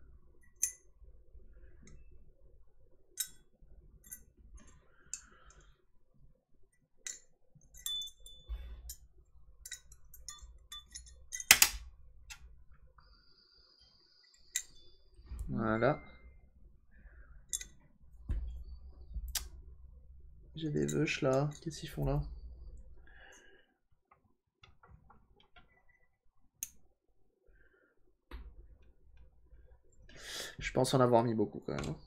Voilà. J'ai des veuches là. Qu'est-ce qu'ils font là? Je pense en avoir mis beaucoup quand même.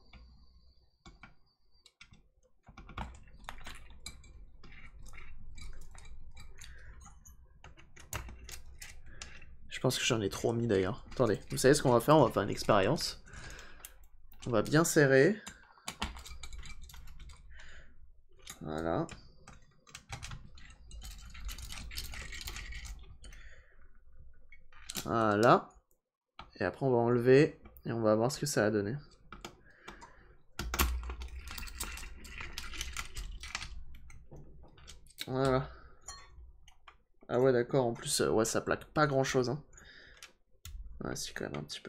Je pense que j'en ai trop mis d'ailleurs. Attendez, vous savez ce qu'on va faire? On va faire une expérience. On va bien serrer. Voilà. Voilà. Et après on va enlever et on va voir ce que ça a donné. Voilà. Ah ouais, d'accord, en plus, euh, ouais, ça plaque pas grand-chose, hein. Ouais, si, quand même, un petit peu.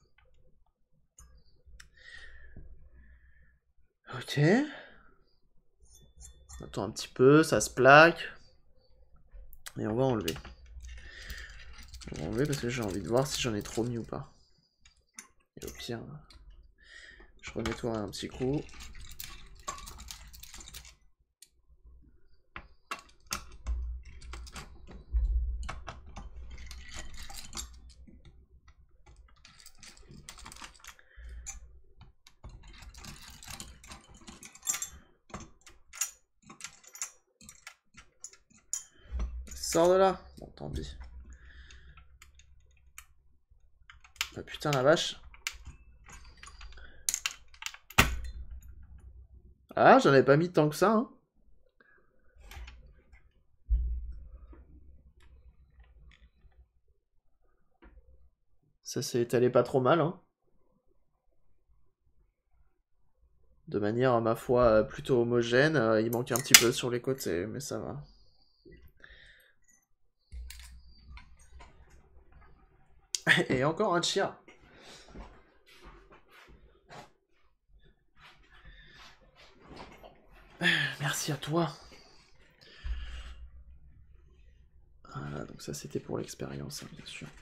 Ok. Attends un petit peu, ça se plaque. Et on va enlever. On va enlever parce que j'ai envie de voir si j'en ai trop mis ou pas. Et au pire, je renettoie un petit coup. Sors de là. Bon, tant pis. Ah putain la vache. Ah, j'en avais pas mis tant que ça, hein. Ça s'est étalé pas trop mal, hein. De manière, ma foi, plutôt homogène. Euh, il manque un petit peu sur les côtés, mais ça va. Et encore un chien. Merci à toi. Voilà, donc ça c'était pour l'expérience, hein, bien sûr.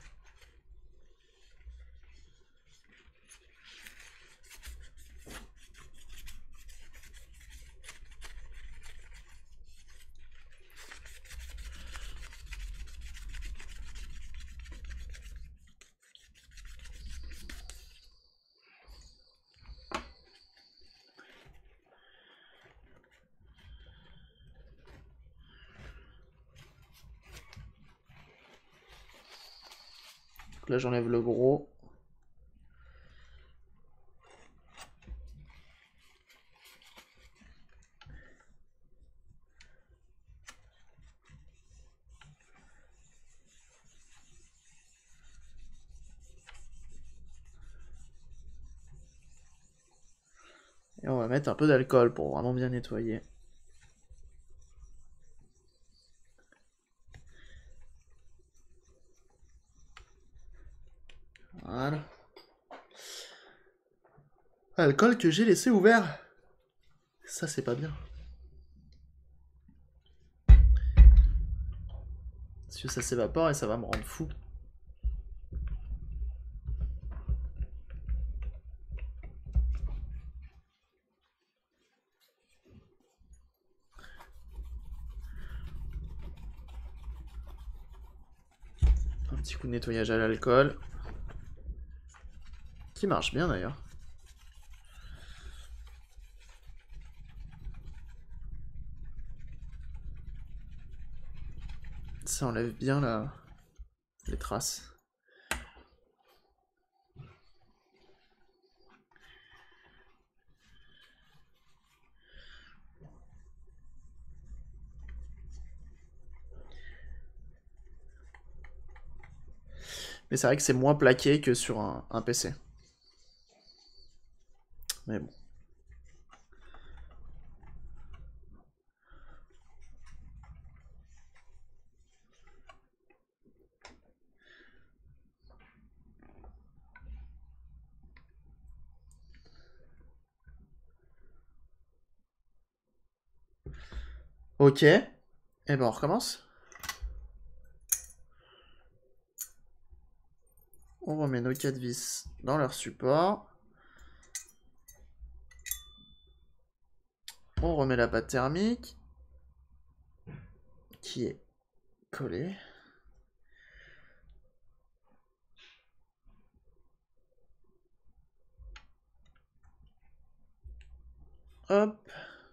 Donc là j'enlève le gros. Et on va mettre un peu d'alcool pour vraiment bien nettoyer. Voilà. Alcool que j'ai laissé ouvert. Ça c'est pas bien. Parce que ça s'évapore et ça va me rendre fou. Un petit coup de nettoyage à l'alcool. Qui marche bien d'ailleurs. Ça enlève bien la... les traces. Mais c'est vrai que c'est moins plaqué que sur un, un P C. Mais bon. Ok. Et ben on recommence. On remet nos quatre vis dans leur support. On remet la pâte thermique qui est collée. Hop.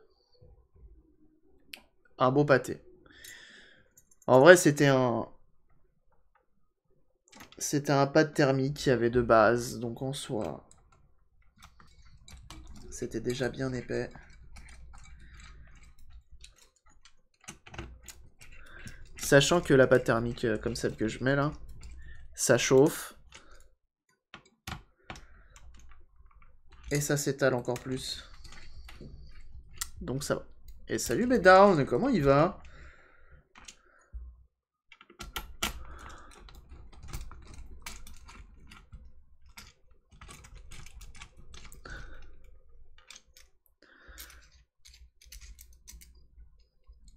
Un beau pâté. En vrai, c'était un... C'était un pâte thermique qui avait de base, donc en soi... C'était déjà bien épais. Sachant que la pâte thermique, comme celle que je mets là, ça chauffe. Et ça s'étale encore plus. Donc ça va. Et salut Bedown, comment il va?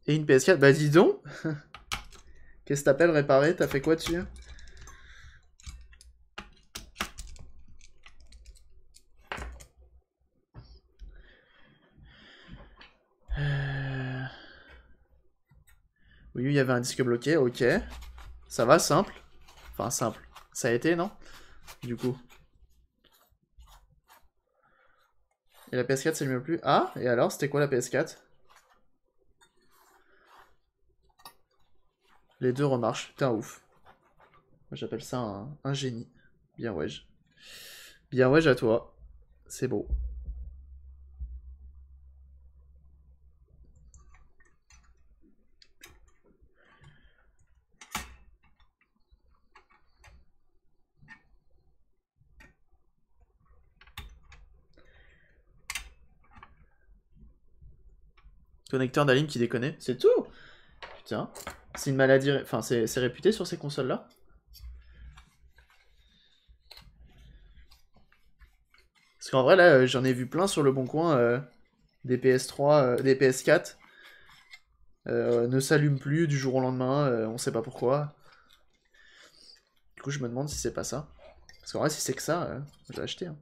Et une P S quatre. Bah dis donc. Qu'est-ce que t'appelles réparer? T'as fait quoi dessus? euh... Oui, il y avait un disque bloqué, ok. Ça va, simple. Enfin, simple. Ça a été, non? Du coup. Et la P S quatre, c'est mieux plus. Ah, et alors, c'était quoi la P S quatre? Les deux remarchent. Putain, ouf. Moi, j'appelle ça un, un génie. Bien wesh. Bien wesh à toi. C'est beau. Connecteur d'Alim qui déconne. C'est tout. Putain. C'est une maladie... Enfin, c'est réputé sur ces consoles-là. Parce qu'en vrai, là, j'en ai vu plein sur le bon coin. Euh, des P S trois, euh, des P S quatre. Euh, ne s'allument plus du jour au lendemain. Euh, on sait pas pourquoi. Du coup, je me demande si c'est pas ça. Parce qu'en vrai, si c'est que ça, euh, je vais acheter. Hein.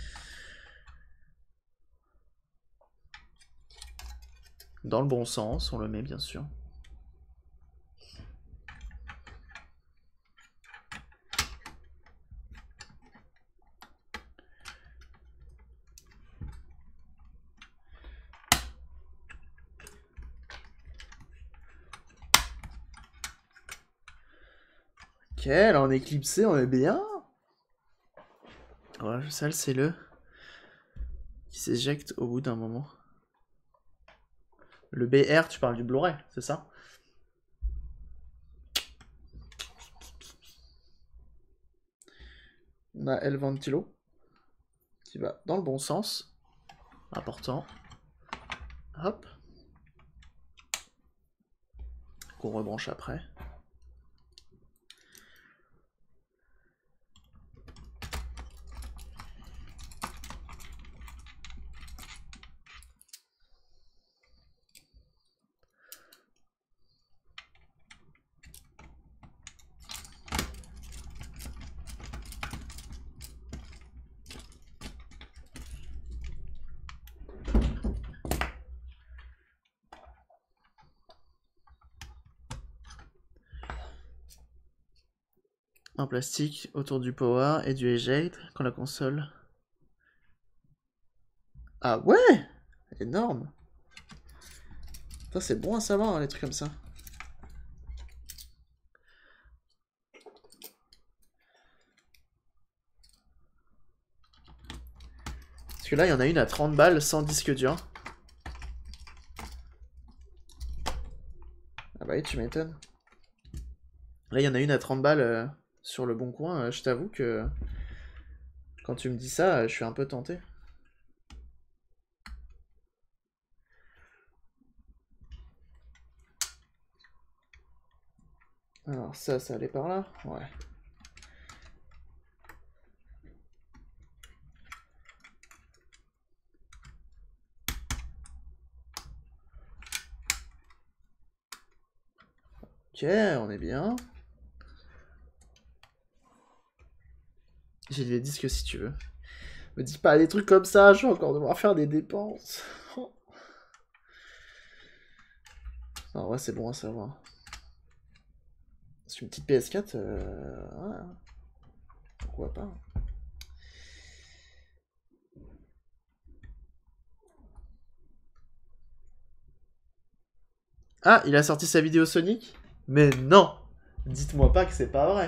Dans le bon sens, on le met bien sûr. Ok, là on est éclipsé, on est bien. Ouais, ça c'est le qui s'éjecte au bout d'un moment. Le B R, tu parles du Blu-ray, c'est ça? On a L Ventilo qui va dans le bon sens. Important. Hop. Qu'on rebranche après. En plastique autour du power et du eject quand la console. Ah ouais! Énorme! Ça c'est bon à savoir, hein, les trucs comme ça. Parce que là, il y en a une à trente balles sans disque dur. Ah bah oui, tu m'étonnes. Là, il y en a une à trente balles euh, sur le bon coin. Euh, je t'avoue que quand tu me dis ça, euh, je suis un peu tenté. Alors ça, ça allait par là? Ouais. Ok, on est bien. J'ai des disques si tu veux. Me dis pas des trucs comme ça, je vais encore devoir faire des dépenses. En vrai, c'est bon à savoir. C'est une petite P S quatre, euh... ouais. Pourquoi pas. Ah, il a sorti sa vidéo Sonic? Mais non! Dites-moi pas que c'est pas vrai.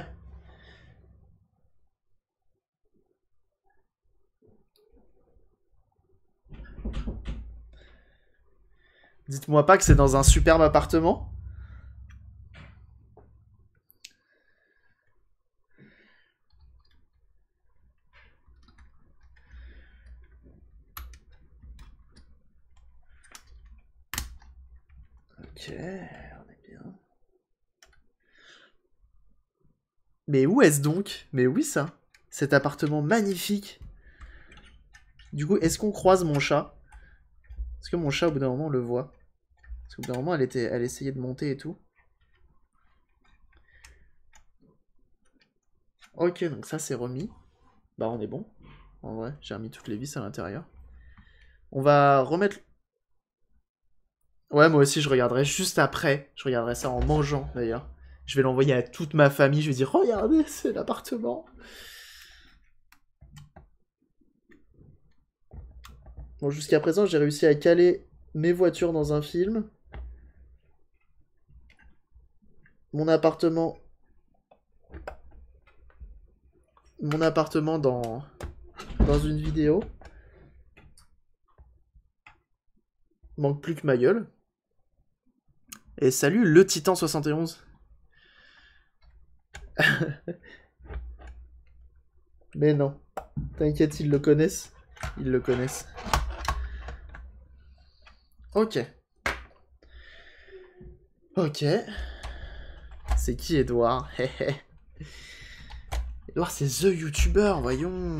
Dites-moi pas que c'est dans un superbe appartement. Ok, on est bien. Mais où est-ce donc? Mais oui ça. Cet appartement magnifique. Du coup, est-ce qu'on croise mon chat? Est-ce que mon chat, au bout d'un moment, le voit? Parce qu'au bout d'un moment, elle, était, elle essayait de monter et tout. Ok, donc ça c'est remis. Bah on est bon. En vrai, j'ai remis toutes les vis à l'intérieur. On va remettre... Ouais, moi aussi je regarderai juste après. Je regarderai ça en mangeant d'ailleurs. Je vais l'envoyer à toute ma famille. Je vais dire, regardez, c'est l'appartement. Bon, jusqu'à présent, j'ai réussi à caler mes voitures dans un film. Mon appartement... Mon appartement dans... dans une vidéo. Manque plus que ma gueule. Et salut le Titan soixante et onze. Mais non. T'inquiète, ils le connaissent. Ils le connaissent. Ok. Ok. C'est qui Edouard? Edouard, c'est The YouTuber, voyons.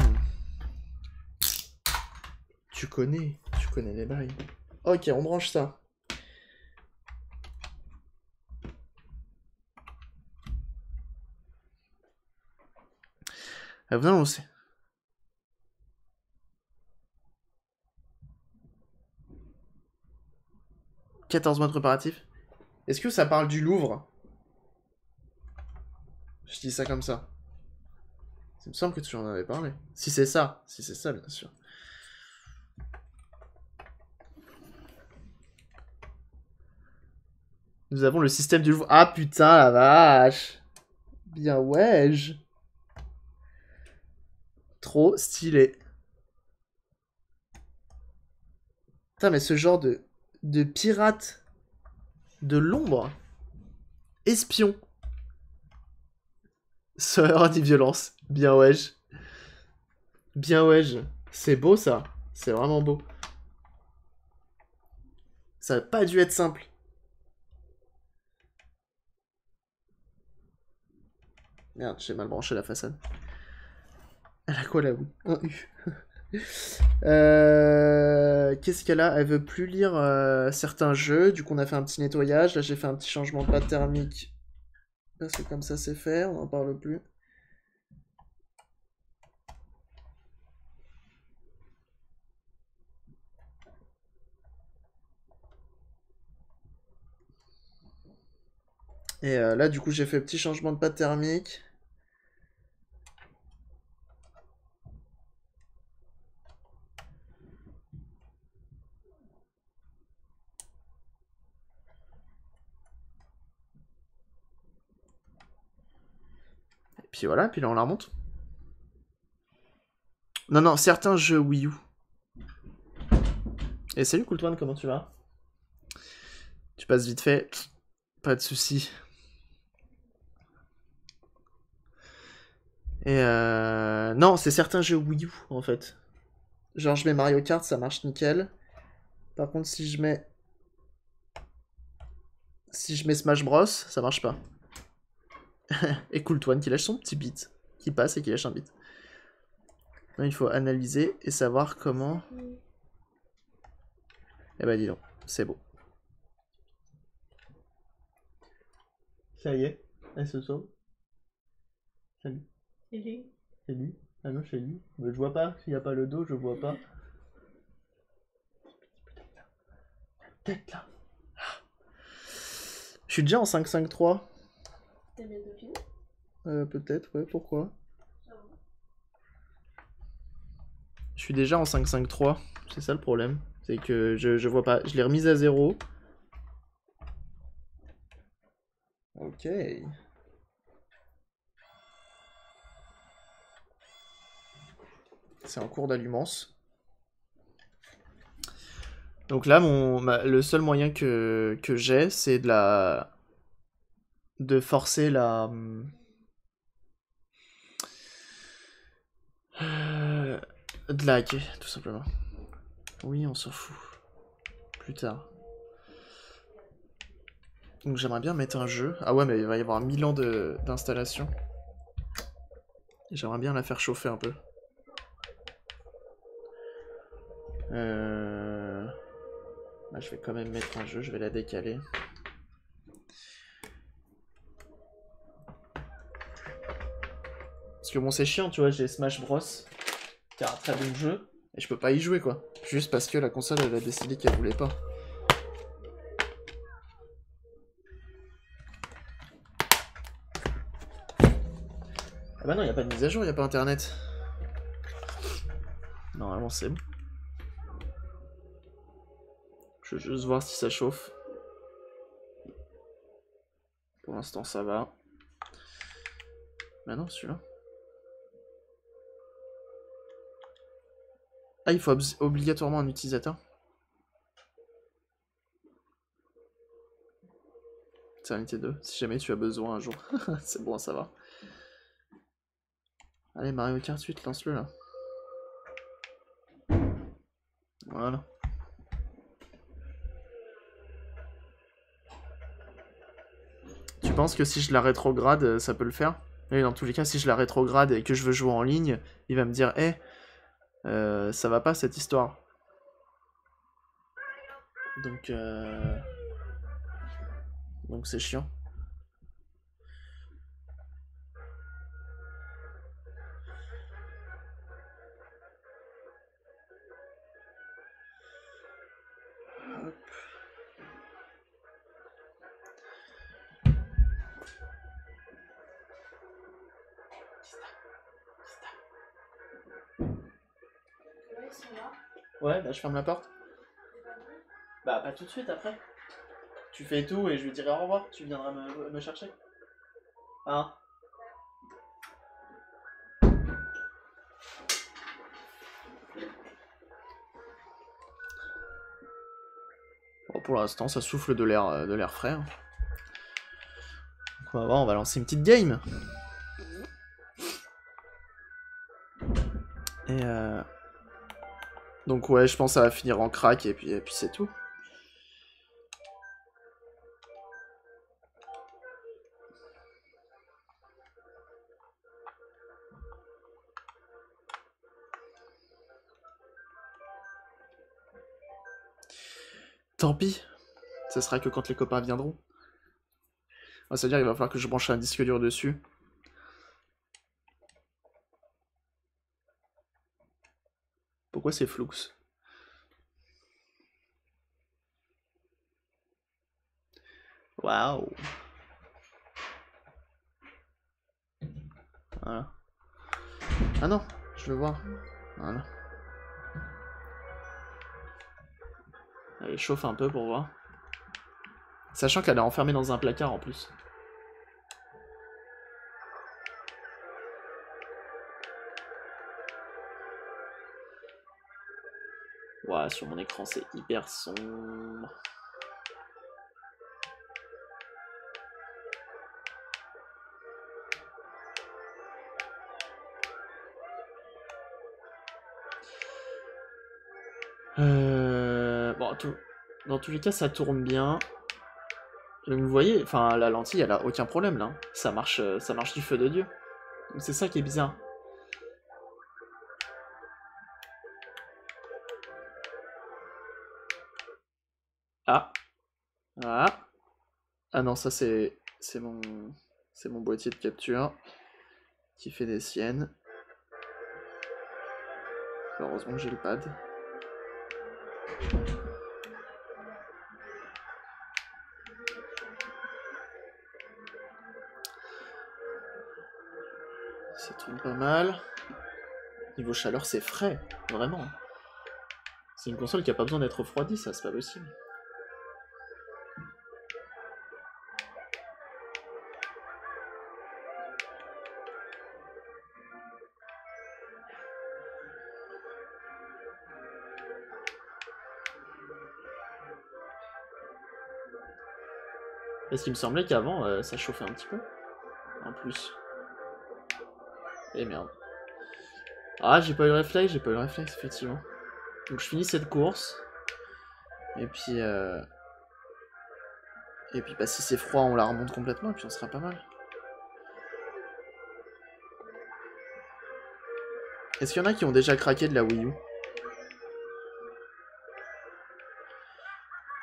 Tu connais. Tu connais les bails. Ok, on branche ça. Ah, viens, on sait. quatorze mois de préparatifs. Est-ce que ça parle du Louvre? Je dis ça comme ça. Il me semble que tu en avais parlé. Si c'est ça. Si c'est ça, bien sûr. Nous avons le système du Louvre. Ah putain, la vache. Bien ouais. Trop stylé. Putain, mais ce genre de, de pirate de l'ombre. Espion. Sœur des violences. Bien wesh. Bien wesh. C'est beau ça. C'est vraiment beau. Ça n'a pas dû être simple. Merde, j'ai mal branché la façade. Elle a quoi là, oui? Un U. euh, Qu'est-ce qu'elle a? Elle veut plus lire euh, certains jeux. Du coup, on a fait un petit nettoyage. Là, j'ai fait un petit changement de pâte thermique. Parce que comme ça, c'est fait. On n'en parle plus. Et euh, là, du coup, j'ai fait un petit changement de pâte thermique. Et puis voilà, puis là, on la remonte. Non, non, certains jeux Wii U. Et salut Cooltoine, comment tu vas? Tu passes vite fait. Pas de soucis. Et euh... Non, c'est certains jeux Wii U, en fait. Genre, je mets Mario Kart, ça marche nickel. Par contre, si je mets... Si je mets Smash Bros, ça marche pas. Et Cooltoine qui lâche son petit beat. Qui passe et qui lâche un beat. Non, il faut analyser et savoir comment... Eh ben, dis donc, c'est beau. Ça y est, elle se sauve. Salut. Salut. Salut. Ah non, c'est lui. Mais je vois pas, s'il n'y a pas le dos, je vois pas. La tête là. Je suis déjà en cinq cinq trois. T'as bientôt fini? Euh, peut-être, ouais, pourquoi? Ça va. Je suis déjà en cinq cinq trois. C'est ça le problème. C'est que je, je vois pas. Je l'ai remise à zéro. Ok. C'est en cours d'allumance. Donc là, mon, ma- le seul moyen que, que j'ai, c'est de la... de forcer la... Euh, de la hacker, tout simplement. Oui, on s'en fout. Plus tard. Donc j'aimerais bien mettre un jeu. Ah ouais, mais il va y avoir mille ans de- d'installation. J'aimerais bien la faire chauffer un peu. Euh... Là, je vais quand même mettre un jeu, je vais la décaler. Parce que bon, c'est chiant, tu vois, j'ai Smash Bros. Qui est un très bon jeu, et je peux pas y jouer, quoi. Juste parce que la console, elle a décidé qu'elle voulait pas. Ah bah non, y a pas de mise à jour, y a pas internet. Normalement, c'est bon. Je veux juste voir si ça chauffe. Pour l'instant, ça va. Bah non, celui-là. Ah, il faut obligatoirement un utilisateur. Sérénité deux, si jamais tu as besoin un jour. C'est bon à savoir. Allez, Mario Kart huit, lance-le là. Voilà. Tu penses que si je la rétrograde, ça peut le faire? Et dans tous les cas, si je la rétrograde et que je veux jouer en ligne, il va me dire « Eh, hey, euh, ça va pas cette histoire. » Donc, euh... donc c'est chiant. Hop. Ouais, bah je ferme la porte. Bah pas tout de suite après. Tu fais tout et je lui dirai au revoir, tu viendras me, me chercher. Hein? Bon, pour l'instant, ça souffle de l'air de l'air frais. Donc on va voir, on va lancer une petite game. Et euh... donc ouais, je pense que ça va finir en crack et puis, et puis c'est tout. Tant pis, ça sera que quand les copains viendront. C'est-à-dire qu'il va falloir que je branche un disque dur dessus. Pourquoi c'est flux? Waouh. Voilà. Ah non, je veux voir. Voilà. Allez, chauffe un peu pour voir. Sachant qu'elle est enfermée dans un placard en plus. Ouah, sur mon écran c'est hyper sombre. Euh... Bon, tout... dans tous les cas ça tourne bien. Donc vous voyez, enfin la lentille elle a aucun problème là. Ça marche, ça marche du feu de Dieu. Donc c'est ça qui est bizarre. Ah. Ah. Ah non, ça c'est c'est mon c'est mon boîtier de capture qui fait des siennes. Heureusement que j'ai le pad. Ça tourne pas mal. Niveau chaleur, c'est frais, vraiment. C'est une console qui a pas besoin d'être refroidie, ça, c'est pas possible. Parce qu'il me semblait qu'avant, euh, ça chauffait un petit peu. En plus. Et merde. Ah, j'ai pas eu le réflexe, j'ai pas eu le réflexe, effectivement. Donc je finis cette course. Et puis... Euh... Et puis bah, si c'est froid, on la remonte complètement, et puis on sera pas mal. Est-ce qu'il y en a qui ont déjà craqué de la Wii U?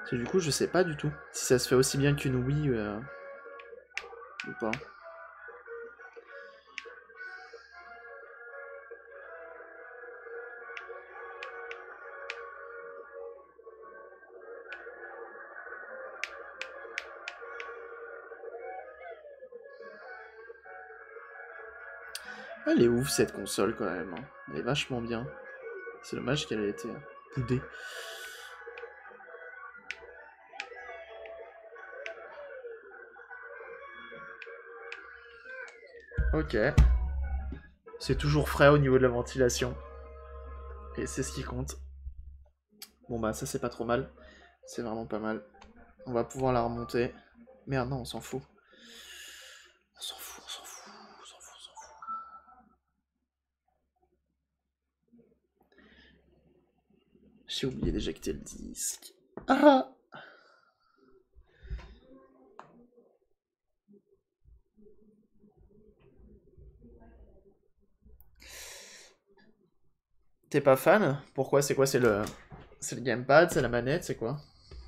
Parce que du coup, je sais pas du tout si ça se fait aussi bien qu'une Wii euh, ou pas. Elle est ouf cette console quand même, hein. Elle est vachement bien. C'est dommage qu'elle ait été boudée. Ok. C'est toujours frais au niveau de la ventilation. Et c'est ce qui compte. Bon bah ça c'est pas trop mal. C'est vraiment pas mal. On va pouvoir la remonter. Merde non, on s'en fout. On s'en fout, on s'en fout, on s'en fout, on s'en fout. J'ai oublié d'éjecter le disque. Ah! T'es pas fan? Pourquoi? C'est quoi? C'est le... C'est le gamepad? C'est la manette? C'est quoi?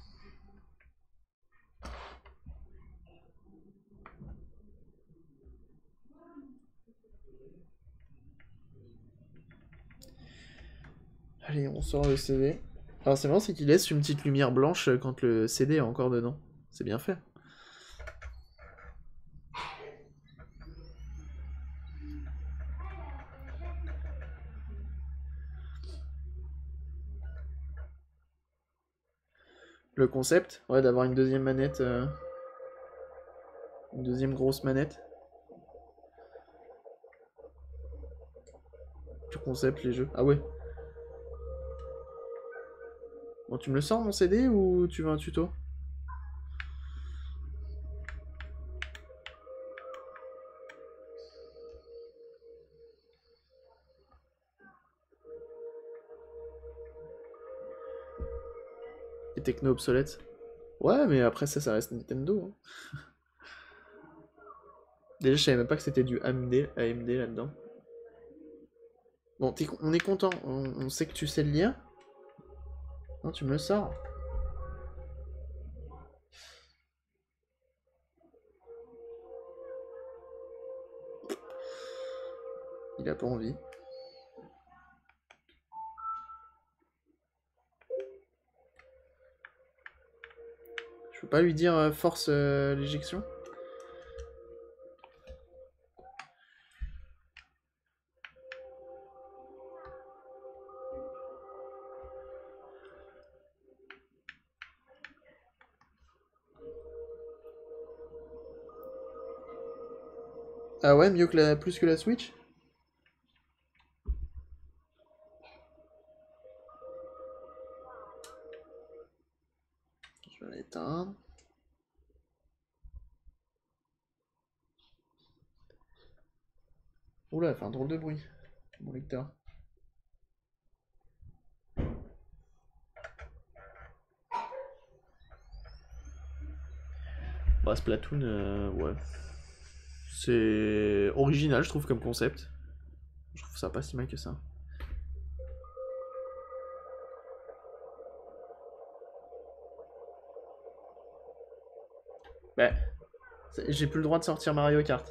Allez, on sort le C D. Alors c'est marrant, c'est qu'il laisse une petite lumière blanche quand le C D est encore dedans. C'est bien fait. Le concept, ouais, d'avoir une deuxième manette. euh, Une deuxième grosse manette. Du concept, les jeux. Ah ouais. Bon, tu me le sors mon C D ou tu veux un tuto? Les techno obsolètes. Ouais, mais après ça, ça reste Nintendo, hein. Déjà, je savais même pas que c'était du A M D, A M D là-dedans. Bon, t'es con- on est content. On, on sait que tu sais le lire. Non, tu me le sors. Il a pas envie. Je peux pas lui dire euh, force euh, l'éjection? Ah ouais, mieux que la, plus que la Switch? Je vais l'éteindre. Oula, elle fait un drôle de bruit, mon lecteur. Bah, Splatoon, euh, ouais. C'est original, je trouve, comme concept. Je trouve ça pas si mal que ça. Bah, c'est- j'ai plus le droit de sortir Mario Kart.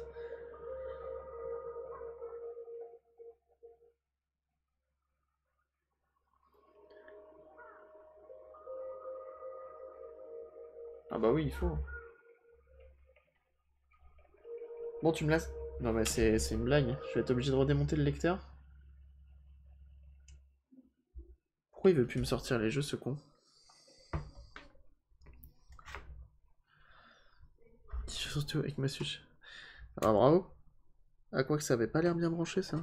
Ah bah oui, il faut. Bon, tu me laisses. Non, mais c'est c'est une blague. Je vais être obligé de redémonter le lecteur. Pourquoi il veut plus me sortir les jeux, ce con? Surtout avec ma Switch. Ah, bravo. Ah, quoi que ça avait pas l'air bien branché, ça.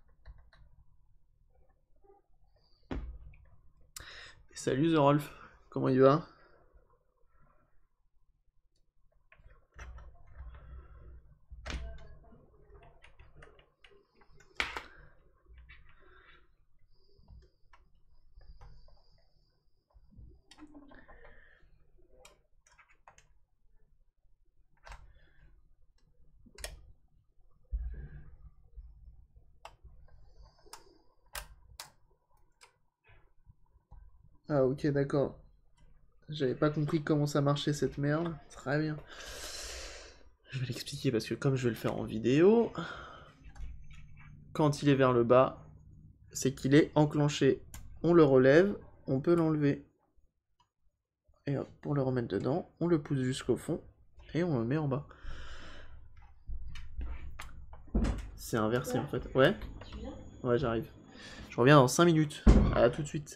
Et salut, The Rolf. Comment il va? Ah ok, d'accord. J'avais pas compris comment ça marchait cette merde. Très bien. Je vais l'expliquer parce que comme je vais le faire en vidéo, quand il est vers le bas, c'est qu'il est enclenché. On le relève, on peut l'enlever. Et hop, pour le remettre dedans, on le pousse jusqu'au fond et on le met en bas. C'est inversé en fait. Ouais? Ouais, j'arrive. Je reviens dans cinq minutes. À tout de suite.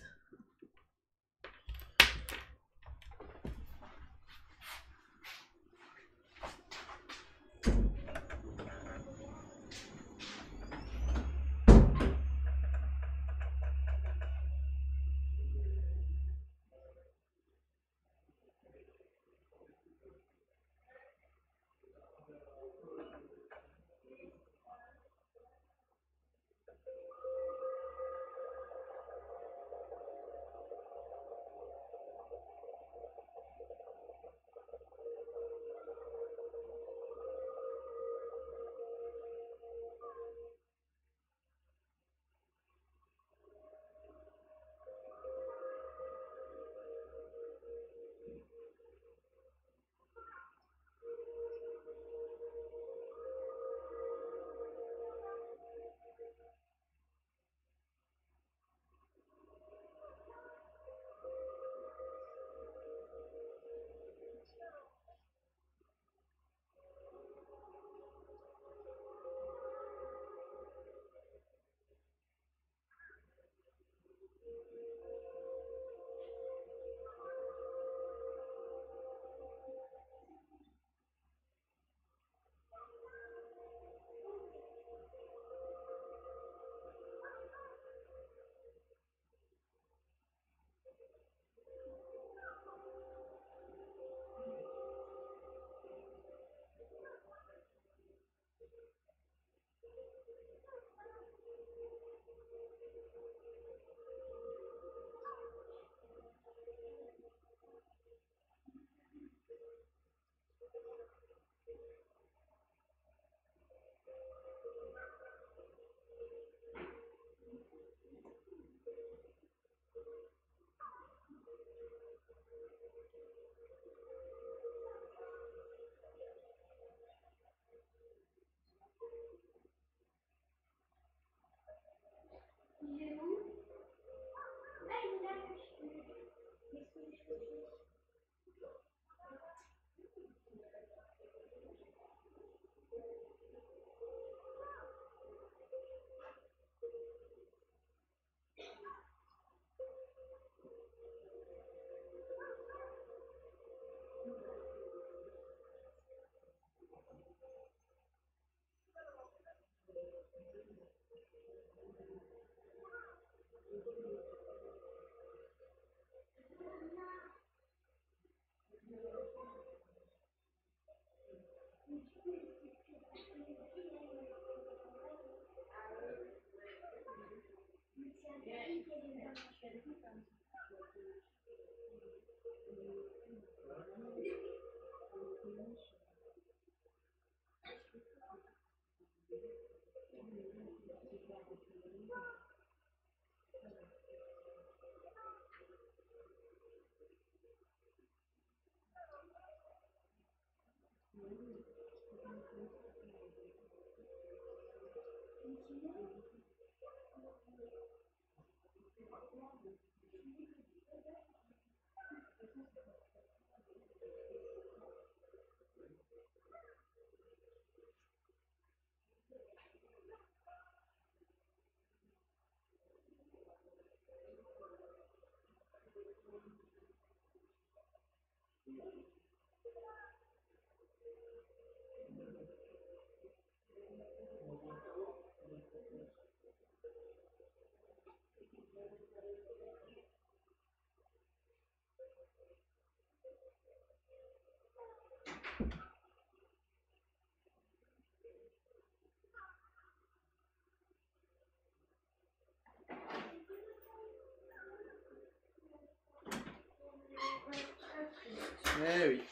Eh oui.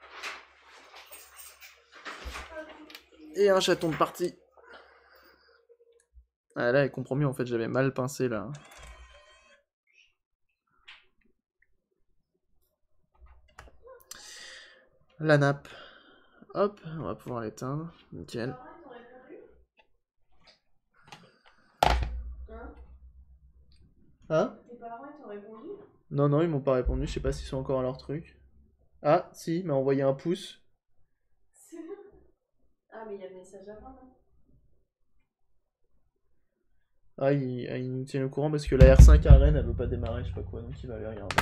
Et un chaton de partie. Ah là, elle comprend mieux, en fait, j'avais mal pincé là. La nappe. Hop, on va pouvoir l'éteindre. Nickel. Hein? Tes parents, ils t'ont répondu? Non, non, ils m'ont pas répondu, je sais pas s'ils sont encore à leur truc. Ah, si, il m'a envoyé un pouce. Ah, mais il y a le message avant, non? Ah, il, il nous tient au courant parce que la R cinq à Rennes, elle veut pas démarrer, je sais pas quoi, donc il va aller regarder.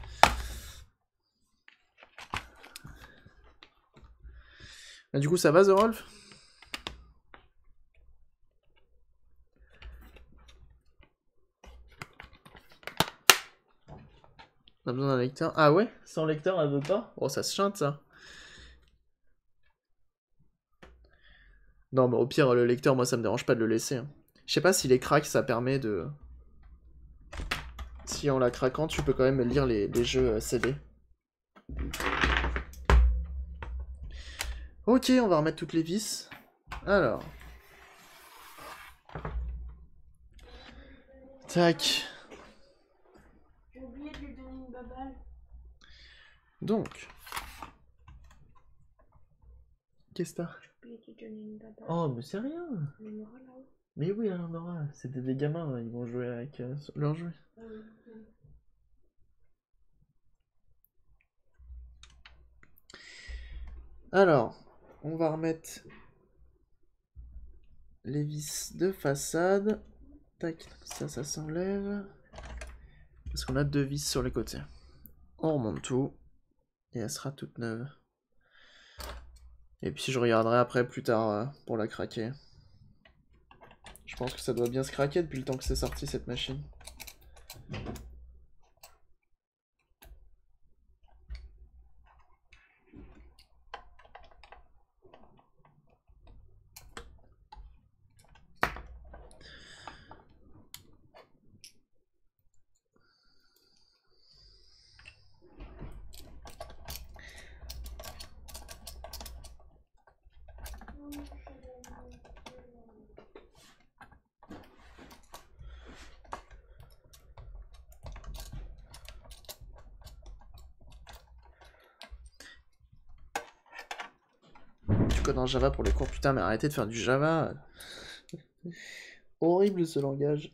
Ah, du coup, ça va, The Rolf? On a besoin d'un lecteur. Ah ouais? Sans lecteur, elle veut pas? Oh, ça se chante, ça. Non, mais au pire, le lecteur, moi, ça me dérange pas de le laisser. Hein. Je sais pas si les cracks, ça permet de... Si en la craquant, tu peux quand même lire les, les jeux C D. Ok, on va remettre toutes les vis. Alors. Tac. J'ai oublié de lui donner une babale. Donc. Qu'est-ce que t'as? J'ai oublié de lui donner une babale. Oh, mais c'est rien. Il y en aura là-haut. Mais oui, il y en aura. C'était des gamins, ils vont jouer avec euh, leurs jouets. Ah oui, oui. Alors, on va remettre les vis de façade. Tac, ça, ça s'enlève. Parce qu'on a deux vis sur les côtés. On remonte tout. Et elle sera toute neuve. Et puis je regarderai après plus tard euh, pour la craquer. Je pense que ça doit bien se craquer depuis le temps que c'est sorti cette machine. Du code en Java pour les cours, putain, mais arrêtez de faire du Java. Horrible ce langage.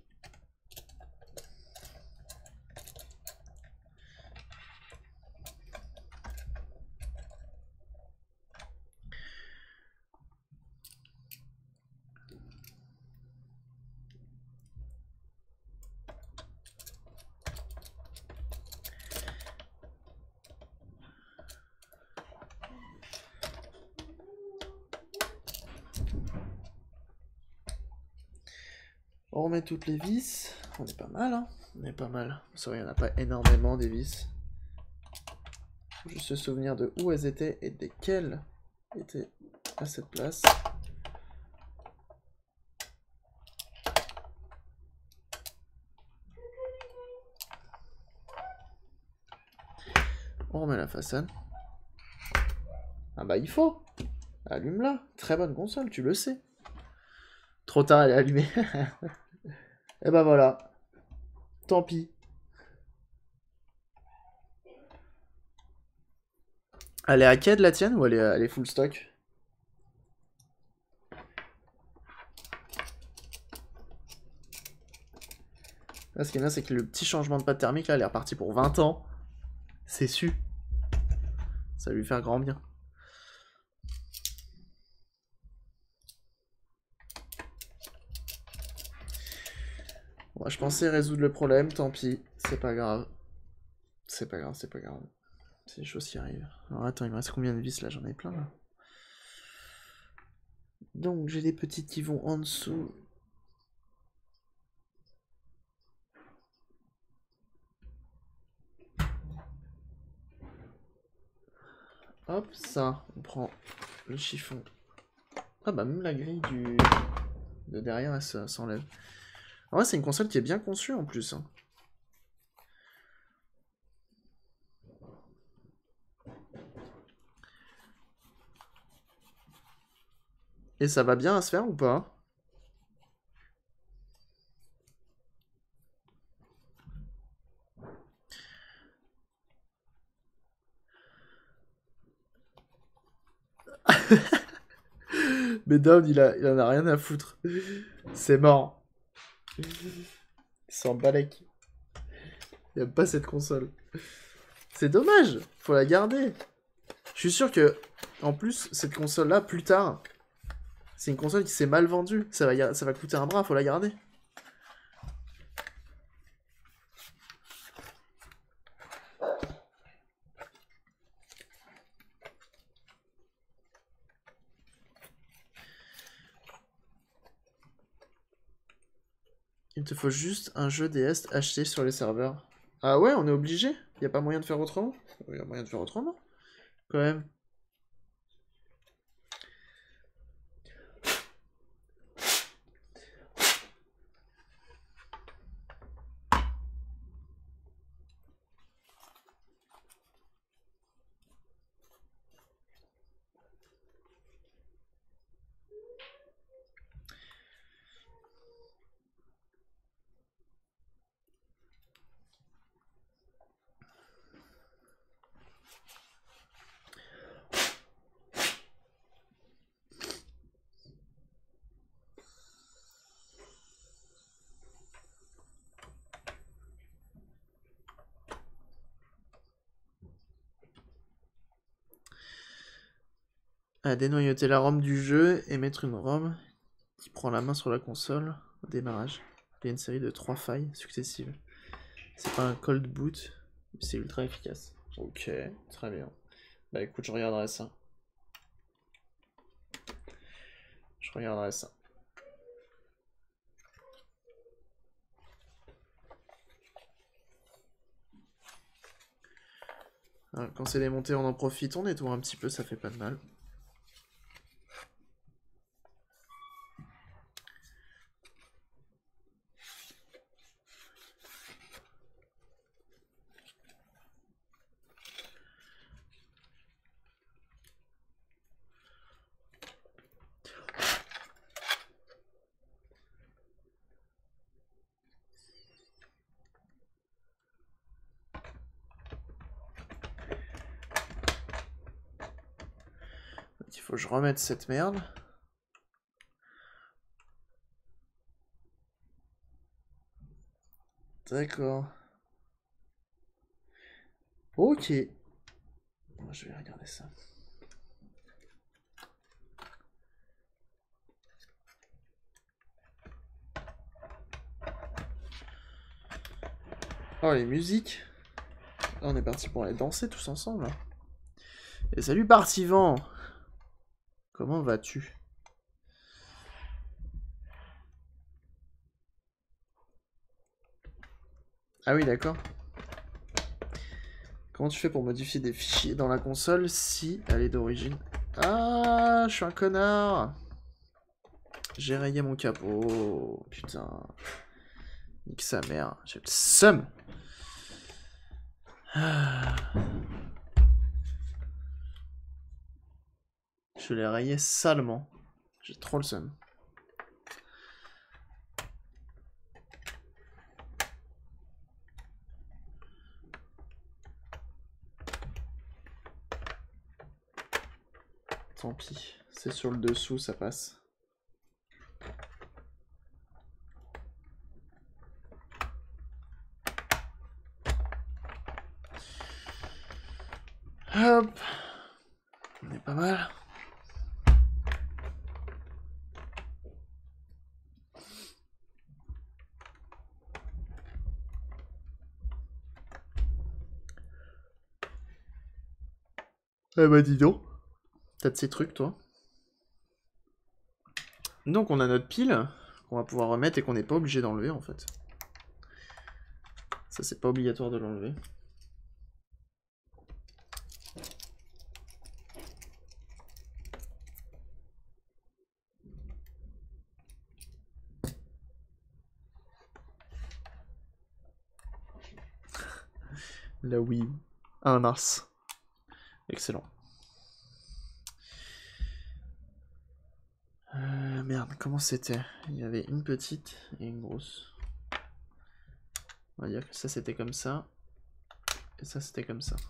On remet toutes les vis. On est pas mal, hein. On est pas mal. Ça, il n'y en a pas énormément des vis. Faut juste se souvenir de où elles étaient et desquelles étaient à cette place. On remet la façade. Ah bah il faut. Allume-la. Très bonne console, tu le sais. Trop tard, elle est allumée. Et bah voilà. Tant pis. Elle est hacked la tienne ou elle est, elle est full stock? Là, ce qui est bien, c'est que le petit changement de pâte thermique, là, elle est repartie pour vingt ans. C'est su. Ça va lui faire grand bien. Bon, je pensais résoudre le problème, tant pis. C'est pas grave. C'est pas grave, c'est pas grave. C'est des choses qui arrivent. Alors attends, il me reste combien de vis là? J'en ai plein là. Donc j'ai des petites qui vont en dessous. Hop, ça, on prend le chiffon. Ah bah même la grille du de derrière, elle s'enlève. En vrai, c'est une console qui est bien conçue en plus. Hein. Et ça va bien à se faire ou pas? Mais Down, il, a, il en a rien à foutre. C'est mort. Il s'en balèque. Il aime pas cette console. C'est dommage. Faut la garder. Je suis sûr que, en plus, cette console-là, plus tard, c'est une console qui s'est mal vendue. Ça va, ça va coûter un bras, faut la garder. Il te faut juste un jeu D S acheté sur les serveurs. Ah ouais, on est obligé? Y a pas moyen de faire autrement? Il y a moyen de faire autrement, quand même. À dénoyauter la ROM du jeu et mettre une ROM qui prend la main sur la console au démarrage. Il y a une série de trois failles successives. C'est pas un cold boot, mais c'est ultra efficace. Ok, très bien. Bah écoute, je regarderai ça. Je regarderai ça. Alors, quand c'est démonté, on en profite, on nettoie un petit peu, ça fait pas de mal. Il faut que je remette cette merde. D'accord. Ok. Je vais regarder ça. Oh, les musiques. Là, on est parti pour aller danser tous ensemble. Et salut Partivan. Comment vas-tu? Ah oui, d'accord. Comment tu fais pour modifier des fichiers dans la console si elle est d'origine? Ah, je suis un connard. J'ai rayé mon capot. Putain. Nique sa mère. J'ai le seum. Ah. Je l'ai rayé salement. J'ai trop le seum. Tant pis. C'est sur le dessous, ça passe. Hop. On est pas mal. Eh bah dis donc. T'as de ces trucs, toi. Donc on a notre pile qu'on va pouvoir remettre et qu'on n'est pas obligé d'enlever en fait. Ça c'est pas obligatoire de l'enlever. La Wii U. Un as. Excellent. Euh... merde, comment c'était? Il y avait une petite et une grosse. On va dire que ça c'était comme ça. Et ça c'était comme ça.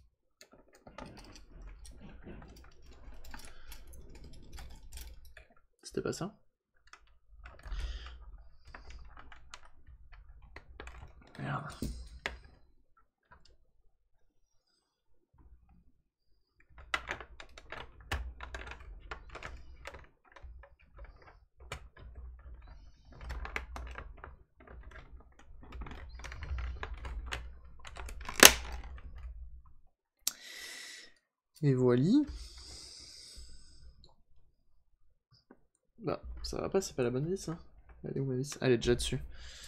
C'était pas ça? Merde. Et voilà. Bah, ça va pas, c'est pas la bonne vis, hein. Elle est où ma vis? Elle est déjà dessus.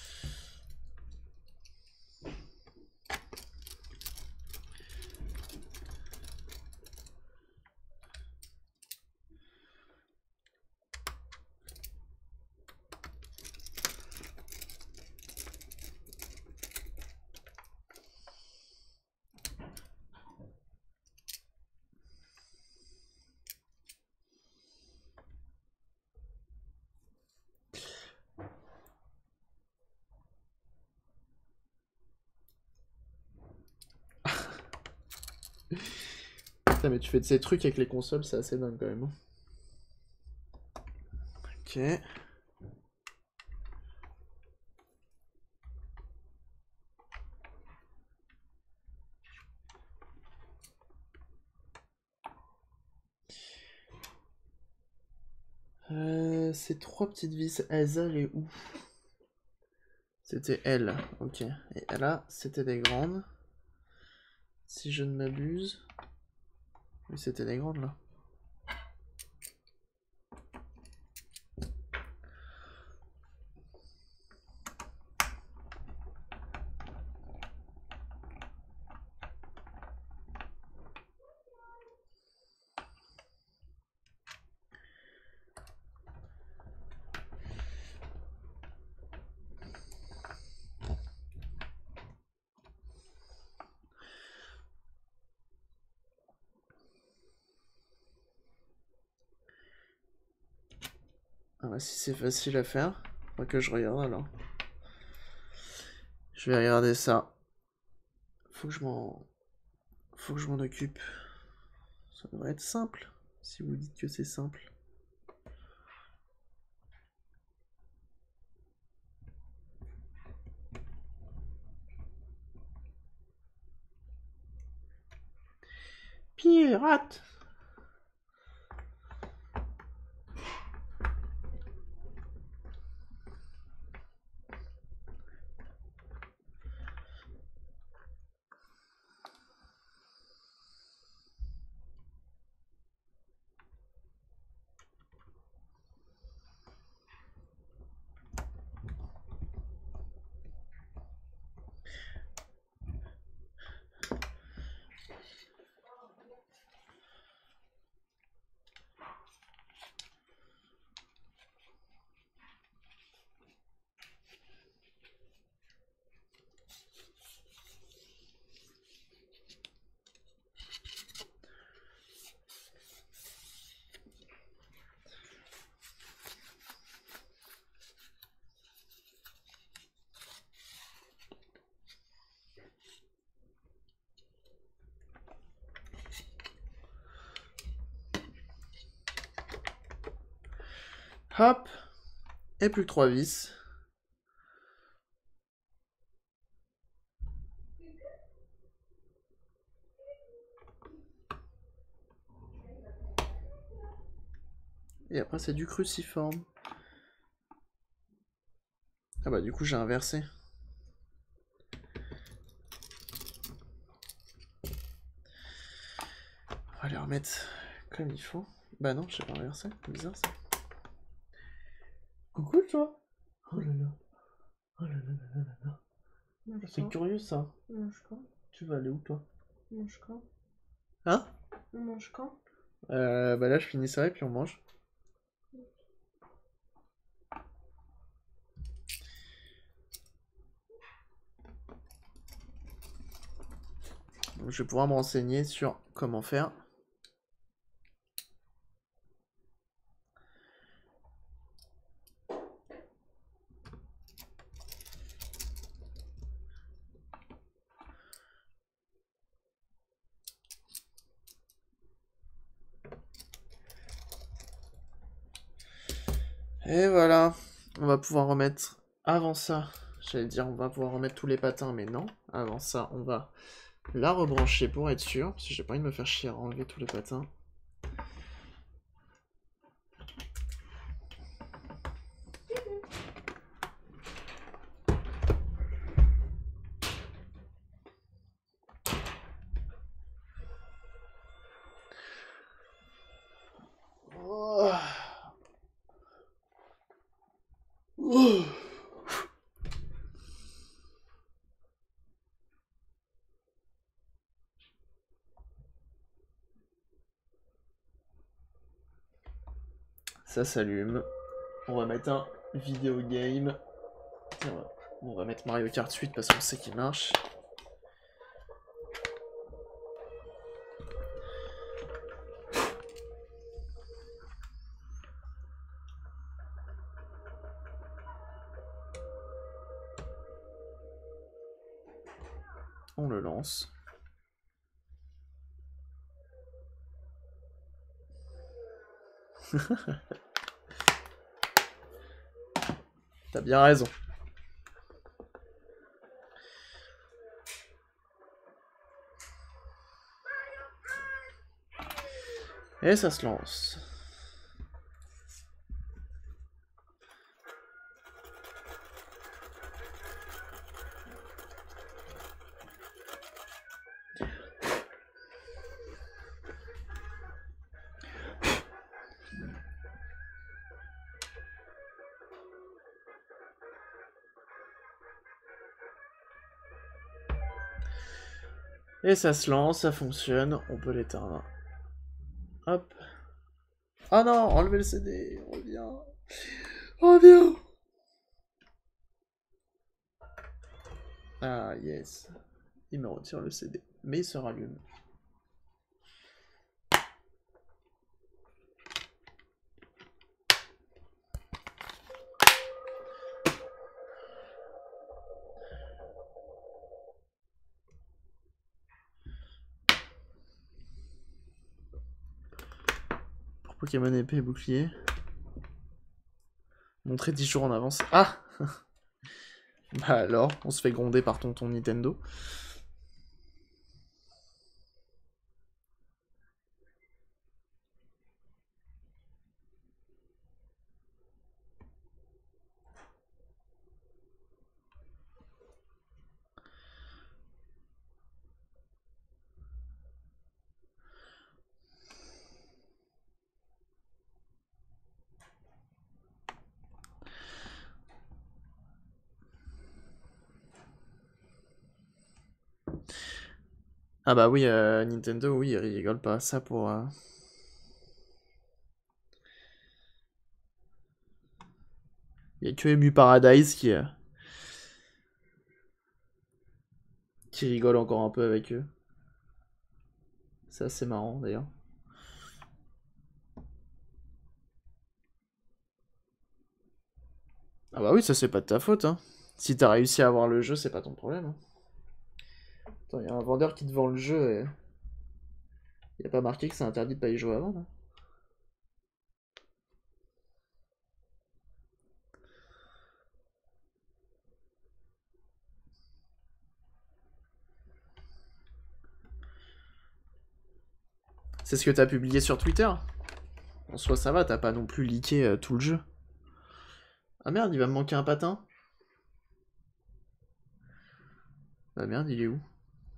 Putain, mais tu fais de ces trucs avec les consoles, c'est assez dingue quand même. hein. Ok. Euh, ces trois petites vis, elles allaient où? C'était elle, ok. Et là, c'était des grandes. Si je ne m'abuse. Oui, c'était des grandes là. Ah bah si c'est facile à faire, faut que je regarde alors. Je vais regarder ça. Faut que je m'en... Faut que je m'en occupe. Ça devrait être simple, si vous dites que c'est simple. Pirate! Hop! Et plus que trois vis. Et après c'est du cruciforme. Ah bah du coup j'ai inversé. On va les remettre comme il faut. Bah non, j'ai pas inversé, c'est bizarre ça. Coucou toi! Oh là là. Oh là là là là là. C'est curieux ça. On mange quand? Tu vas aller où toi? On mange quand? Hein? On mange quand? Euh, bah là je finis ça et puis on mange. Donc, je vais pouvoir me renseigner sur comment faire. Et voilà, on va pouvoir remettre, avant ça, j'allais dire on va pouvoir remettre tous les patins, mais non. Avant ça, on va la rebrancher pour être sûr, parce que j'ai pas envie de me faire chier à enlever tous les patins. Oh. Oh. Ça s'allume. On va mettre un vidéo game. Tiens, on va mettre Mario Kart huit parce qu'on sait qu'il marche. On le lance. T'as bien raison. Et ça se lance. Et ça se lance, ça fonctionne, on peut l'éteindre. Hop. Ah non, enlevez le C D, reviens. Reviens. Ah yes. Il me retire le C D, mais il se rallume. Pokémon épée et bouclier. Montrer dix jours en avance. Ah. Bah alors, on se fait gronder par tonton Nintendo. Ah bah oui, euh, Nintendo, oui, il rigole pas. Ça pour... Euh... Il y a que Emu Paradise qui... Euh... qui rigole encore un peu avec eux. C'est assez marrant, d'ailleurs. Ah bah oui, ça c'est pas de ta faute, hein. Si t'as réussi à avoir le jeu, c'est pas ton problème. Hein. Attends, y'a un vendeur qui te vend le jeu et... Y a pas marqué que c'est interdit de pas y jouer avant, là. C'est ce que t'as publié sur Twitter. En soi, ça va, t'as pas non plus leaké euh, tout le jeu. Ah merde, il va me manquer un patin. Bah merde, il est où?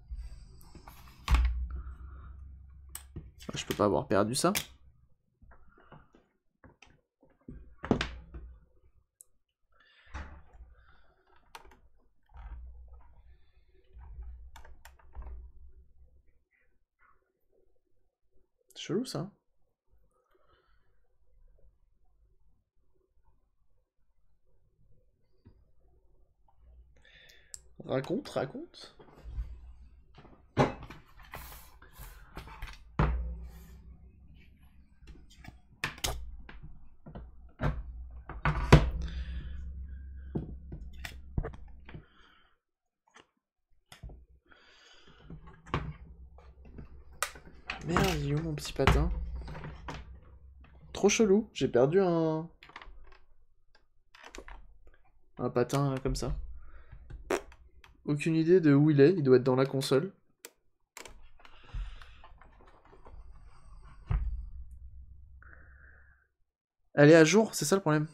Je peux pas avoir perdu ça. C'est chelou ça. Raconte, raconte. Merde, il est où mon petit patin? Trop chelou, j'ai perdu un... Un patin comme ça. Aucune idée de où il est, il doit être dans la console. Elle est à jour, c'est ça le problème.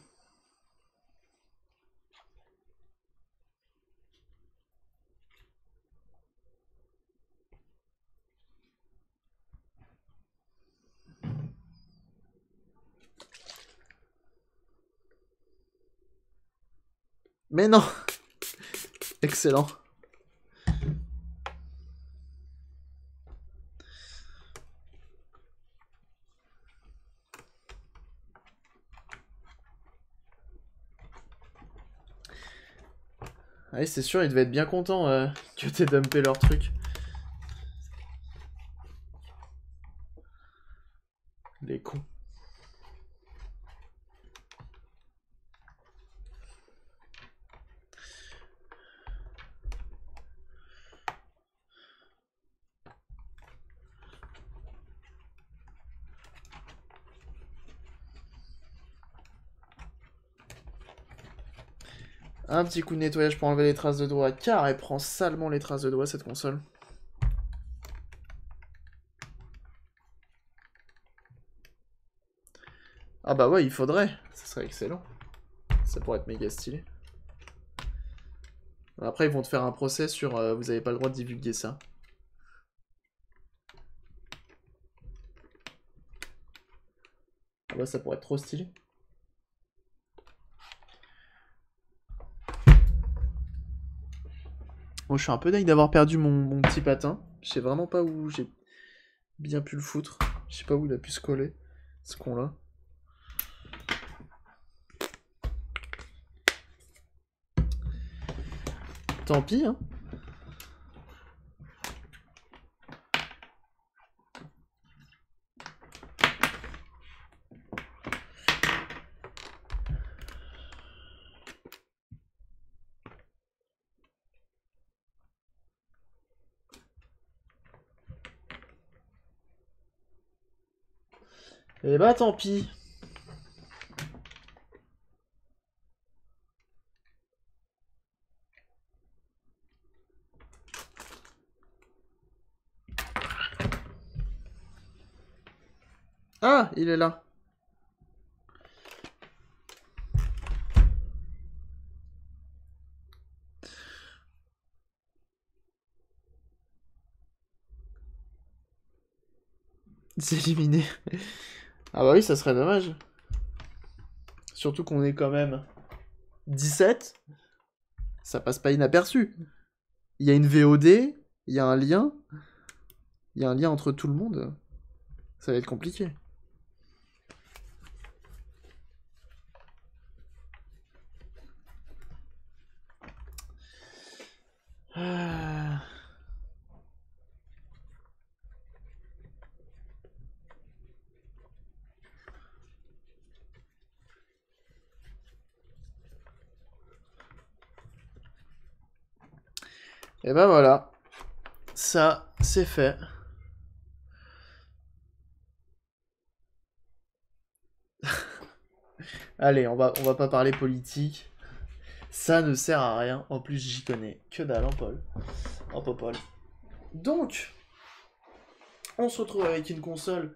Mais non. Excellent. Ouais, c'est sûr, ils devaient être bien contents euh, que t'aies dumpé leur truc. Les cons. Un petit coup de nettoyage pour enlever les traces de doigts, car elle prend salement les traces de doigts cette console. Ah bah ouais, il faudrait. Ça serait excellent. Ça pourrait être méga stylé. Après, ils vont te faire un procès sur euh, vous avez pas le droit de divulguer ça. Ah bah ça pourrait être trop stylé. Bon, je suis un peu dingue d'avoir perdu mon, mon petit patin. Je sais vraiment pas où j'ai bien pu le foutre. Je sais pas où il a pu se coller, ce con-là. Tant pis, hein. Eh bah tant pis. Ah, il est là. C'est éliminé. Ah bah oui, ça serait dommage. Surtout qu'on est quand même dix-sept. Ça passe pas inaperçu. Il y a une V O D, il y a un lien. Il y a un lien entre tout le monde. Ça va être compliqué. Ah. Et ben voilà. Ça, c'est fait. Allez, on va, on va pas parler politique. Ça ne sert à rien. En plus, j'y connais que dalle, hein, Paul. En Popol. Donc, on se retrouve avec une console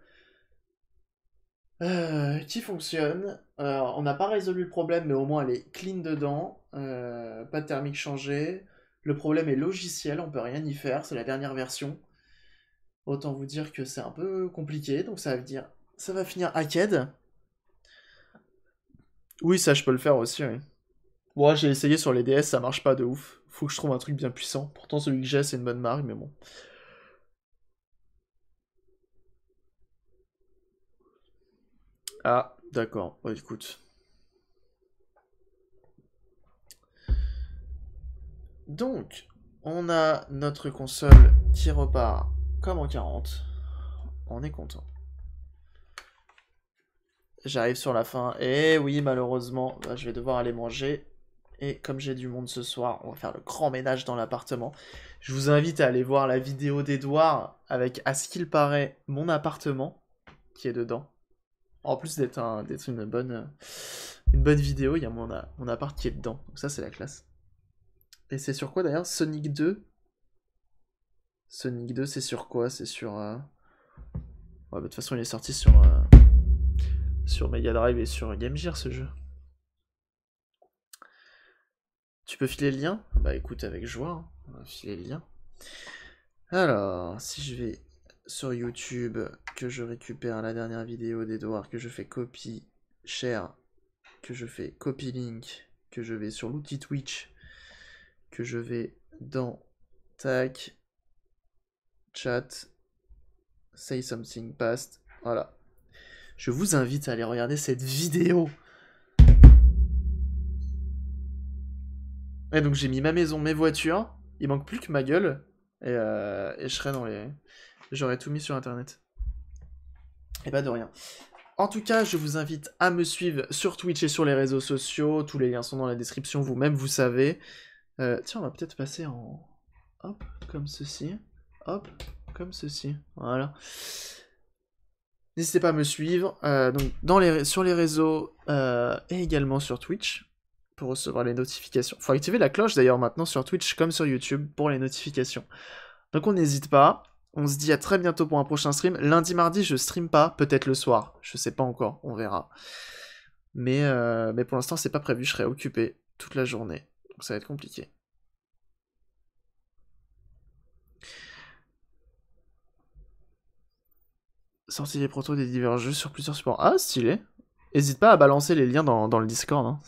euh, qui fonctionne. Euh, on n'a pas résolu le problème, mais au moins elle est clean dedans. Euh, pas de thermique changé. Le problème est logiciel, on peut rien y faire. C'est la dernière version. Autant vous dire que c'est un peu compliqué. Donc ça veut dire, ça va finir hacked. Oui, ça je peux le faire aussi, oui. Bon, j'ai essayé sur les D S, ça marche pas de ouf. Faut que je trouve un truc bien puissant. Pourtant, celui que j'ai, c'est une bonne marque, mais bon. Ah, d'accord. Ouais, écoute. Donc, on a notre console qui repart comme en quarante. On est content. J'arrive sur la fin. Et oui, malheureusement, bah, je vais devoir aller manger. Et comme j'ai du monde ce soir, on va faire le grand ménage dans l'appartement. Je vous invite à aller voir la vidéo d'Edouard avec, à ce qu'il paraît, mon appartement qui est dedans. En plus d'être un, d'être une bonne, une bonne vidéo, il y a mon, mon appart qui est dedans. Donc ça, c'est la classe. Et c'est sur quoi d'ailleurs? Sonic deux? Sonic deux, c'est sur quoi? C'est sur... Euh... Ouais, bah, de toute façon, il est sorti sur, euh... sur Mega Drive et sur Game Gear, ce jeu. Tu peux filer le lien? Bah écoute, avec joie, hein. On va filer le lien. Alors, si je vais sur YouTube, que je récupère la dernière vidéo d'Edouard, que je fais copy, share, que je fais copy link, que je vais sur l'outil Twitch, que je vais dans tac, chat, say something past, voilà. Je vous invite à aller regarder cette vidéo. Et donc j'ai mis ma maison, mes voitures, il manque plus que ma gueule, et, euh, et je serai dans les... J'aurais tout mis sur internet. Et bah de rien. En tout cas, je vous invite à me suivre sur Twitch et sur les réseaux sociaux. Tous les liens sont dans la description, vous-même, vous savez. Euh, tiens, on va peut-être passer en... Hop, comme ceci. Hop, comme ceci. Voilà. N'hésitez pas à me suivre euh, donc dans les... sur les réseaux euh, et également sur Twitch pour recevoir les notifications. Faut activer la cloche d'ailleurs maintenant sur Twitch comme sur YouTube pour les notifications. Donc on n'hésite pas. On se dit à très bientôt pour un prochain stream. Lundi, mardi, je stream pas, peut-être le soir. Je sais pas encore, on verra. Mais, euh, mais pour l'instant, c'est pas prévu, je serai occupé toute la journée. Donc ça va être compliqué. Sortie des protos des divers jeux sur plusieurs supports. Ah, stylé. N'hésite pas à balancer les liens dans, dans le Discord. Hein.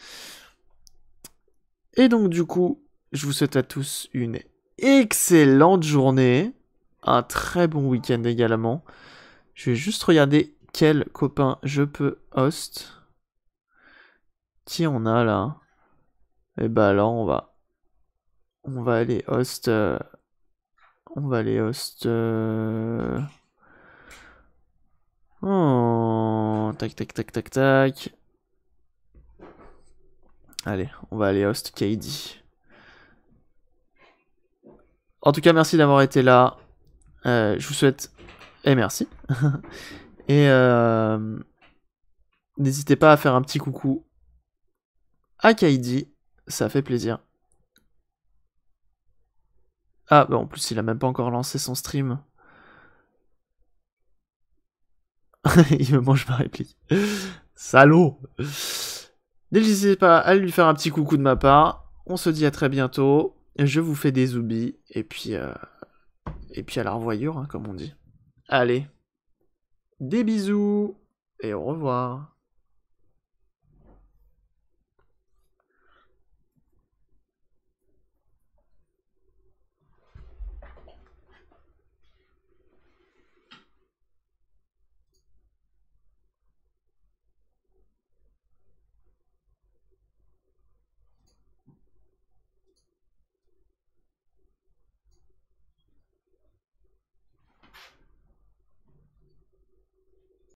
Et donc du coup, je vous souhaite à tous une excellente journée. Un très bon week-end également. Je vais juste regarder quel copain je peux host. Qui on a là? Et bah là on va on va aller host euh... on va aller host euh... oh tac tac tac tac tac. Allez, on va aller host K D. En tout cas, merci d'avoir été là. Euh, je vous souhaite et merci. Et euh... n'hésitez pas à faire un petit coucou à K D, ça fait plaisir. Ah, bah en plus, il a même pas encore lancé son stream. Il me mange ma réplique. Salaud! N'hésitez pas à lui faire un petit coucou de ma part. On se dit à très bientôt. Je vous fais des zoubis. Et puis, euh... et puis à la revoyure, hein, comme on dit. Allez. Des bisous. Et au revoir.